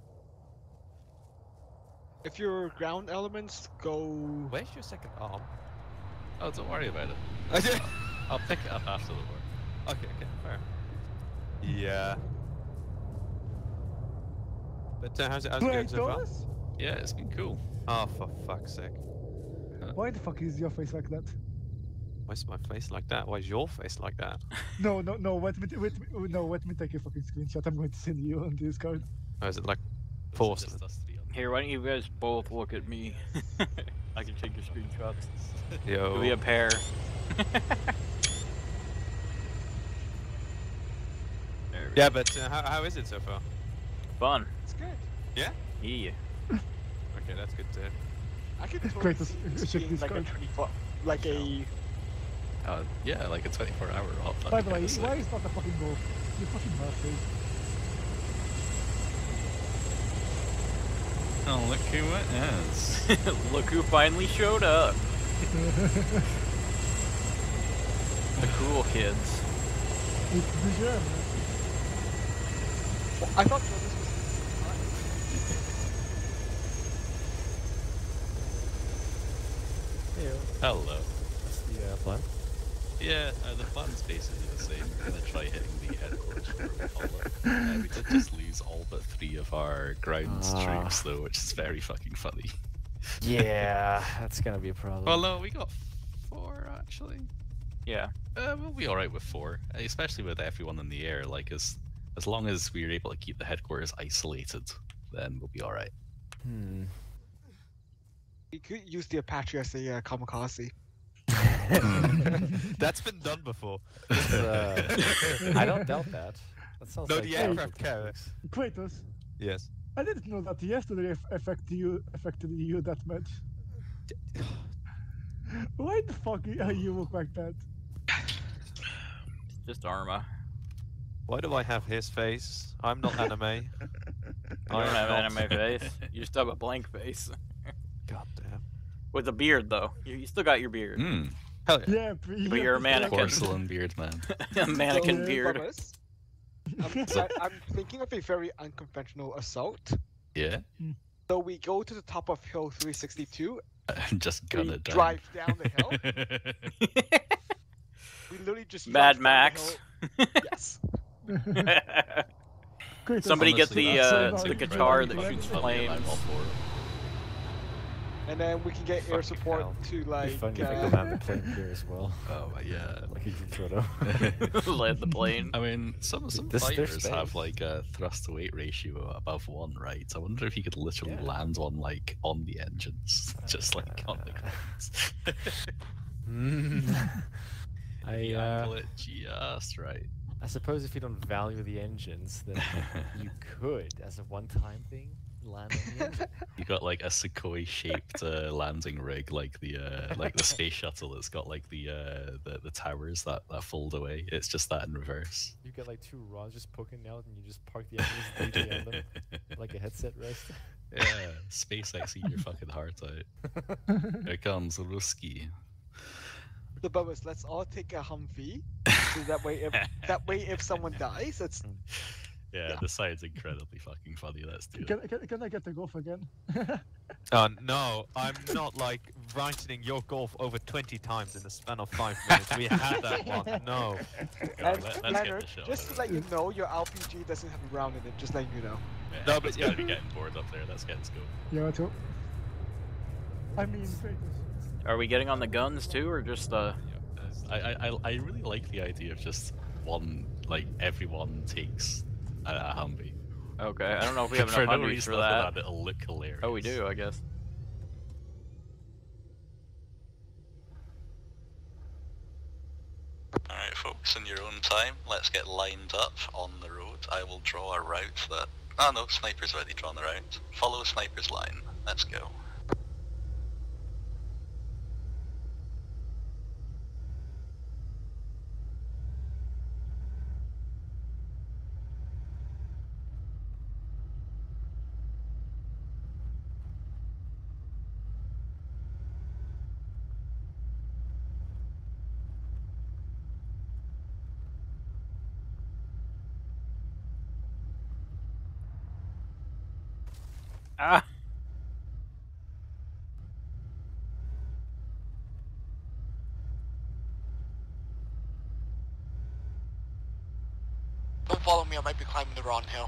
If your ground elements go... Where's your second arm? Oh, don't worry about it. I'll pick it up after the war. Okay, fair. Yeah. But how's it going so far? Yeah, it's been cool. Oh, for fuck's sake. Why the fuck is your face like that? Why's my face like that? Why's your face like that? No. Let me take a fucking screenshot. I'm going to send you on Discord. Oh, is it like porcelain? Here, why don't you guys both look at me? I can take your screenshots. Yo. We'll be a pair. Yeah, but how is it so far? Fun. It's good. Yeah? Yeah. Okay, that's good to hear. I could It's totally great to see check this being like a Discord. 24, like a... Yeah, like a 24-hour op. By the way, why is not a fucking golf? You fucking bastard. Oh, look who it is. Look who finally showed up. The cool kids. It's the German. I thought this was... Hey, Hello. what's the plan? Yeah, the plan's basically the same. We're gonna try hitting the headquarters before we follow. We did just lose all but 3 of our grounds troops, though, which is very fucking funny. Yeah, that's gonna be a problem. Well, no, we got 4 actually. Yeah. We'll be alright with 4, especially with everyone in the air. Like, as long as we're able to keep the headquarters isolated, then we'll be alright. We could use the Apache as a kamikaze. That's been done before. I don't doubt that. That sounds no, like the aircraft carriers. Kratos. Yes. I didn't know that yesterday affected you that much. Why the fuck are you look like that? Just Arma. Why do I have his face? I'm not anime. I don't have anime face. You just have a blank face. God damn. With a beard, though. You still got your beard. Hell yeah. But you're a mannequin. Porcelain beard, man. A mannequin beard. I'm thinking of a very unconventional assault. Yeah? So we go to the top of Hill 362. Just gun it down. Drive down the hill. We literally just Mad Max. Yes. Somebody get the guitar that shoots flames. And then we can get air support to like. It'd be fun if we could land the plane here as well. Oh yeah, like you can land the plane. I mean, some fighters have like a thrust to weight ratio above 1, right? I wonder if you could literally land one like on the engines, just like on the ground. Angle it just right. I suppose if you don't value the engines, then you could, as a one-time thing, land on the engine. You got like a Sukhoi-shaped landing rig, like the space shuttle that's got like the towers that fold away. It's just that in reverse. You get like 2 rods just poking out, and you just park the engines on them, like a headset rest. Yeah, SpaceX, eat your fucking heart out. Here comes Ruski. The Bubbles, let's all take a Humvee. So that way, if someone dies, it's. Yeah, the side's incredibly fucking funny. Let's do it. Can I get the golf again? No, I'm not like brightening your golf over 20 times in the span of 5 minutes. We had that one. No. Let's Leonard, just to let you know, your RPG doesn't have a round in it. Just letting you know. Yeah, no, but yeah, we're getting bored up there. Let's go. Yeah, too. I mean, Are we getting on the guns too, or just I really like the idea of just one, like everyone takes a Humvee. Okay, I don't know if we have enough Humvees for that. It'll look hilarious. Oh, we do, I guess. Alright folks, in your own time, let's get lined up on the road. I will draw a route that... Oh no, Sniper's already drawn the route. Follow Sniper's line. Let's go. Ah! Don't follow me, I might be climbing the wrong hill.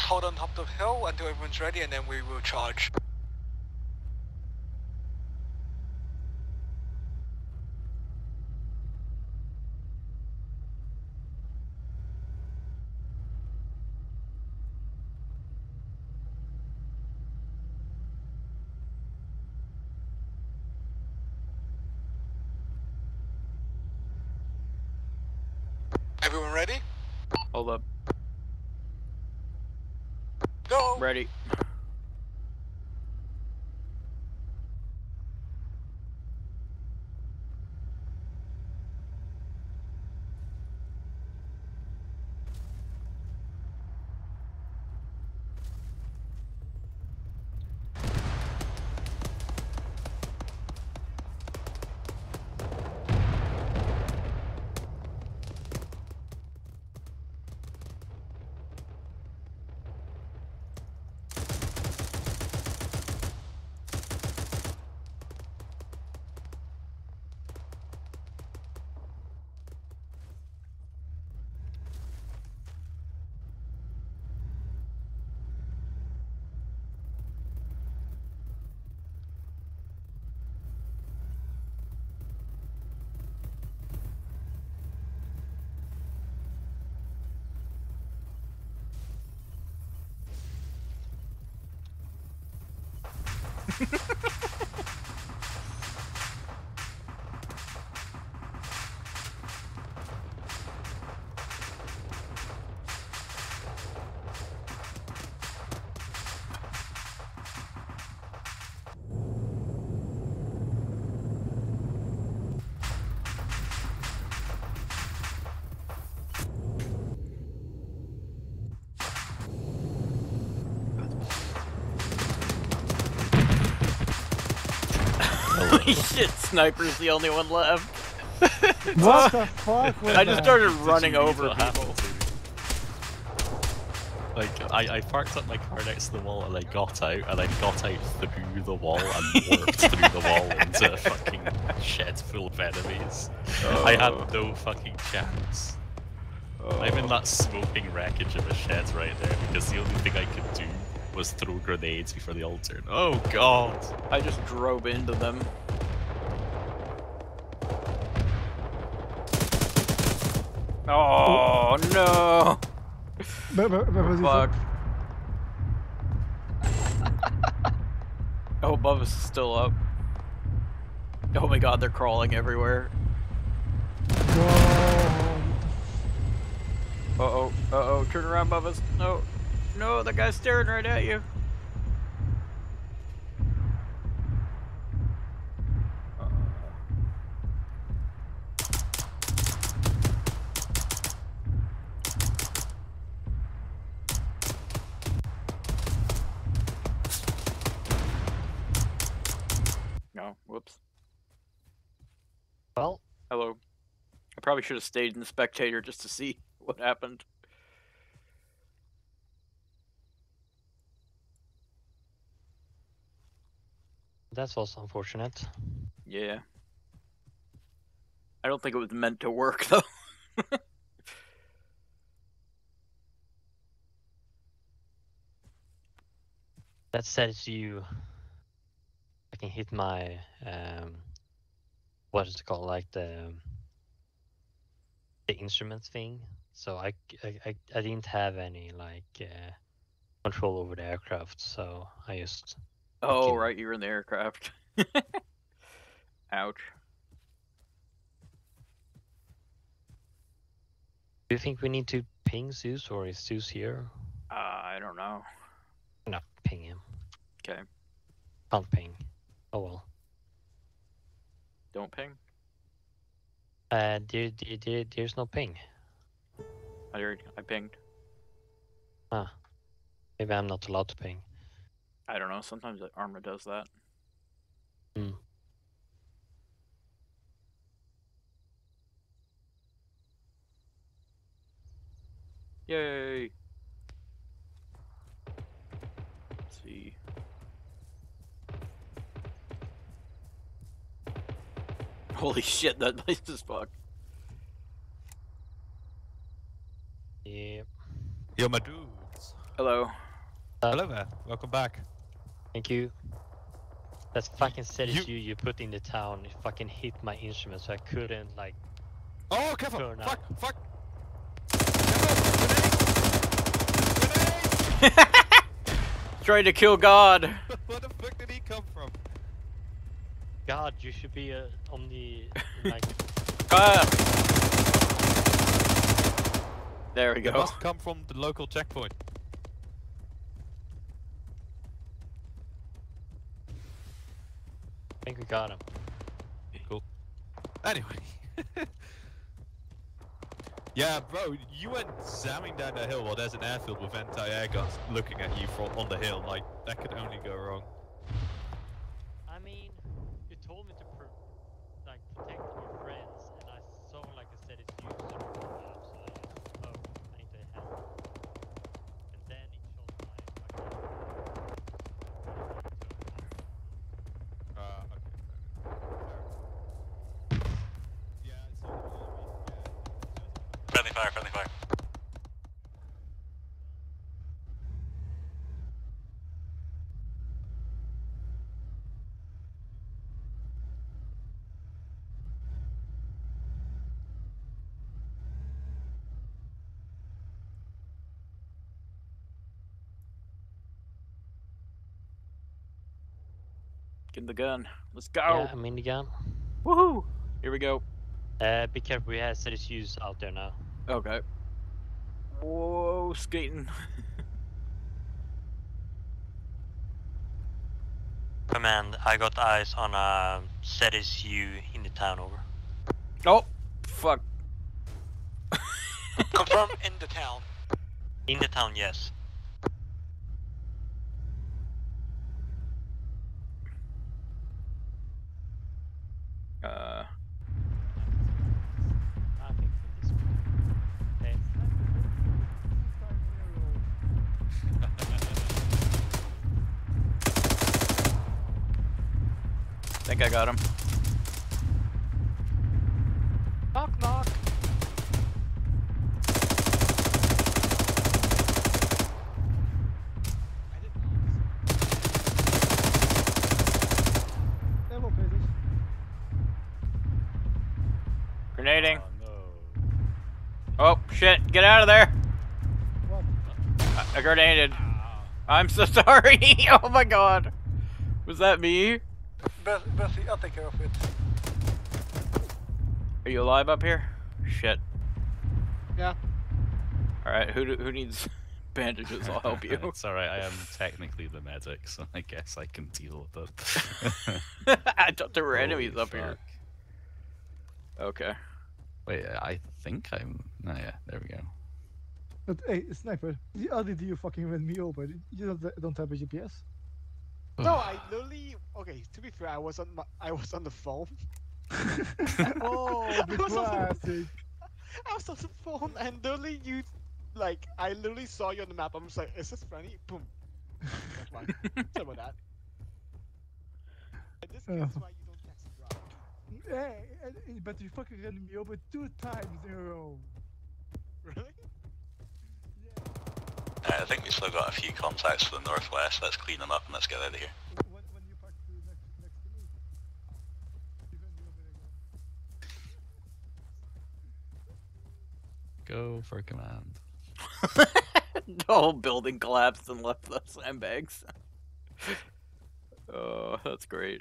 hold on top of the hill until everyone's ready, and then we will charge. Everyone ready? Hold up. Go! Ready. Holy shit, Sniper's the only one left. What the fuck was I just that? started running over people. Like, I parked up my car next to the wall and I got out, and I got out through the wall and warped through the wall into a fucking shed full of enemies. I had no fucking chance. I'm in that smoking wreckage of a shed right there because the only thing I could do was throw grenades before the altar. Oh god! I just drove into them. Oh no! Fuck. Oh, above us is still up. Oh my god, they're crawling everywhere. Uh-oh, uh-oh, turn around above us. No, no, that guy's staring right at you. No, whoops. Well, hello. I probably should have stayed in the spectator just to see what happened. That's also unfortunate. Yeah. I don't think it was meant to work, though. That says I can hit my, what is it called, like the instruments thing. So I didn't have any, like, control over the aircraft, so I just... Oh, right, you were in the aircraft. Ouch. Do you think we need to ping Zeus, or is Zeus here? I don't know. No, ping him. Okay. Can't ping. Oh well. Don't ping? There's no ping. I pinged. Ah. Maybe I'm not allowed to ping. I don't know, sometimes Arma does that. Hmm. Yay! Let's see. Holy shit, that place is fucked. Yep. Yo, my dudes. Hello. Hello there. Welcome back. Thank you. That fucking ZSU you put in the town, it fucking hit my instrument, so I couldn't like. Oh, careful! Turn Fuck! out. Fuck! Trying to kill God. Where the fuck did he come from? God, you should be on the like. There we They go. must come from the local checkpoint. I think we got him. Cool. Anyway. Yeah, bro, you went zamming down the hill while there's an airfield with anti-air guns looking at you from on the hill. Like, that could only go wrong. I mean, you told me to protect our friends, and I saw like I said it's used, so I just I need to help. And then it shot my Friendly fire, friendly fire. Get the gun. Let's go. Yeah, I'm in the gun. Woohoo! Here we go. Be careful, we have ZSUs out there now. Okay. Whoa, skating. Command, I got eyes on a ZSU in the town, over. Oh, fuck. Confirm in the town. In the town, yes. I think I got him. Knock, knock. Grenading. Oh, shit. Get out of there. What? I grenaded. I'm so sorry. Oh my god. Was that me? Bessie, I'll take care of it. Are you alive up here? Shit. Yeah. Alright, who needs bandages? I'll help you. It's alright, I am technically the medic, so I guess I can deal with it. I thought there were enemies Holy up here. fuck. Okay. Wait, I think I'm... Oh yeah, there we go. But hey, sniper, how did you fucking run me over? You don't have a GPS? No, I literally. Okay, to be fair, I was on the phone. Oh, the classic. I was on the phone, and literally I literally saw you on the map. I'm just like, is this funny? Boom. That's fine. Sorry about that. And this is why you don't text and drive. Hey, but you fucking ran me over 2 times in a row. Really? I think we still got a few contacts to the northwest. Let's clean them up and let's get out of here. When you parked next to me, you ran me over again. Go for command. The whole building collapsed and left the sandbags. Oh, that's great.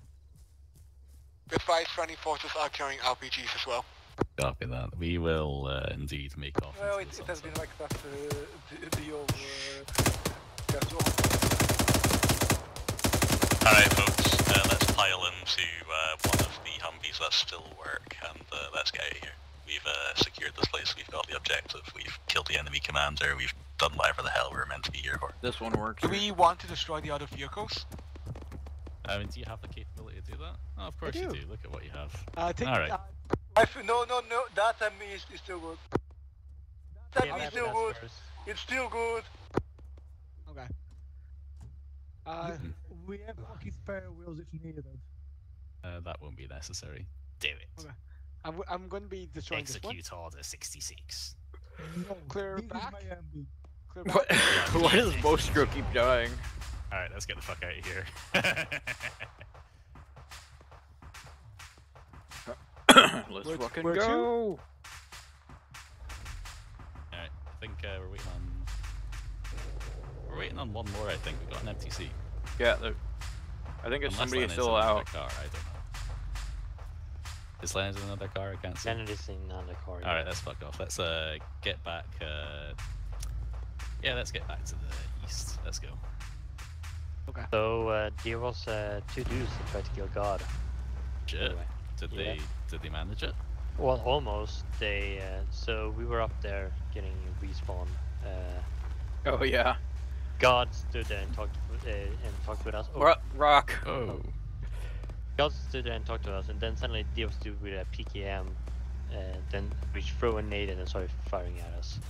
Advise friendly forces are carrying RPGs as well. Copy that. We will indeed make off. Well, it has been like that the old schedule. Alright folks, let's pile into one of the Humvees that still work and let's get out of here. We've secured this place, we've got the objective, we've killed the enemy commander, we've done whatever the hell we were meant to be here for. This one works. Do we want to destroy the other vehicles? I mean, do you have the capability to do that? Oh, of course you do. Look at what you have. Alright. No, that ME is still good. That ME is still good. It's still good. Okay. We have fucking spare wheels if needed. That won't be necessary. Do it. Okay. I'm going to be destroying this one. Execute Order 66. No, Clear this back. is my MB. Why does Bostro keep dying? Alright, let's get the fuck out of here. Let's fucking go! Alright, I think we're waiting on one more. I think we got an MTC. Yeah, I think it's somebody still out. Car, I don't know. Is Leonard in another car? I can't see. Leonard is in another car. Alright, let's fuck off. Let's get back. Yeah, let's get back to the east. Let's go. Okay. So there was 2 dudes that tried to kill God. Shit. Anyway. Did they manage it? Well, almost. They so we were up there getting respawn. Oh yeah. God stood there and talked with us. Oh. Rock. Oh. God stood there and talked to us, and then suddenly there was dude with a PKM, then we threw a nade and started firing at us.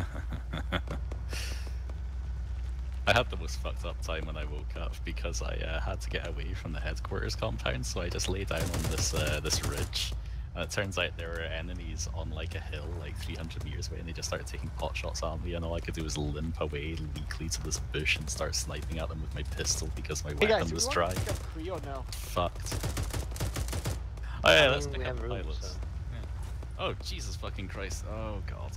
I had the most fucked up time when I woke up because I had to get away from the headquarters compound, so I just lay down on this this ridge. And it turns out there were enemies on like a hill, like 300 meters away, and they just started taking pot shots at me, and all I could do was limp away weakly to this bush and start sniping at them with my pistol because my weapon was dry. No? Fucked. Oh yeah, let's pick up the pilots. So. Yeah. Oh Jesus fucking Christ! Oh God.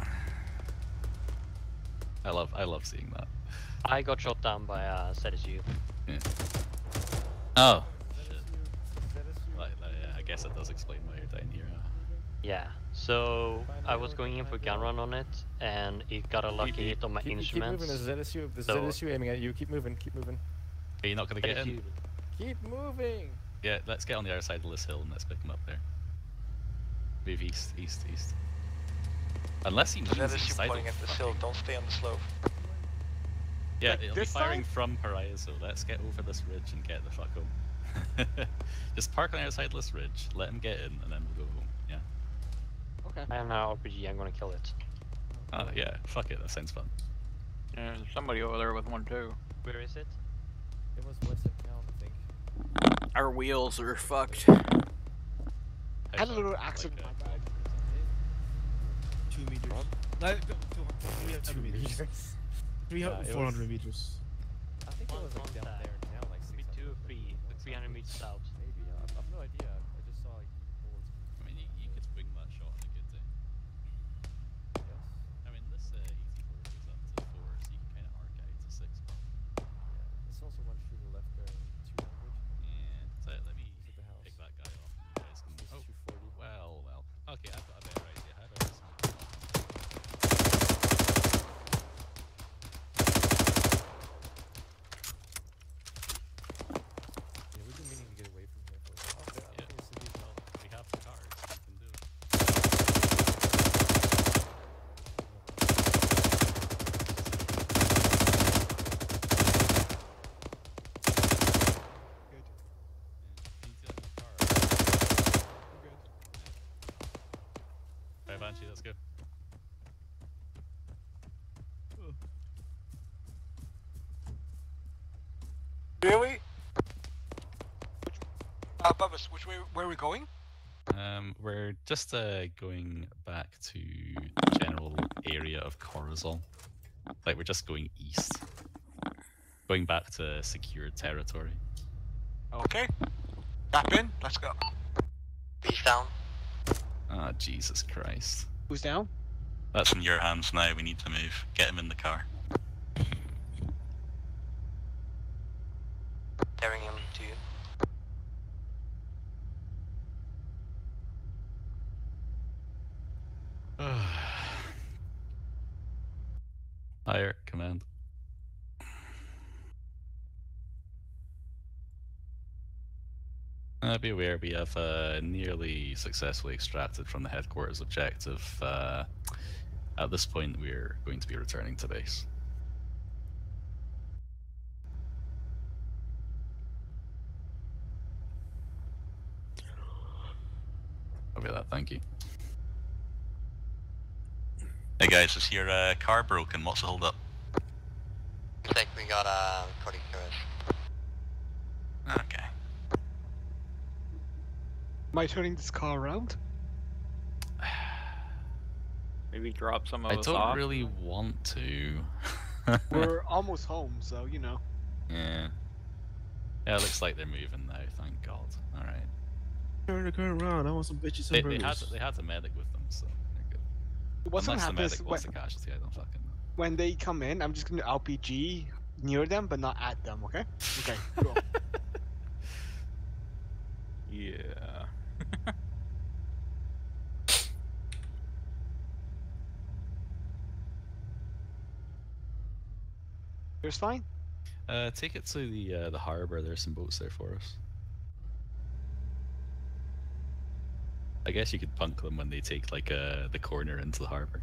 I love seeing that. I got shot down by ZSU. Yeah. Oh. Shit. Yeah, I guess it does explain why you're down here. Yeah. So I was going in for gun run on it, and it got a lucky hit on my instruments. Keep moving. There's ZSU aiming at you. Keep moving. Keep moving. Are you not gonna get in? Keep moving. Yeah, let's get on the other side of this hill and let's pick him up there. Move east. Unless he moves ZSU pointing at this hill. Don't stay on the slope. Yeah, Like it'll be firing from Pariah, so let's get over this ridge and get the fuck home. Just park on the other side of this ridge, let him get in, and then we'll go home, yeah? Okay. I have now RPG, I'm gonna kill it. Oh yeah, fuck it, that sounds fun. Yeah, there's somebody over there with one too. Where is it? It was Western Town, I think. Our wheels are fucked. I had a little accident in my bag. 2 meters. No, 300 meters. 400 meters. I think it was like down there now, like 600. 2 or 3, 300 meters south. Maybe, I've no idea. I just saw like bullets. I mean, you could wing that shot on a good day. Yes. I mean, this 84 goes up to 4, so you can kind of arc out to 6. Yeah, there's also one shooter left there, 200. Yeah, so let me He's at the house. pick that guy off. You guys can... He's 240. Well. Okay, I've got a better idea. How about this? Yeah, we've been meaning to get away from here for a while. Yeah, well, we have the cars, we can do it. Alright, Banshee, let's go. Really? Bubba's, where are we going? We're just going back to the general area of Corazon. Like, we're just going east. Going back to secured territory. Okay. Tap in, let's go. Beast down. Ah, Jesus Christ. Who's down? That's in your hands now, we need to move. Get him in the car. Carrying him to you. Higher, command. Be aware, we have nearly successfully extracted from the headquarters objective. At this point, we're going to be returning to base. Copy that, thank you. Hey guys, is your car broken? What's the hold up? I think we got a cardiac arrest. Okay. Am I turning this car around? Maybe drop some of I us don't off. really want to. We're almost home, so you know. Yeah. Yeah, it looks like they're moving now, thank God. Alright. Turn around, I want some bitches and burgers. They had a medic with them, so they're good. What's gonna Unless the happen is medic was a casualty, I don't fucking know. when they come in, I'm just gonna RPG near them, but not at them. Okay? Okay. Cool. Yeah. Here's fine. Take it to the harbor. There's some boats there for us. I guess you could punk them when they take like the corner into the harbor.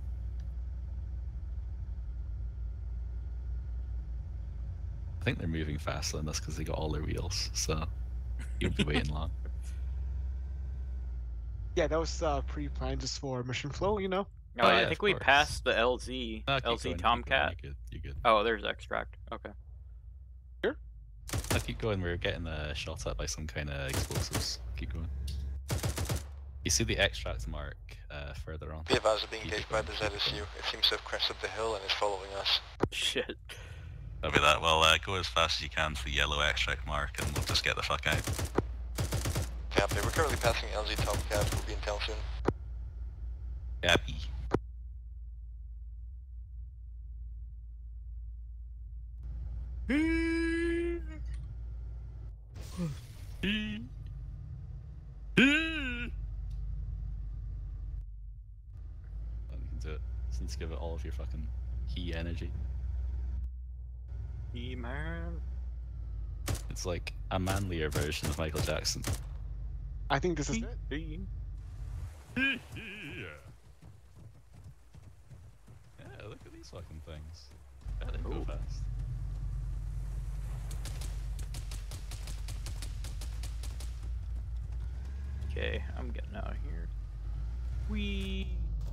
I think they're moving faster than us because they got all their wheels, so you'll be waiting long. Yeah, that was pre-planned just for mission flow, you know. Oh, yeah, I think we passed the LZ LZ going, Tomcat. You're good. Oh, there's extract. Okay. I keep going. We're getting shot at by some kind of explosives. Keep going. You see the extract mark further on. Be advised of being engaged by the ZSU. It seems to have crested the hill and is following us. Shit. Copy that. Well, go as fast as you can to the yellow extract mark and we'll just get the fuck out. Copy. We're currently passing LZ Tomcat. We'll be in town soon. Copy. You can do it. Just need to give it all of your fucking key energy. Man. It's like a manlier version of Michael Jackson. I think this is it. Yeah, look at these fucking things. Yeah, they go fast. Okay, I'm getting out of here. Whee!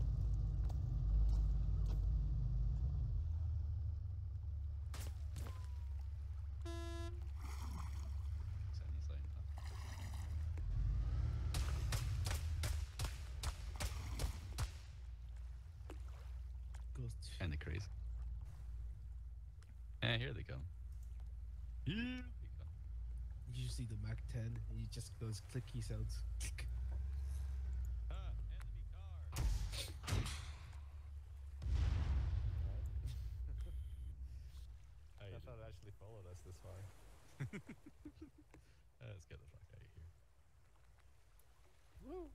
Kinda crazy. Yeah, here they come. Here they come. You see the Mac 10 and you just those clicky sounds. I thought it actually followed us this far. Let's get the fuck out of here. Woo!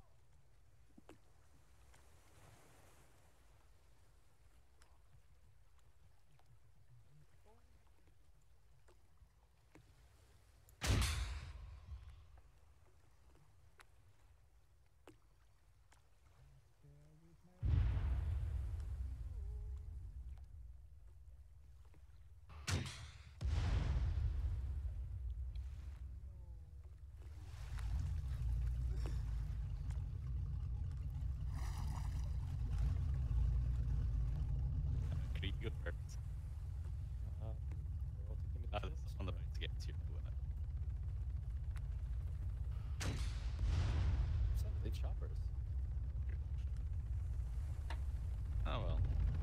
Good purpose. This is one about to get to your boat. They choppers. Oh well.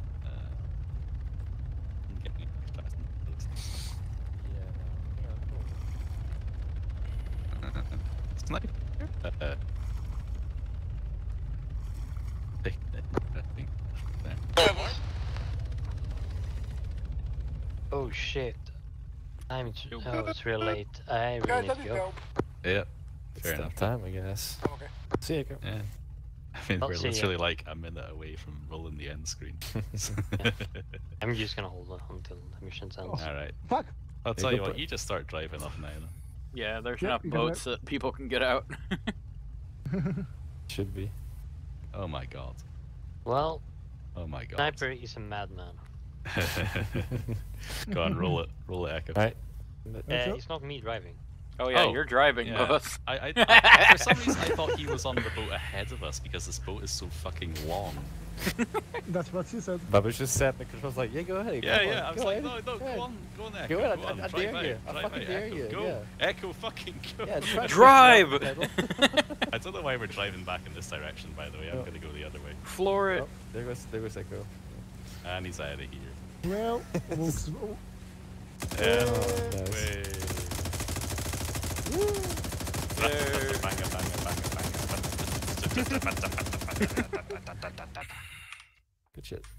I'm getting fast and those things. Yeah, Sniper. Oh shit. It's real late. I really need to go. Yeah. It's Fair that enough. time, I guess. Okay. See you. Yeah. I mean, I'll we're see ya. literally like a minute away from rolling the end screen. I'm just gonna hold on until the mission ends. Alright. Fuck! I'll tell you what, you just start driving off now. Then. Yeah, there's Yeah, enough you know boats that people can get out. Should be. Oh my god. Well, Oh my god. Sniper is a madman. Go on, roll it, Echo. Alright. It's not me driving. Oh yeah, you're driving, yeah. boss. I for some reason I thought he was on the boat ahead of us because this boat is so fucking long. That's what she said. Babush just sat in the controls like, yeah, go ahead. Yeah, come yeah. on, I was go like, ahead, no, go on, Echo. Go ahead, on, I drive dare out, you. I drive fucking out, dare Echo, you, go. yeah. Echo, fucking go. Yeah, Drive! I don't know why we're driving back in this direction, by the way. I'm gonna go the other way. Floor it. Oh, there goes Echo. And he's out of here. Well, we'll Yeah. Nice. Way. Banga. Good shit.